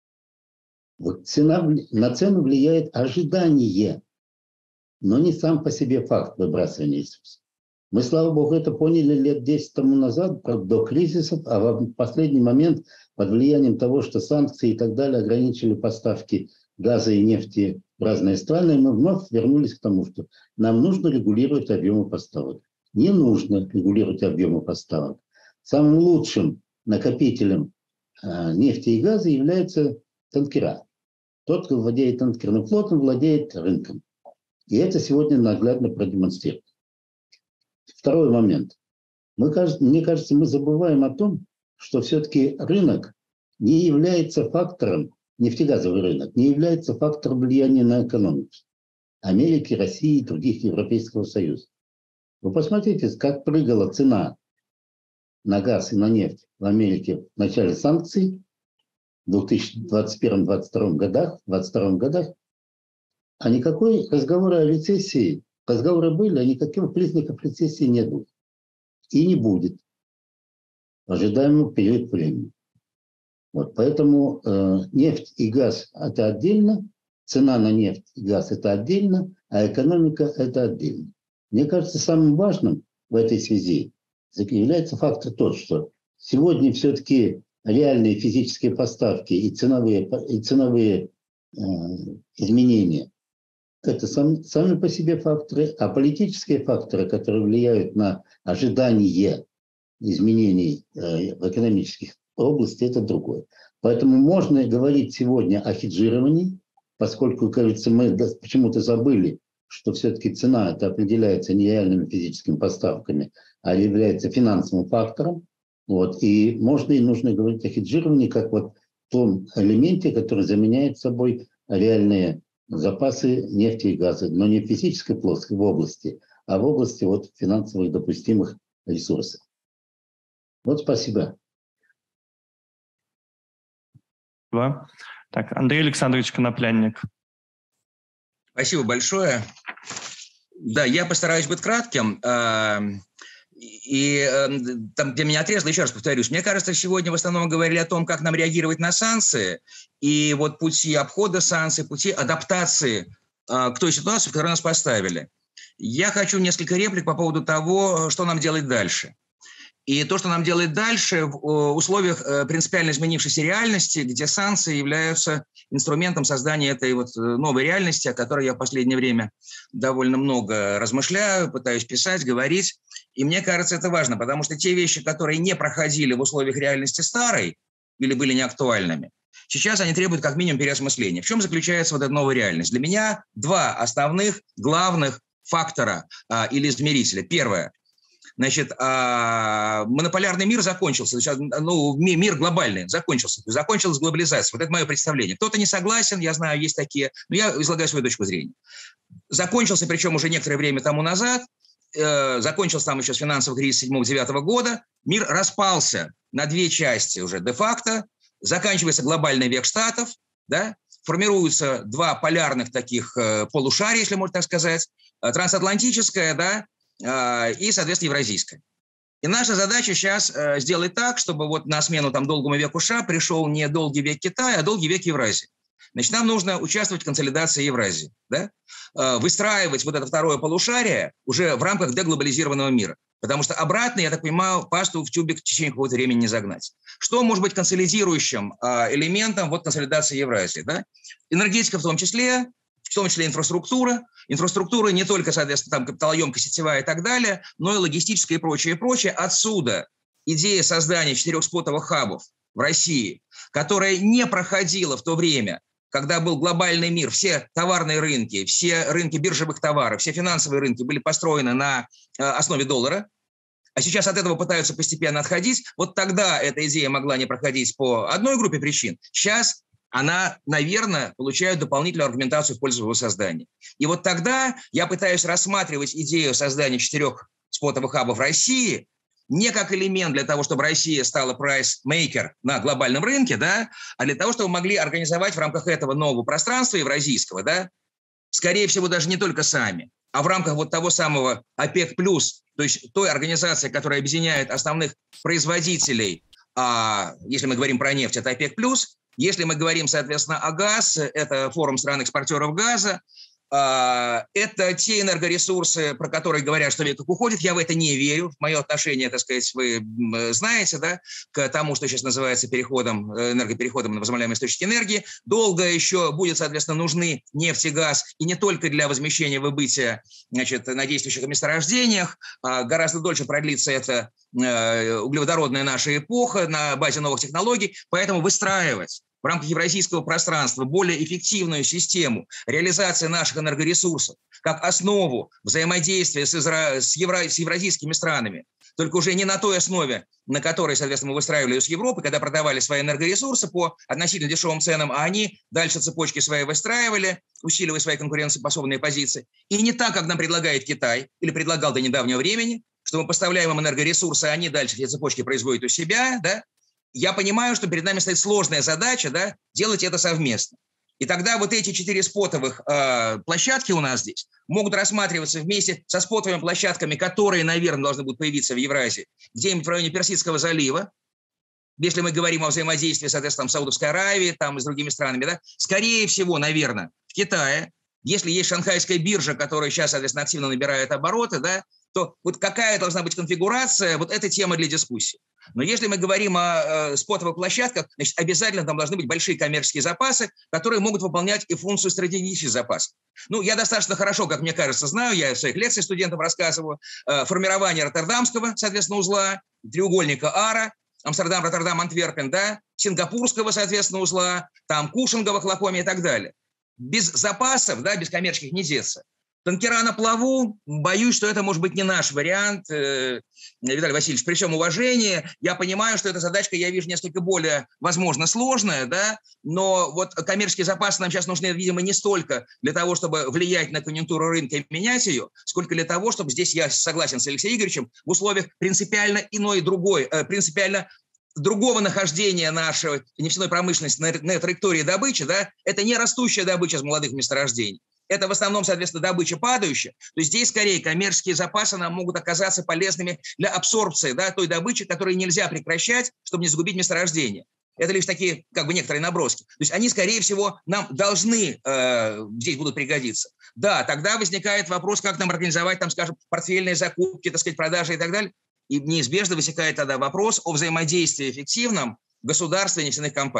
Вот на цену влияет ожидание, но не сам по себе факт выбрасывания ресурсов. Мы, слава богу, это поняли лет 10 тому назад, до кризисов, а в последний момент под влиянием того, что санкции и так далее ограничили поставки газа и нефти в разные страны, мы вновь вернулись к тому, что нам нужно регулировать объемы поставок. Не нужно регулировать объемы поставок. Самым лучшим накопителем нефти и газа являются танкера. Тот, кто владеет танкерным флотом, владеет рынком. И это сегодня наглядно продемонстрировано. Второй момент. Мне кажется, мы забываем о том, что все-таки рынок не является фактором, нефтегазовый рынок, не является фактором влияния на экономику Америки, России и других Европейского Союза. Вы посмотрите, как прыгала цена на газ и на нефть в Америке в начале санкций в 2021-2022 годах, а никакой разговора о рецессии, разговоры были, а никаких признаков рецессии не было. И не будет в ожидаемый период времени. Вот, поэтому нефть и газ – это отдельно, цена на нефть и газ – это отдельно, а экономика – это отдельно. Мне кажется, самым важным в этой связи является фактор тот, что сегодня все-таки реальные физические поставки и ценовые изменения – это сами по себе факторы, а политические факторы, которые влияют на ожидание изменений в экономических областях, это другое. Поэтому можно говорить сегодня о хеджировании, поскольку, кажется, мы почему-то забыли, что все-таки цена это определяется не реальными физическими поставками, а является финансовым фактором. Вот. И можно и нужно говорить о хеджировании как вот том элементе, который заменяет собой реальные запасы нефти и газа, но не в физической плоской в области, а в области вот финансовых допустимых ресурсов. Вот спасибо. Спасибо. Так, Андрей Александрович Коноплянник. Спасибо большое. Да, я постараюсь быть кратким. И там, где меня отрезало, еще раз повторюсь, мне кажется, сегодня в основном говорили о том, как нам реагировать на санкции, и вот пути обхода санкций, пути адаптации к той ситуации, в которую нас поставили. Я хочу несколько реплик по поводу того, что нам делать дальше. И то, что нам делать дальше в условиях принципиально изменившейся реальности, где санкции являются инструментом создания этой вот новой реальности, о которой я в последнее время довольно много размышляю, пытаюсь писать, говорить. И мне кажется, это важно, потому что те вещи, которые не проходили в условиях реальности старой или были неактуальными, сейчас они требуют как минимум переосмысления. В чем заключается вот эта новая реальность? Для меня два основных, главных фактора или измерителя. Первое. Значит, монополярный мир закончился, ну, мир глобальный закончился, закончилась глобализация. Вот это мое представление. Кто-то не согласен, я знаю, есть такие, но я излагаю свою точку зрения. Закончился, причем уже некоторое время тому назад, закончился там еще с финансового кризиса 7-9 года, мир распался на две части уже де-факто, заканчивается глобальный век штатов, да, формируются два полярных таких полушария, если можно так сказать, трансатлантическое, да, и, соответственно, евразийское. И наша задача сейчас сделать так, чтобы вот на смену там долгому веку США пришел не долгий век Китая, а долгий век Евразии. Значит, нам нужно участвовать в консолидации Евразии, да? Выстраивать вот это второе полушарие уже в рамках деглобализированного мира. Потому что обратно, я так понимаю, пасту в тюбик в течение какого-то времени не загнать. Что может быть консолидирующим элементом вот консолидации Евразии? Да? Энергетика в том числе инфраструктура. Инфраструктура не только, соответственно, там капиталоемкая, сетевая и так далее, но и логистическая и прочее, и прочее. Отсюда идея создания 4 спотовых хабов в России, которая не проходила в то время, когда был глобальный мир. Все товарные рынки, все рынки биржевых товаров, все финансовые рынки были построены на основе доллара, а сейчас от этого пытаются постепенно отходить. Вот тогда эта идея могла не проходить по одной группе причин. Сейчас она, наверное, получает дополнительную аргументацию в пользу его создания. И вот тогда я пытаюсь рассматривать идею создания 4 спотовых хабов в России не как элемент для того, чтобы Россия стала прайс-мейкер на глобальном рынке, да, а для того, чтобы мы могли организовать в рамках этого нового пространства евразийского, да, скорее всего, даже не только сами, а в рамках вот того самого ОПЕК+, то есть той организации, которая объединяет основных производителей, если мы говорим про нефть, это ОПЕК+, если мы говорим, соответственно, о газ, это форум стран-экспортеров газа, это те энергоресурсы, про которые говорят, что век уходит. Я в это не верю. Мое отношение, так сказать, вы знаете, да, к тому, что сейчас называется энергопереходом на возобновляемые источники энергии. Долго еще будет, соответственно, нужны нефть и газ, и не только для возмещения выбытия, значит, на действующих месторождениях. Гораздо дольше продлится эта углеводородная наша эпоха на базе новых технологий. Поэтому выстраивать в рамках евразийского пространства более эффективную систему реализации наших энергоресурсов как основу взаимодействия с евразийскими странами, только уже не на той основе, на которой, соответственно, мы выстраивали с Европой, когда продавали свои энергоресурсы по относительно дешевым ценам, а они дальше цепочки свои выстраивали, усиливая свои конкурентоспособные позиции. И не так, как нам предлагает Китай, или предлагал до недавнего времени, что мы поставляем им энергоресурсы, а они дальше эти цепочки производят у себя, да. Я понимаю, что перед нами стоит сложная задача, да, делать это совместно. И тогда вот эти 4 спотовых площадки у нас здесь могут рассматриваться вместе со спотовыми площадками, которые, наверное, должны будут появиться в Евразии, где-нибудь в районе Персидского залива. Если мы говорим о взаимодействии, соответственно, с Саудовской Аравией, там, и с другими странами, да, скорее всего, наверное, в Китае. Если есть шанхайская биржа, которая сейчас, соответственно, активно набирает обороты, да, то вот какая должна быть конфигурация, вот это тема для дискуссии. Но если мы говорим о спотовых площадках, значит, обязательно там должны быть большие коммерческие запасы, которые могут выполнять и функцию стратегических запасов. Ну, я достаточно хорошо, как мне кажется, знаю, я в своих лекциях студентам рассказываю, формирование Роттердамского, соответственно, узла, треугольника Ара, Амстердам, Роттердам, Антверпен, да, Сингапурского, соответственно, узла, там Кушинговых, Лакомия и так далее. Без запасов, да, без коммерческих не деться. Танкера на плаву, боюсь, что это может быть не наш вариант, Виталий Васильевич, при всем уважении, я понимаю, что эта задачка, я вижу, несколько более, возможно, сложная, да, но вот коммерческие запасы нам сейчас нужны, видимо, не столько для того, чтобы влиять на конъюнктуру рынка и менять ее, сколько для того, чтобы здесь, я согласен с Алексеем Игоревичем, в условиях принципиально принципиально другого нахождения нашей нефтяной промышленности на траектории добычи, да, это не растущая добыча с молодых месторождений. Это в основном, соответственно, добыча падающая. То есть здесь скорее коммерческие запасы нам могут оказаться полезными для абсорбции, да, той добычи, которую нельзя прекращать, чтобы не загубить месторождение. Это лишь такие, как бы, некоторые наброски. То есть они, скорее всего, нам должны здесь будут пригодиться. Да, тогда возникает вопрос, как нам организовать, там, скажем, портфельные закупки, так сказать, продажи и так далее. И неизбежно возникает тогда вопрос о взаимодействии эффективном государства и нефтяных компаний.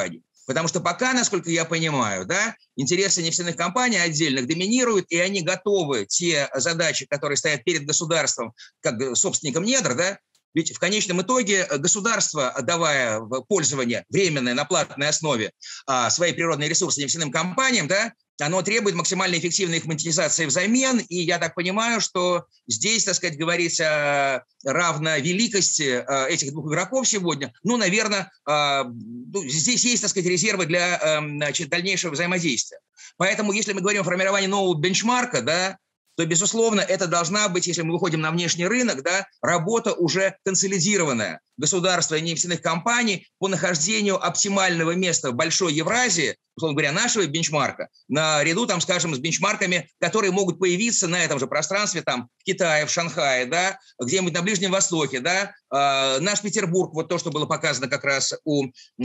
Потому что пока, насколько я понимаю, да, интересы нефтяных компаний отдельных доминируют, и они готовы те задачи, которые стоят перед государством, как собственником недр, да, ведь в конечном итоге государство, давая в пользование временное на платной основе свои природные ресурсы нефтяным компаниям, да, оно требует максимально эффективной их монетизации взамен, и я так понимаю, что здесь, так сказать, говорится о равновеликости этих двух игроков сегодня. Ну, наверное, здесь есть, так сказать, резервы для дальнейшего взаимодействия. Поэтому, если мы говорим о формировании нового бенчмарка, да, то, безусловно, это должна быть, если мы выходим на внешний рынок, да, работа уже консолидированная государства и нефтяных компаний по нахождению оптимального места в Большой Евразии, условно говоря, нашего бенчмарка, наряду, там, скажем, с бенчмарками, которые могут появиться на этом же пространстве, там, в Китае, в Шанхае, да, где-нибудь на Ближнем Востоке, да, наш Петербург, вот то, что было показано как раз у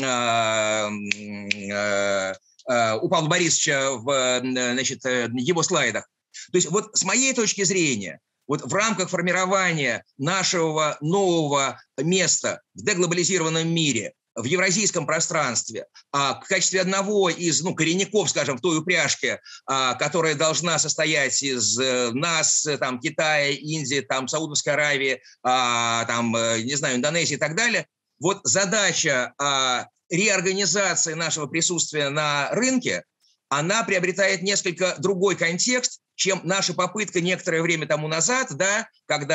Павла Борисовича в, значит, его слайдах. То есть вот с моей точки зрения, вот в рамках формирования нашего нового места в деглобализированном мире, в евразийском пространстве, в качестве одного из коренников, скажем, в той упряжке, которая должна состоять из нас, там, Китая, Индии, там, Саудовской Аравии, там, не знаю, Индонезии и так далее, вот задача реорганизации нашего присутствия на рынке, она приобретает несколько другой контекст, чем наша попытка некоторое время тому назад, да,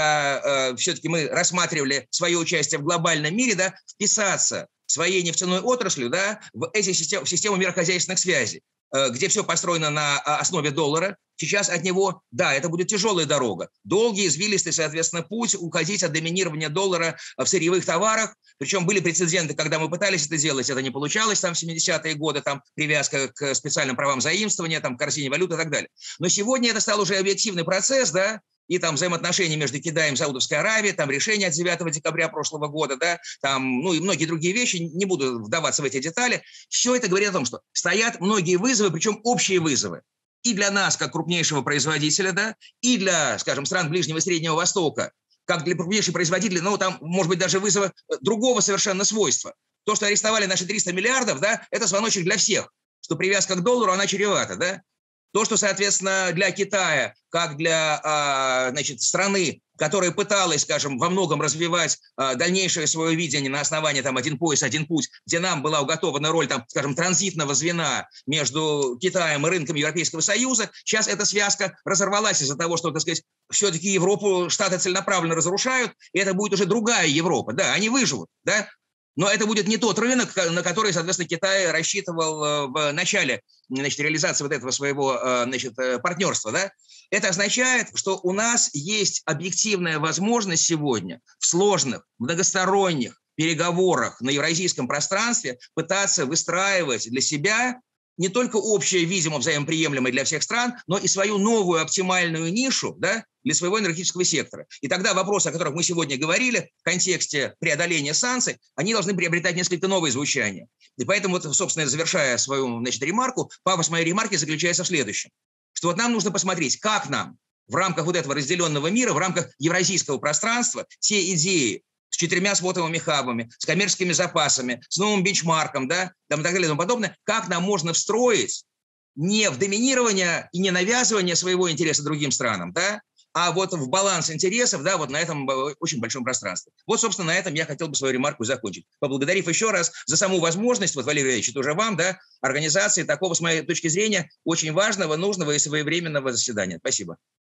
когда все-таки мы рассматривали свое участие в глобальном мире, да, вписаться своей нефтяной отраслью, да, в систему мирохозяйственных связей, где все построено на основе доллара. Сейчас от него, да, это будет тяжелая дорога. Долгий, извилистый, соответственно, путь уходить от доминирования доллара в сырьевых товарах. Причем были прецеденты, когда мы пытались это делать, это не получалось, там, в 70-е годы, там, привязка к специальным правам заимствования, там, к корзине валют и так далее. Но сегодня это стал уже объективный процесс, да, и там взаимоотношения между Китаем и Саудовской Аравией, там решение от 9 декабря прошлого года, да, там, ну и многие другие вещи, не буду вдаваться в эти детали. Все это говорит о том, что стоят многие вызовы, причем общие вызовы. И для нас, как крупнейшего производителя, да, и для, скажем, стран Ближнего и Среднего Востока, как для крупнейших производителей, ну, там, может быть, даже вызовы другого совершенно свойства. То, что арестовали наши 300 миллиардов, да, это звоночек для всех, что привязка к доллару, она чревата, да. То, что, соответственно, для Китая, как для, значит, страны, которая пыталась, скажем, во многом развивать дальнейшее свое видение на основании там «Один пояс, один путь», где нам была уготована роль, там, скажем, транзитного звена между Китаем и рынком Европейского Союза, сейчас эта связка разорвалась из-за того, что, так сказать, все-таки Европу Штаты целенаправленно разрушают, и это будет уже другая Европа. Да, они выживут, да, но это будет не тот рынок, на который, соответственно, Китай рассчитывал в начале, значит, реализации вот этого своего, значит, партнерства. Да? Это означает, что у нас есть объективная возможность сегодня в сложных, многосторонних переговорах на евразийском пространстве пытаться выстраивать для себя не только общее, видимо, взаимоприемлемое для всех стран, но и свою новую оптимальную нишу, да, для своего энергетического сектора. И тогда вопросы, о которых мы сегодня говорили в контексте преодоления санкций, они должны приобретать несколько новое звучание. И поэтому, вот, собственно, завершая свою, значит, ремарку, пафос моей ремарки заключается в следующем. Что вот нам нужно посмотреть, как нам в рамках вот этого разделенного мира, в рамках евразийского пространства те идеи, с 4 спотовыми хабами, с коммерческими запасами, с новым бенчмарком, да, там и так далее и тому подобное, как нам можно встроить не в доминирование и не навязывание своего интереса другим странам, да, а вот в баланс интересов, да, вот на этом очень большом пространстве. Вот, собственно, на этом я хотел бы свою ремарку закончить, поблагодарив еще раз за саму возможность, вот, Валерий Валерьевич, это уже вам, да, организации такого, с моей точки зрения, очень важного, нужного и своевременного заседания. Спасибо.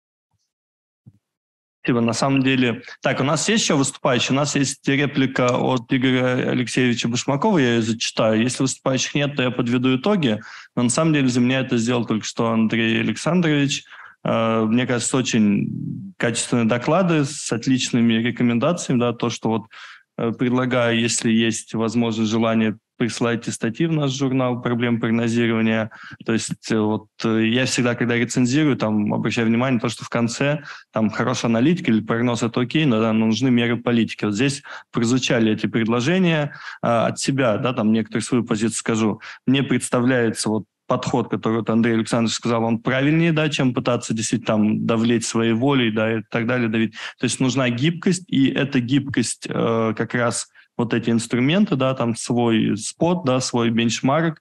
Спасибо. На самом деле... Так, у нас есть еще выступающие? У нас есть реплика от Игоря Алексеевича Башмакова, я ее зачитаю. Если выступающих нет, то я подведу итоги. Но на самом деле за меня это сделал только что Андрей Александрович. Мне кажется, очень качественные доклады с отличными рекомендациями. Да, то, что вот предлагаю, если есть возможность, желание, присылайте статьи в наш журнал «Проблемы прогнозирования». То есть вот я всегда, когда рецензирую, там обращаю внимание на то, что в конце там хорошая аналитика или прогноз – это окей, но, да, нужны меры политики. Вот здесь прозвучали эти предложения от себя, да, там некоторые свою позицию скажу. Мне представляется вот подход, который вот Андрей Александрович сказал, он правильнее, да, чем пытаться действительно там давлеть своей волей, да, и так далее, давить. То есть нужна гибкость, и эта гибкость как раз вот эти инструменты, да, там свой спот, да, свой бенчмарк.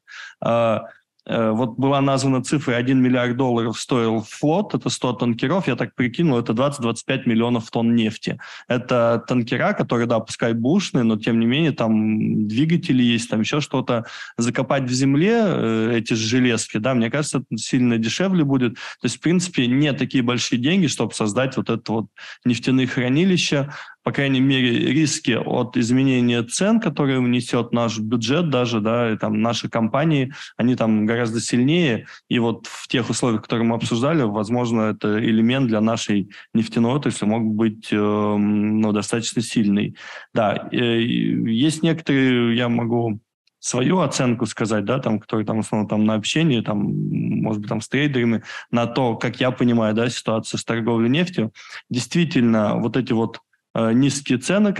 Вот была названа цифра, $1 миллиард стоил флот, это 100 танкеров, я так прикинул, это 20-25 миллионов тонн нефти. Это танкера, которые, да, пускай бушные, но тем не менее там двигатели есть, там еще что-то. Закопать в земле эти железки, да, мне кажется, это сильно дешевле будет. То есть, в принципе, не такие большие деньги, чтобы создать вот это вот нефтяные хранилища. По крайней мере, риски от изменения цен, которые внесет наш бюджет даже, да, и там наши компании, они там гораздо сильнее. И вот в тех условиях, которые мы обсуждали, возможно, это элемент для нашей нефтяной отрасли мог быть достаточно сильный. Да, есть некоторые, я могу свою оценку сказать, да, там, которые там, условно, там на общении, там, может быть, там с трейдерами, на то, как я понимаю, да, ситуацию с торговлей нефтью. Действительно, вот эти вот низкие цены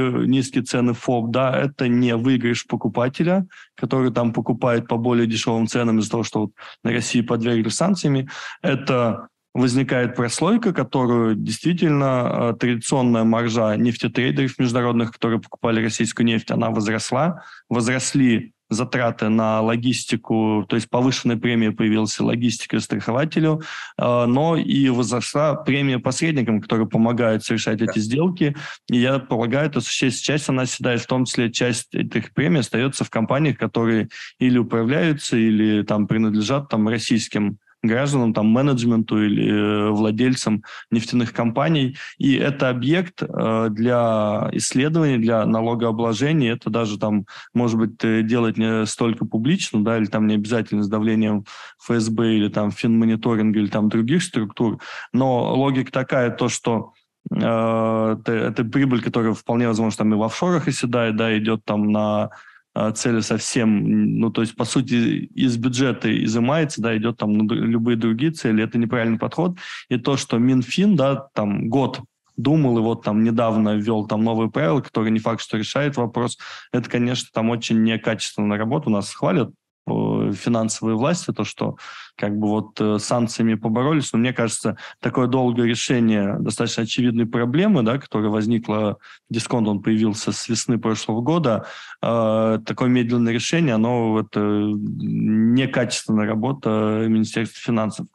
ФОБ, да, это не выигрыш покупателя, который там покупает по более дешевым ценам из-за того, что вот на России подвергли санкциями. Это возникает прослойка, которую действительно традиционная маржа нефтетрейдеров международных, которые покупали российскую нефть, она возросла. Возросли затраты на логистику, то есть повышенная премия появилась логистика страхователю, но и возросла премия посредникам, которые помогают совершать эти сделки. И я полагаю, что часть она седает, в том числе часть этих премий остается в компаниях, которые или управляются, или там принадлежат там российским гражданам, там, менеджменту или владельцам нефтяных компаний. И это объект для исследований, для налогообложения. Это даже там, может быть, делать не столько публично, да, или там не обязательно с давлением ФСБ или там финмониторинга или там других структур. Но логика такая, то, что это прибыль, которая вполне возможно там и в офшорах оседает, да, идет там на цели совсем, ну, то есть, по сути, из бюджета изымается, да, идет там на любые другие цели, это неправильный подход. И то, что Минфин, да, там год думал и вот там недавно ввел там новые правила, которые не факт, что решает вопрос, это, конечно, там очень некачественная работа. У нас хвалят финансовые власти, то, что как бы вот санкциями поборолись, но мне кажется, такое долгое решение достаточно очевидной проблемы, да, которая возникла, дисконт, он появился с весны прошлого года, такое медленное решение, оно это некачественная работа Министерства финансов.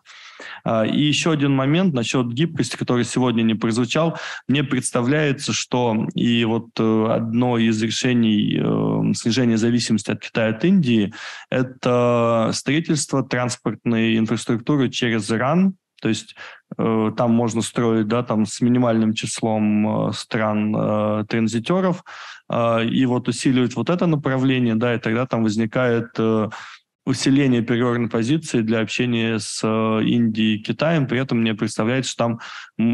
И еще один момент насчет гибкости, который сегодня не прозвучал. Мне представляется, что и вот одно из решений снижения зависимости от Китая, от Индии, это строительство транспортной инфраструктуры через Иран. То есть там можно строить, да, там с минимальным числом стран транзитеров, и вот усиливать вот это направление, да, и тогда там возникает усиление переговорной позиции для общения с Индией и Китаем. При этом мне представляется, что там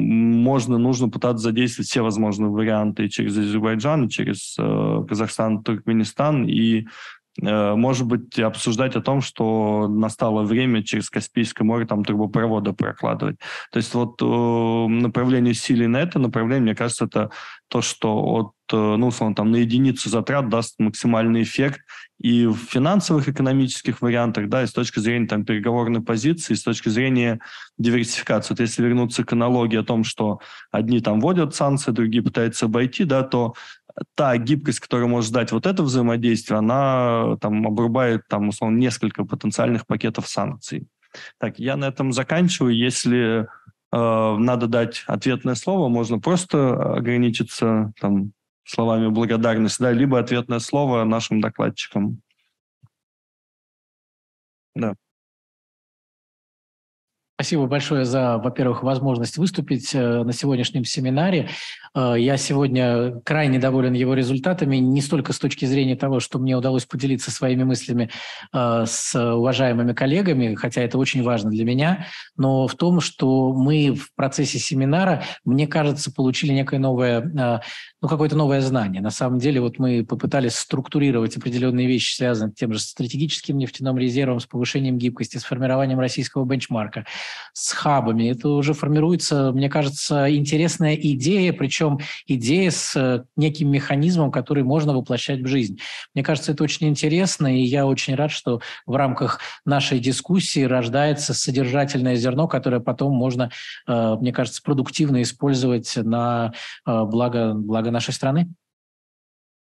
нужно пытаться задействовать все возможные варианты через Азербайджан, через Казахстан, Туркменистан и, может быть, обсуждать о том, что настало время через Каспийское море там трубопроводы прокладывать. То есть вот направление усилий на это направление, мне кажется, это то, что от, ну, условно, там, на единицу затрат даст максимальный эффект и в финансовых, экономических вариантах, да, и с точки зрения там переговорной позиции, и с точки зрения диверсификации. Вот если вернуться к аналогии о том, что одни там вводят санкции, другие пытаются обойти, да, то та гибкость, которую может дать вот это взаимодействие, она там обрубает там, условно, несколько потенциальных пакетов санкций. Так, я на этом заканчиваю. Если надо дать ответное слово, можно просто ограничиться там словами благодарности, да, либо ответное слово нашим докладчикам. Да. Спасибо большое за, во-первых, возможность выступить на сегодняшнем семинаре. Я сегодня крайне доволен его результатами, не столько с точки зрения того, что мне удалось поделиться своими мыслями с уважаемыми коллегами, хотя это очень важно для меня, но в том, что мы в процессе семинара, мне кажется, получили некое новое, какое-то новое знание. На самом деле вот мы попытались структурировать определенные вещи, связанные с тем же стратегическим нефтяным резервом, с повышением гибкости, с формированием российского бенчмарка, с хабами. Это уже формируется, мне кажется, интересная идея, причем идея с неким механизмом, который можно воплощать в жизнь. Мне кажется, это очень интересно, и я очень рад, что в рамках нашей дискуссии рождается содержательное зерно, которое потом можно, мне кажется, продуктивно использовать на благо нашей страны.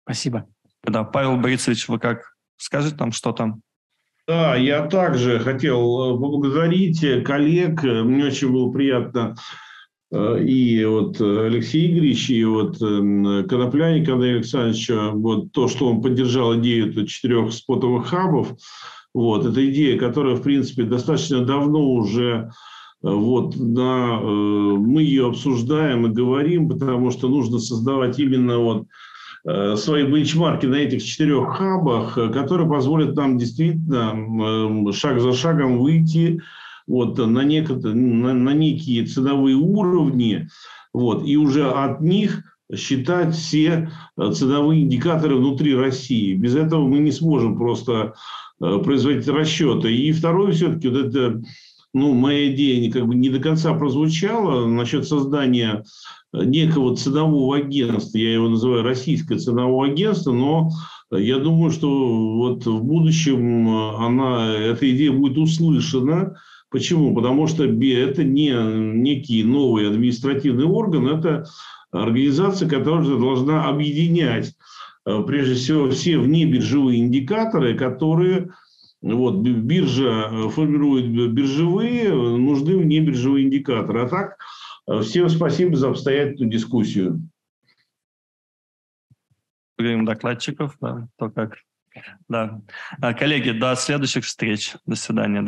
Спасибо. Да, Павел Борисович, вы как скажете там, что там? Да, я также хотел поблагодарить коллег. Мне очень было приятно. И вот Алексей Игоревич, и вот Конопляник Андрей Александрович, вот то, что он поддержал идею 4 спотовых хабов, вот, это идея, которая, в принципе, достаточно давно уже вот, мы ее обсуждаем и говорим, потому что нужно создавать именно вот свои бенчмарки на этих 4 хабах, которые позволят нам действительно шаг за шагом выйти вот, на некие ценовые уровни, вот, и уже от них считать все ценовые индикаторы внутри России. Без этого мы не сможем просто производить расчеты. И второе, все-таки, вот это, моя идея как бы не до конца прозвучала насчет создания некого ценового агентства, я его называю российское ценовое агентство, но я думаю, что вот в будущем эта идея будет услышана. Почему? Потому что это не некий новый административный орган, это организация, которая должна объединять, прежде всего, все внебиржевые индикаторы, которые вот, биржа формирует биржевые, нужны внебиржевые индикаторы. А так, всем спасибо за обстоятельную дискуссию. Благодарим докладчиков. Да, то как. Да. Коллеги, до следующих встреч. До свидания.